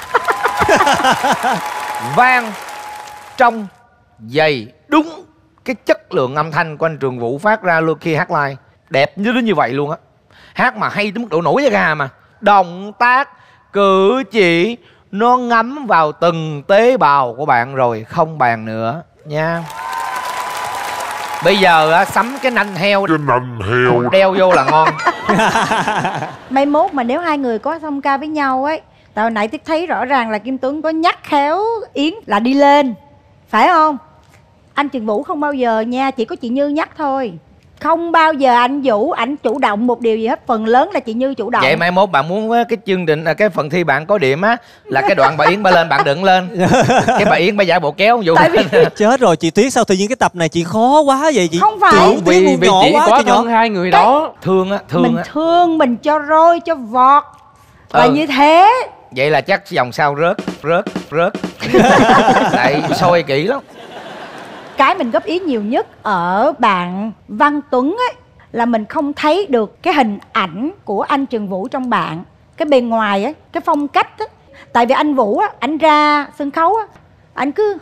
Vang, trong, dày, đúng cái chất lượng âm thanh của anh Trường Vũ phát ra luôn khi hát live. Đẹp như đến như vậy luôn á. Hát mà hay tới mức độ nổi da gà mà. Động tác, cử chỉ nó ngấm vào từng tế bào của bạn rồi, không bàn nữa nha. Bây giờ á, sắm cái nanh heo, cái nanh heo đeo vô là ngon. Mai mốt mà nếu hai người có song ca với nhau ấy, tại hồi nãy Tuyết thấy rõ ràng là Kim Tuấn có nhắc khéo Yến là đi lên, phải không? Anh Trường Vũ không bao giờ nha, chỉ có chị Như nhắc thôi. Không bao giờ anh Vũ ảnh chủ động một điều gì hết, phần lớn là chị Như chủ động. Vậy mai mốt bạn muốn cái chương trình cái phần thi bạn có điểm á, là cái đoạn bà Yến bà lên bạn đừng lên. Cái bà Yến bà giả bộ kéo Vũ. Chết rồi chị Tuyết, sao tự nhiên cái tập này chị khó quá vậy chị? Không phải Chị vì vì nhỏ chỉ quá, quá chị nhỏ. thân hai người đó. Thương á, thương mình á. thương, mình cho roi cho vọt là Ừ. như thế. Vậy là chắc vòng sau rớt rớt rớt. Tại soi kỹ lắm. Cái mình góp ý nhiều nhất ở bạn Văn Tuấn ấy là mình không thấy được cái hình ảnh của anh Trường Vũ trong bạn, cái bề ngoài ấy, cái phong cách ấy. Tại vì anh Vũ á, anh ra sân khấu á, anh cứ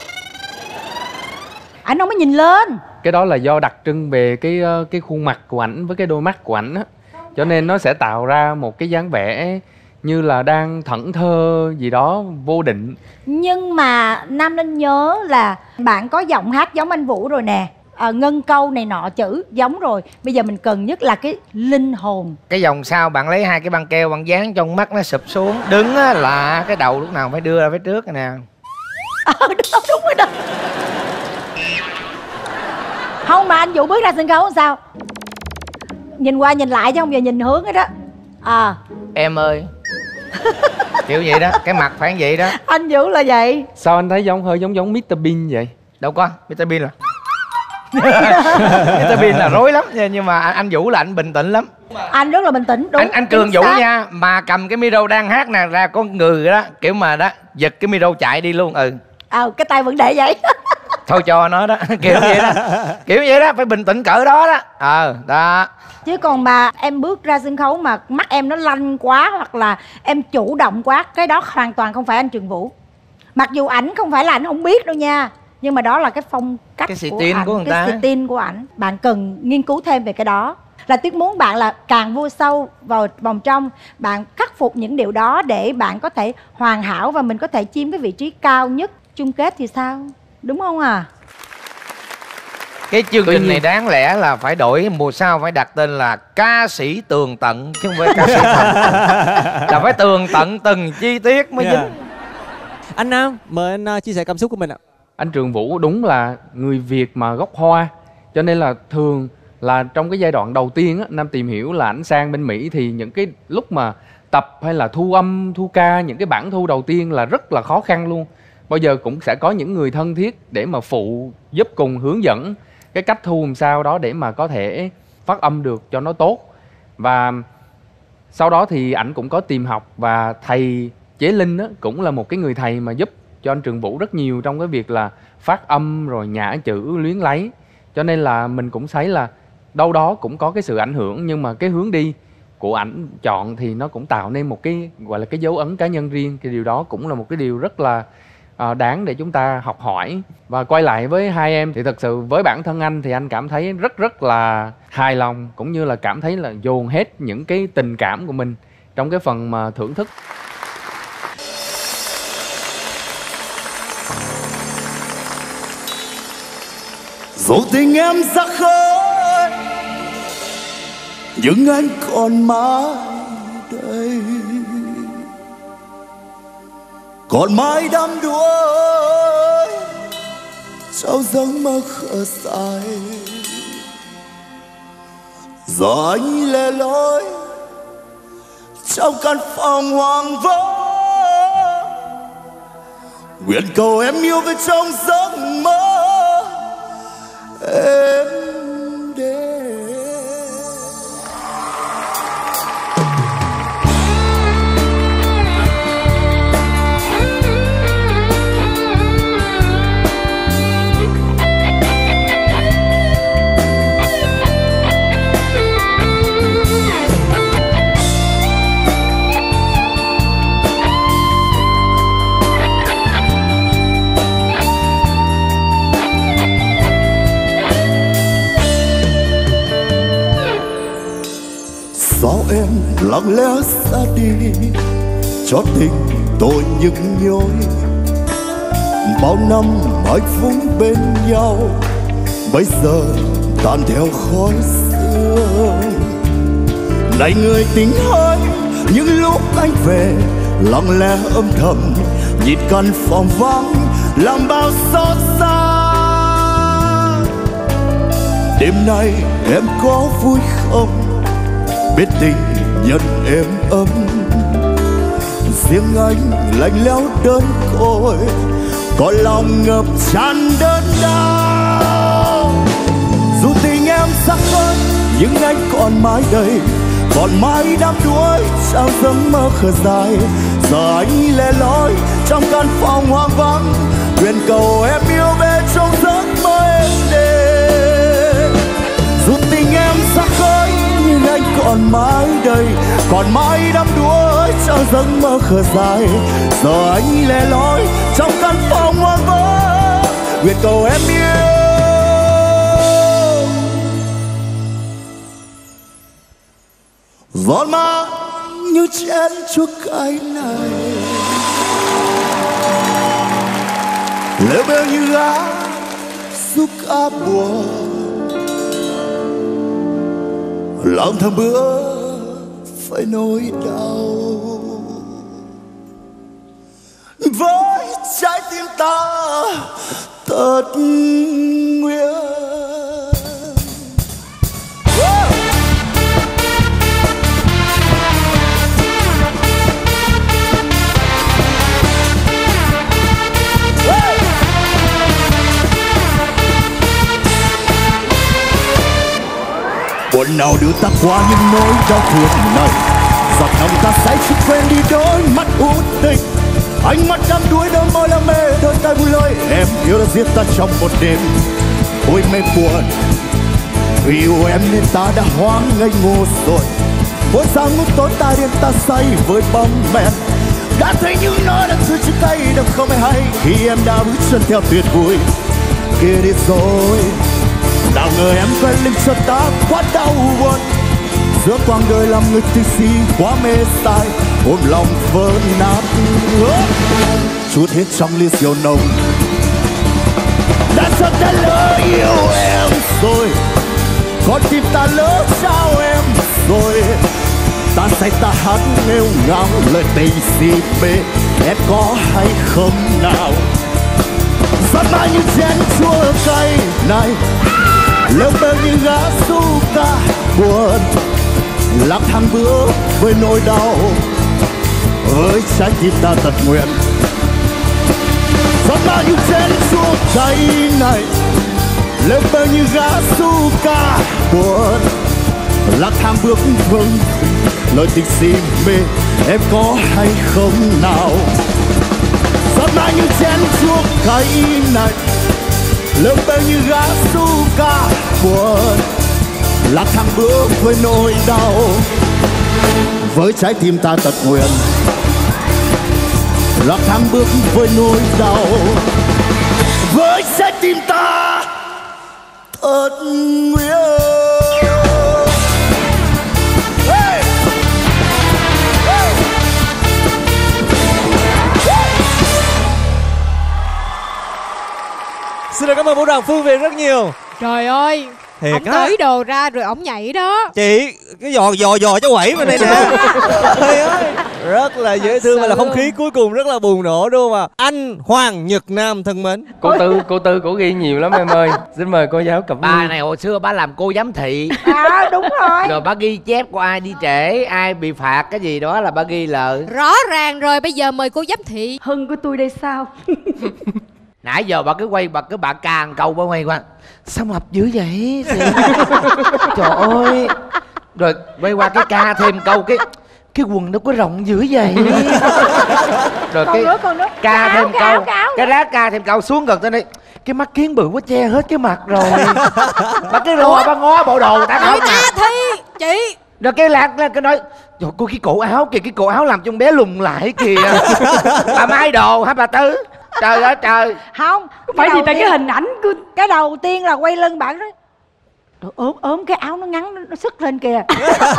anh không có nhìn lên. Cái đó là do đặc trưng về cái cái khuôn mặt của ảnh với cái đôi mắt của ảnh á, cho nên nó sẽ tạo ra một cái dáng vẻ như là đang thẫn thơ gì đó vô định. Nhưng mà Nam nên nhớ là bạn có giọng hát giống anh Vũ rồi nè, à, ngân câu này nọ chữ giống rồi. Bây giờ mình cần nhất là cái linh hồn. Cái vòng sau bạn lấy hai cái băng keo bạn dán trong mắt nó sụp xuống. Đứng á là cái đầu lúc nào phải đưa ra phía trước nè. Ờ đúng, đúng rồi đó. Không mà anh Vũ bước ra sân khấu sao nhìn qua nhìn lại chứ không giờ nhìn hướng ấy đó. À Em ơi. Kiểu vậy đó, cái mặt phải vậy đó. Anh Vũ là vậy. Sao anh thấy giống hơi giống giống mít tơ Bean vậy? Đâu có, mít tơ Bean là mít tơ Bean là rối lắm, nhưng mà anh Vũ là anh bình tĩnh lắm. Anh rất là bình tĩnh, đúng. Anh anh Cường Vũ nha, mà cầm cái micro đang hát nè, ra có người đó, kiểu mà đó, giật cái micro chạy đi luôn. Ừ. À, cái tay vẫn để vậy. Thôi cho nó đó, kiểu vậy đó. Kiểu vậy đó, phải bình tĩnh cỡ đó đó. Ờ, à, đó. Chứ còn mà em bước ra sân khấu mà mắt em nó lanh quá, hoặc là em chủ động quá, cái đó hoàn toàn không phải anh Trường Vũ. Mặc dù ảnh không phải là ảnh không biết đâu nha, nhưng mà đó là cái phong cách cái của tin ảnh, của người cái ta. cái tin của ảnh. Bạn cần nghiên cứu thêm về cái đó. Là Tuyết muốn bạn là càng vô sâu vào vòng trong, bạn khắc phục những điều đó để bạn có thể hoàn hảo và mình có thể chiếm cái vị trí cao nhất chung kết thì sao? Đúng không à? Cái chương trình này đáng lẽ là phải đổi mùa sau, phải đặt tên là ca sĩ tường tận chứ không phải ca sĩ thần. Là phải tường tận từng chi tiết mới Yeah. dính. Anh Nam, mời anh uh, chia sẻ cảm xúc của mình ạ. Anh Trường Vũ đúng là người Việt mà gốc Hoa, cho nên là thường là trong cái giai đoạn đầu tiên á, Nam tìm hiểu là ảnh sang bên Mỹ thì những cái lúc mà tập hay là thu âm, thu ca, những cái bản thu đầu tiên là rất là khó khăn luôn. Bao giờ cũng sẽ có những người thân thiết để mà phụ giúp cùng hướng dẫn cái cách thu làm sao đó để mà có thể phát âm được cho nó tốt. Và sau đó thì ảnh cũng có tìm học, và thầy Chế Linh á, cũng là một cái người thầy mà giúp cho anh Trường Vũ rất nhiều trong cái việc là phát âm rồi nhả chữ luyến lấy. Cho nên là mình cũng thấy là đâu đó cũng có cái sự ảnh hưởng, nhưng mà cái hướng đi của ảnh chọn thì nó cũng tạo nên một cái gọi là cái dấu ấn cá nhân riêng. Cái điều đó cũng là một cái điều rất là à, đáng để chúng ta học hỏi. Và quay lại với hai em thì thật sự với bản thân anh thì anh cảm thấy rất rất là hài lòng, cũng như là cảm thấy là dồn hết những cái tình cảm của mình trong cái phần mà thưởng thức. Dẫu tình em ra khơi nhưng anh còn mãi đây, còn mãi đắm đuối trong giấc mơ khờ dại. Giờ anh lẻ loi trong căn phòng hoang vắng, nguyện cầu em yêu về trong giấc mơ em đến. Sao em lặng lẽ ra đi cho tình tôi nhức nhối, bao năm hạnh phúc bên nhau bây giờ tan theo khói sương. Này người tình ơi, những lúc anh về lặng lẽ âm thầm nhìn căn phòng vắng làm bao xót xa. Đêm nay em có vui không, biết tình nhân êm ấm, riêng anh lạnh lẽo đơn côi, có lòng ngập tràn đớn đau. Dù tình em xa khơi nhưng anh còn mãi đây, còn mãi đắm đuối trong giấc mơ khờ dại. Giờ anh lẻ loi trong căn phòng hoang vắng, nguyện cầu em yêu về trong giấc mơ em đêm. Dù tình em xa khơi nhưng anh còn mãi đây, còn mãi đắm đuối trong giấc mơ khờ dại. Giờ anh lẻ loi trong căn phòng hoang vắng, nguyện cầu em yêu giọt mang như chén chua cay này, lỡ bêu như lá xúc cá buồn, lòng thầm bữa phải nỗi đau. Với trái tim ta tật nguyện, buồn nào đưa ta qua những nỗi đau thương này, giọt lòng ta say chút quên đi đôi mắt u tình. Ánh mắt đắm đuối đôi môi là mê, đôi tay vui lối em yêu đã giết ta trong một đêm. Ôi mê buồn vì yêu em nên ta đã hoang ngây ngô rồi, mỗi sáng ngút tối ta đêm ta say với bóng men. Đã thấy những nỗi đau thương trên tay đâu không hề hay, khi em đã bước chân theo tuyệt vui kia đi rồi. Nào ngờ em quay lưng cho ta quá đau buồn, giữa quãng đời làm người tình si quá mê say, ôm lòng vỡ nát chút hết trong ly rượu nồng. Đã cho ta lỡ yêu em rồi, con tim ta lỡ trao em rồi. Ta say ta hát nghêu ngao lời tình si mê, em có hay không nào? Giọt mãi như chén chua cay này, lêu bêu như gã su ca buồn, lang thang bước với nỗi đau, với trái tim ta tật nguyện. Giọt mãi như chén chua cay này, lêu bêu như gã su ca buồn, lang thang bước vâng lời tình si mê, em có hay không nào? Giọt mãi như chén chua cay này, lêu bêu như gã su ca buồn, lang thang bước với nỗi đau, với trái tim ta tật nguyện. là thang bước với nỗi đau, với trái tim ta thật nguyện. Xin cảm ơn Vũ Đoàn Phương Việt rất nhiều. Trời ơi, Thiệt ổng á. tới đồ ra rồi ổng nhảy đó. Chị, cái giò giò giò cháu quẩy bên đây nè. Trời ơi, rất là dễ thương và là không khí cuối cùng rất là bùng nổ đúng không ạ? Anh Hoàng Nhật Nam thân mến. Cô Tư, cô Tư cổ ghi nhiều lắm em ơi. Xin mời cô giáo Cẩm Bà Ly. này hồi xưa bà làm cô giám thị. À đúng rồi. Rồi bà ghi chép của ai đi trễ, ai bị phạt cái gì đó là bà ghi lại. Rõ ràng rồi, bây giờ mời cô giám thị. Hưng của tôi đây sao? Nãy giờ bà cứ quay, bà cứ bà càng câu bà quay qua. Sao mập dữ vậy? Trời ơi. Rồi quay qua cái ca thêm câu cái cái quần nó có rộng dữ vậy. Rồi Còn cái nữa, còn nữa. ca Cái áo, thêm cái câu áo, cái áo. cái rác ca thêm câu xuống gần tới đây. Cái mắt kiến bự quá che hết cái mặt rồi. Bà cái rùa bà ngó bộ đồ người ta không ta à. thi chị. Rồi cái lạc là cái nói trời cô cái cổ áo kìa, cái cổ áo làm cho con bé lùn lại kìa. Bà mai đồ hả bà Tư? Trời ơi trời. Không phải gì ta, tiên- cái hình ảnh của... cái đầu tiên là quay lưng bạn đó. Trời, ốm ốm cái áo nó ngắn nó, nó sức lên kìa.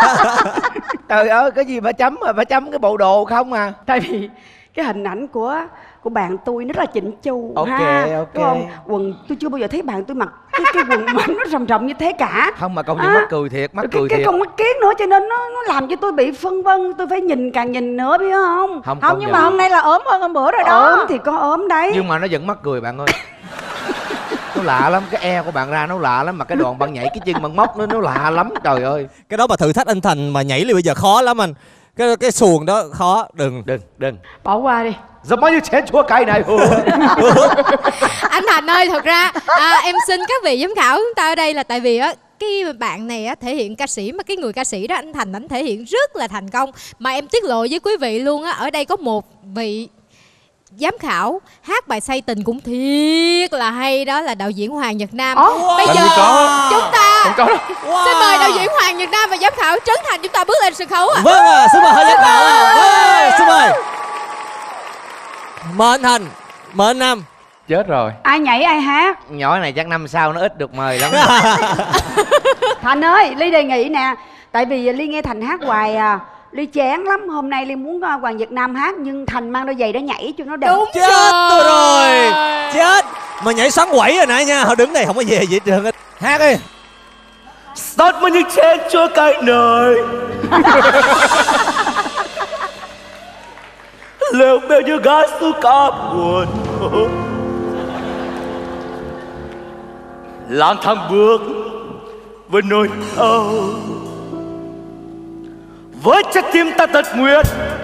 Trời ơi cái gì bà chấm mà bà chấm cái bộ đồ không à. Tại vì cái hình ảnh của của bạn tôi rất là chỉnh chu. Ok, ha, ok. đúng không? Quần tôi chưa bao giờ thấy bạn tôi mặc cái, cái quần mà nó rầm rầm như thế cả. Không mà công nhận À, mắc cười thiệt, mắc cái, cười cái thiệt. con mắt kiến nữa cho nên nó nó làm cho tôi bị phân vân, tôi phải nhìn càng nhìn nữa biết không? Không, Không công nhưng nhận. mà hôm nay là ốm hơn hôm bữa rồi đó. Ốm thì có ốm đấy. Nhưng mà nó vẫn mắc cười bạn ơi. Nó lạ lắm, cái e của bạn ra nó lạ lắm. Mà cái đoạn bạn nhảy cái chân bạn móc nó nó lạ lắm trời ơi. Cái đó mà thử thách anh Thành mà nhảy liền bây giờ khó lắm anh. Cái cái xuồng đó khó, đừng đừng đừng. Bỏ qua đi. Giống bao nhiêu chén chua cay này. Anh Thành ơi, thật ra à, em xin các vị giám khảo chúng ta ở đây là tại vì á cái bạn này á thể hiện ca sĩ, mà cái người ca sĩ đó anh Thành ảnh thể hiện rất là thành công, mà em tiết lộ với quý vị luôn á, ở đây có một vị giám khảo hát bài Say Tình cũng thiệt là hay, đó là đạo diễn Hoàng Nhật Nam. Oh, bây làm giờ gì có. chúng ta Không có đâu. Wow. xin mời đạo diễn Hoàng Nhật Nam và giám khảo Trấn Thành chúng ta bước lên sân khấu ạ. Vâng ạ, à, xin mời hai giám khảo ạ. Vâng, xin mời. Mời anh Thành, mời anh Nam. Chết rồi. Ai nhảy ai hát? Nhỏ này chắc năm sau nó ít được mời lắm. Thành ơi, Ly đề nghị nè. Tại vì Ly nghe Thành hát hoài à, Ly chán lắm. Hôm nay Ly muốn uh, Hoàng Nhật Nam hát, nhưng Thành mang đôi giày đó nhảy cho nó đẹp. Đúng Chết tôi rồi. Chết. Mà nhảy xoắn quẩy rồi nãy nha. Họ đứng đây không có về gì hết trơn hết. Hát đi. Start mà như chén chua cay nơi. Leo bèo như gái su cá buồn. Lang thang bước với nỗi đau, với trái tim ta tật nguyện.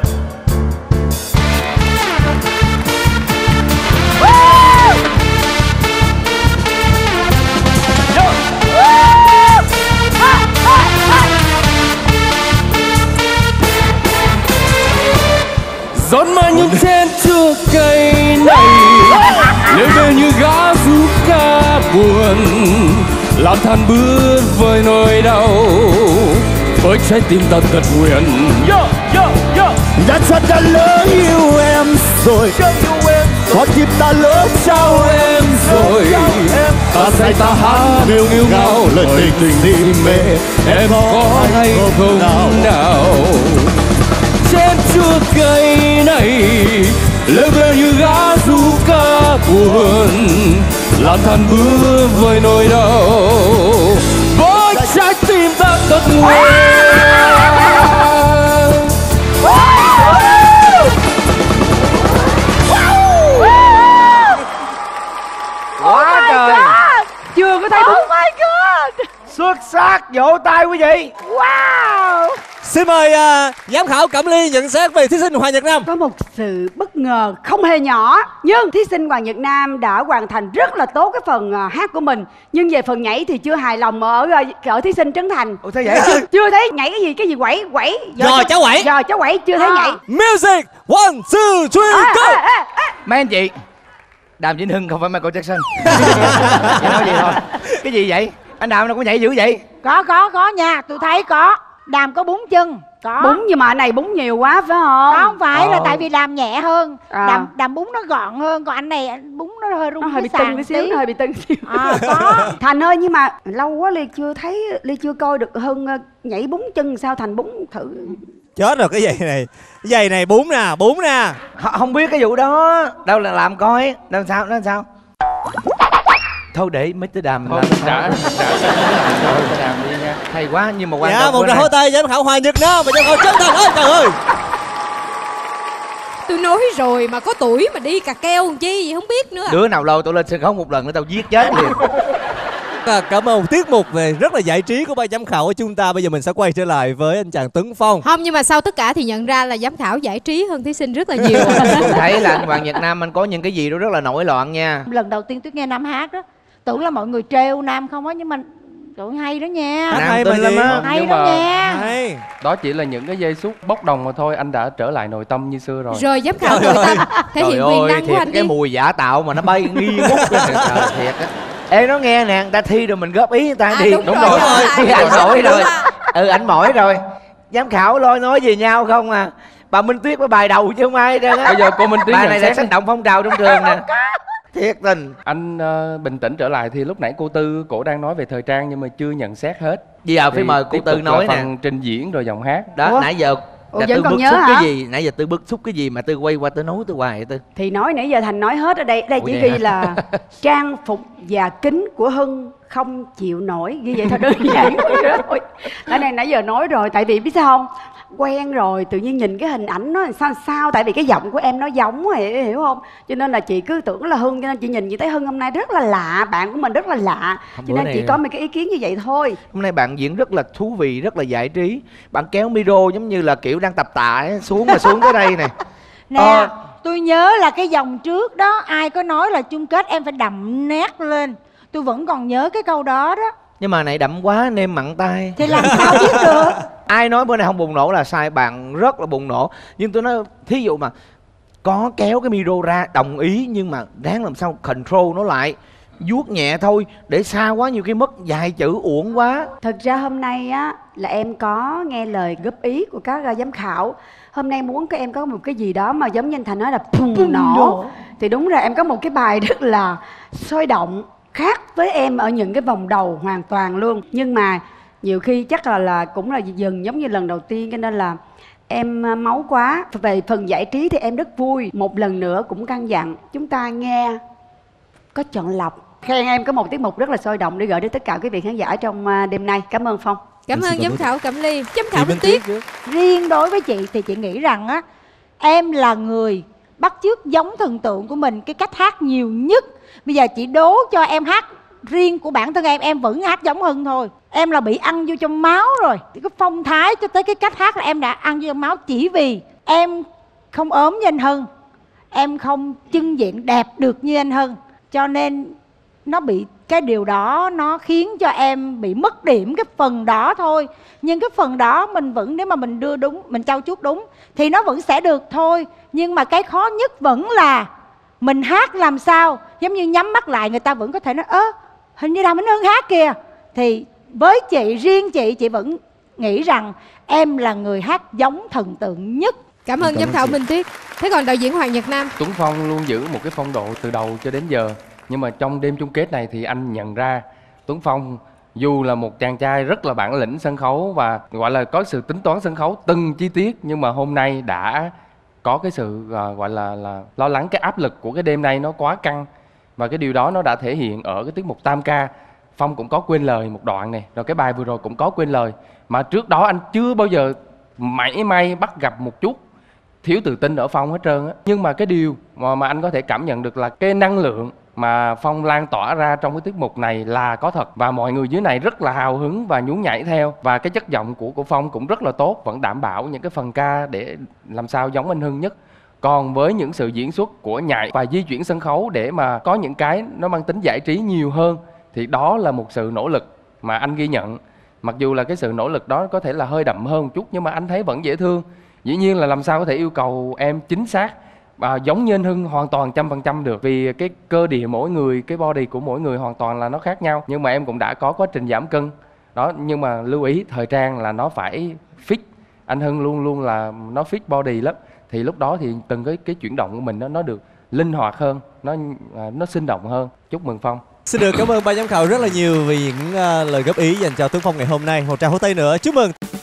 Giọt mưa những trên chua cây này, lêu bêu như gã du ca buồn, làm than bước với nỗi đau, với trái tim ta tật nguyện. Yo, yo, yo. Đã cho ta lỡ yêu em rồi, có tim ta lỡ trao em rồi. Ta say ta hát miêu miêu ngao lời tình tình tình mê. Em có hay không nào? Trên chua cây này, lêu bêu như gã du ca buồn, làm than bước với nỗi đau, với trái tim ta tật nguyện. Quá trời. Chưa có thấy Oh đúng. my god. Xuất sắc, vỗ tay quý vị. Wow. Xin mời uh, giám khảo Cẩm Ly nhận xét về thí sinh Hoàng Nhật Nam. Có một sự bất ngờ không hề nhỏ, nhưng thí sinh Hoàng Nhật Nam đã hoàn thành rất là tốt cái phần uh, hát của mình. Nhưng về phần nhảy thì chưa hài lòng ở ở thí sinh Trấn Thành. Ủa sao vậy? chưa, chưa thấy nhảy cái gì cái gì quẩy quẩy. Rồi cháu quẩy. Rồi cháu quẩy chưa thấy À. nhảy. Music one two three go. À, à, à. Mấy anh chị, Đàm Vĩnh Hưng không phải Michael Jackson. Chỉ nói vậy thôi. Cái gì vậy? Anh Đàm nó có nhảy dữ vậy? Có có có nha, tôi thấy có. Đàm có bún chân. Có. Bún nhưng mà anh này bún nhiều quá phải không? Không phải, là Ờ. tại vì Đàm nhẹ hơn. À. Đàm đàm bún nó gọn hơn, còn anh này anh bún nó hơi rung Nó hơi bị cái tưng sàn cái xíu, tí. nó hơi bị tưng xíu. À, có. Thành ơi, nhưng mà lâu quá Ly chưa thấy, Ly chưa coi được Hưng ờ, nhảy bún chân sao Thành bún thử. Chết rồi cái giày này. Cái giày này bún nè, bún nè. Không biết cái vụ đó. Đâu là làm coi. Làm sao, làm sao. Thôi để mấy tới Đàm Thôi, làm đã, sao. đã, đã, Đàm đi nha. Hay quá, nhưng mà quan Dạ, trọng một bữa tràng nay- pháo tay giám khảo Hoài Nhật Nam và giám khảo Trấn Thành ơi trời ơi. Tôi nói rồi mà có tuổi mà đi cà keo làm chi gì không biết nữa. Đứa nào lâu tôi lên sân khấu một lần nữa tao giết chết liền. À, cảm ơn tiết mục về rất là giải trí của ban giám khảo của chúng ta. Bây giờ mình sẽ quay trở lại với anh chàng Tuấn Phong. Không, nhưng mà sau tất cả thì nhận ra là giám khảo giải trí hơn thí sinh rất là nhiều. Tôi thấy là anh Hoàng Nhật Nam anh có những cái gì đó rất là nổi loạn nha. Lần đầu tiên tôi nghe Nam hát đó, tưởng là mọi người trêu Nam không á, nhưng mà trời ơi, hay đó nha. Nam hay tin lắm á. Hay Nhưng đó mà nha. Hay. Đó chỉ là những cái giây xúc bốc đồng mà thôi, anh đã trở lại nội tâm như xưa rồi. Rồi giám khảo nội tâm thể Trời hiện quyền ơi, năng của thiệt anh cái đi. mùi giả tạo mà nó bay nghi ngút lên trời thiệt á. Ê nó nghe nè, người ta thi rồi mình góp ý người ta À, đi. đúng Đúng rồi, rồi. đúng rồi. Anh mỏi Đúng rồi. rồi. Ừ anh mỏi rồi. Giám khảo lôi nói về nhau không à. Bà Minh Tuyết với bài đầu chứ không ai đâu á. Bây giờ cô Minh Tuyết bài nhận này xét để sinh động phong trào trong trường nè. Thiệt tình. Anh ờ, bình tĩnh trở lại thì lúc nãy cô Tư cổ đang nói về thời trang nhưng mà chưa nhận xét hết. Bây giờ phải Thì mời cô tiếp Tư tục là nói nè. phần trình diễn rồi giọng hát. Đó, Ủa? nãy giờ Ủa, là vẫn Tư còn bức nhớ xúc hả? cái gì? Nãy giờ Tư bức xúc cái gì mà Tư quay qua Tư nói Tư hoài vậy Tư? Thì nói nãy giờ Thành nói hết ở đây. Đây Ủa chỉ vậy ghi hả? là trang phục và kính của Hưng không chịu nổi. Ghi vậy thôi, đơn giản vậy đó thôi. Cái này nãy giờ nói rồi. Tại vì biết sao không? Quen rồi, tự nhiên nhìn cái hình ảnh nó sao sao. Tại vì cái giọng của em nó giống, hiểu, hiểu không? Cho nên là chị cứ tưởng là Hưng. Cho nên chị nhìn chị thấy Hưng hôm nay rất là lạ. Bạn của mình rất là lạ. Hôm Cho bữa nên này- chị có mấy cái ý kiến như vậy thôi. Hôm nay bạn diễn rất là thú vị, rất là giải trí. Bạn kéo micro giống như là kiểu đang tập tạ ấy, xuống mà xuống tới đây nè. Nè, Ờ. tôi nhớ là cái dòng trước đó ai có nói là chung kết em phải đậm nét lên. Tôi vẫn còn nhớ cái câu đó đó. Nhưng mà này đậm quá nêm mặn tay. Thì làm sao biết được. Ai nói bữa nay không bùng nổ là sai, bạn rất là bùng nổ. Nhưng tôi nói thí dụ mà có kéo cái micro ra đồng ý, nhưng mà đáng làm sao control nó lại, vuốt nhẹ thôi, để xa quá nhiều khi mất vài chữ uổng quá. Thật ra hôm nay á là em có nghe lời góp ý của các uh, giám khảo. Hôm nay muốn các em có một cái gì đó mà giống như anh Thành nói là bùng Bùng nổ. nổ. Thì đúng rồi, em có một cái bài rất là sôi động, khác với em ở những cái vòng đầu hoàn toàn luôn. Nhưng mà nhiều khi chắc là là cũng là dừng giống như lần đầu tiên, cho nên là em uh, máu quá. Về phần giải trí thì em rất vui. Một lần nữa cũng căn dặn chúng ta nghe có chọn lọc. Khen em có một tiết mục rất là sôi động để gửi đến tất cả quý vị khán giả trong uh, đêm nay. Cảm ơn Phong. Cảm ơn giám khảo Cẩm Ly. Giám khảo Minh Tuyết. Riêng đối với chị thì chị nghĩ rằng á, em là người bắt chước giống thần tượng của mình cái cách hát nhiều nhất. Bây giờ chị đố cho em hát riêng của bản thân em, em vẫn hát giống Hưng thôi. Em là bị ăn vô trong máu rồi. Cái phong thái cho tới cái cách hát là em đã ăn vô trong máu. Chỉ vì em không ốm như anh Hưng, em không trưng diện đẹp được như anh Hưng, cho nên nó bị cái điều đó nó khiến cho em bị mất điểm cái phần đó thôi. Nhưng cái phần đó mình vẫn, nếu mà mình đưa đúng, mình trau chuốt đúng thì nó vẫn sẽ được thôi. Nhưng mà cái khó nhất vẫn là mình hát làm sao giống như nhắm mắt lại người ta vẫn có thể nói ớ hình như Đàm Vĩnh Hưng hát kìa. Thì với chị, riêng chị, chị vẫn nghĩ rằng em là người hát giống thần tượng nhất. Cảm ơn giám khảo Minh Tuyết. Thế còn đạo diễn Hoàng Nhật Nam? Tuấn Phong luôn giữ một cái phong độ từ đầu cho đến giờ. Nhưng mà trong đêm chung kết này thì anh nhận ra Tuấn Phong dù là một chàng trai rất là bản lĩnh sân khấu và gọi là có sự tính toán sân khấu từng chi tiết, nhưng mà hôm nay đã có cái sự uh, gọi là là lo lắng cái áp lực của cái đêm nay nó quá căng, và cái điều đó nó đã thể hiện ở cái tiết mục tam ca. Phong cũng có quên lời một đoạn này, rồi cái bài vừa rồi cũng có quên lời, mà trước đó anh chưa bao giờ mảy may bắt gặp một chút thiếu tự tin ở Phong hết trơn á. Nhưng mà cái điều mà, mà anh có thể cảm nhận được là cái năng lượng mà Phong lan tỏa ra trong cái tiết mục này là có thật, và mọi người dưới này rất là hào hứng và nhún nhảy theo, và cái chất giọng của của Phong cũng rất là tốt, vẫn đảm bảo những cái phần ca để làm sao giống anh Hưng nhất. Còn với những sự diễn xuất của nhảy và di chuyển sân khấu để mà có những cái nó mang tính giải trí nhiều hơn thì đó là một sự nỗ lực mà anh ghi nhận. Mặc dù là cái sự nỗ lực đó có thể là hơi đậm hơn một chút, nhưng mà anh thấy vẫn dễ thương. Dĩ nhiên là làm sao có thể yêu cầu em chính xác và giống như anh Hưng hoàn toàn trăm phần trăm được, vì cái cơ địa mỗi người, cái body của mỗi người hoàn toàn là nó khác nhau. Nhưng mà em cũng đã có quá trình giảm cân đó. Nhưng mà lưu ý thời trang là nó phải fit, anh Hưng luôn luôn là nó fit body lắm, thì lúc đó thì từng cái cái chuyển động của mình nó nó được linh hoạt hơn, nó nó sinh động hơn. Chúc mừng Phong. Xin được cảm ơn ban giám khảo rất là nhiều vì những uh, lời góp ý dành cho Tuấn Phong ngày hôm nay. Một tràng pháo tay nữa, chúc mừng.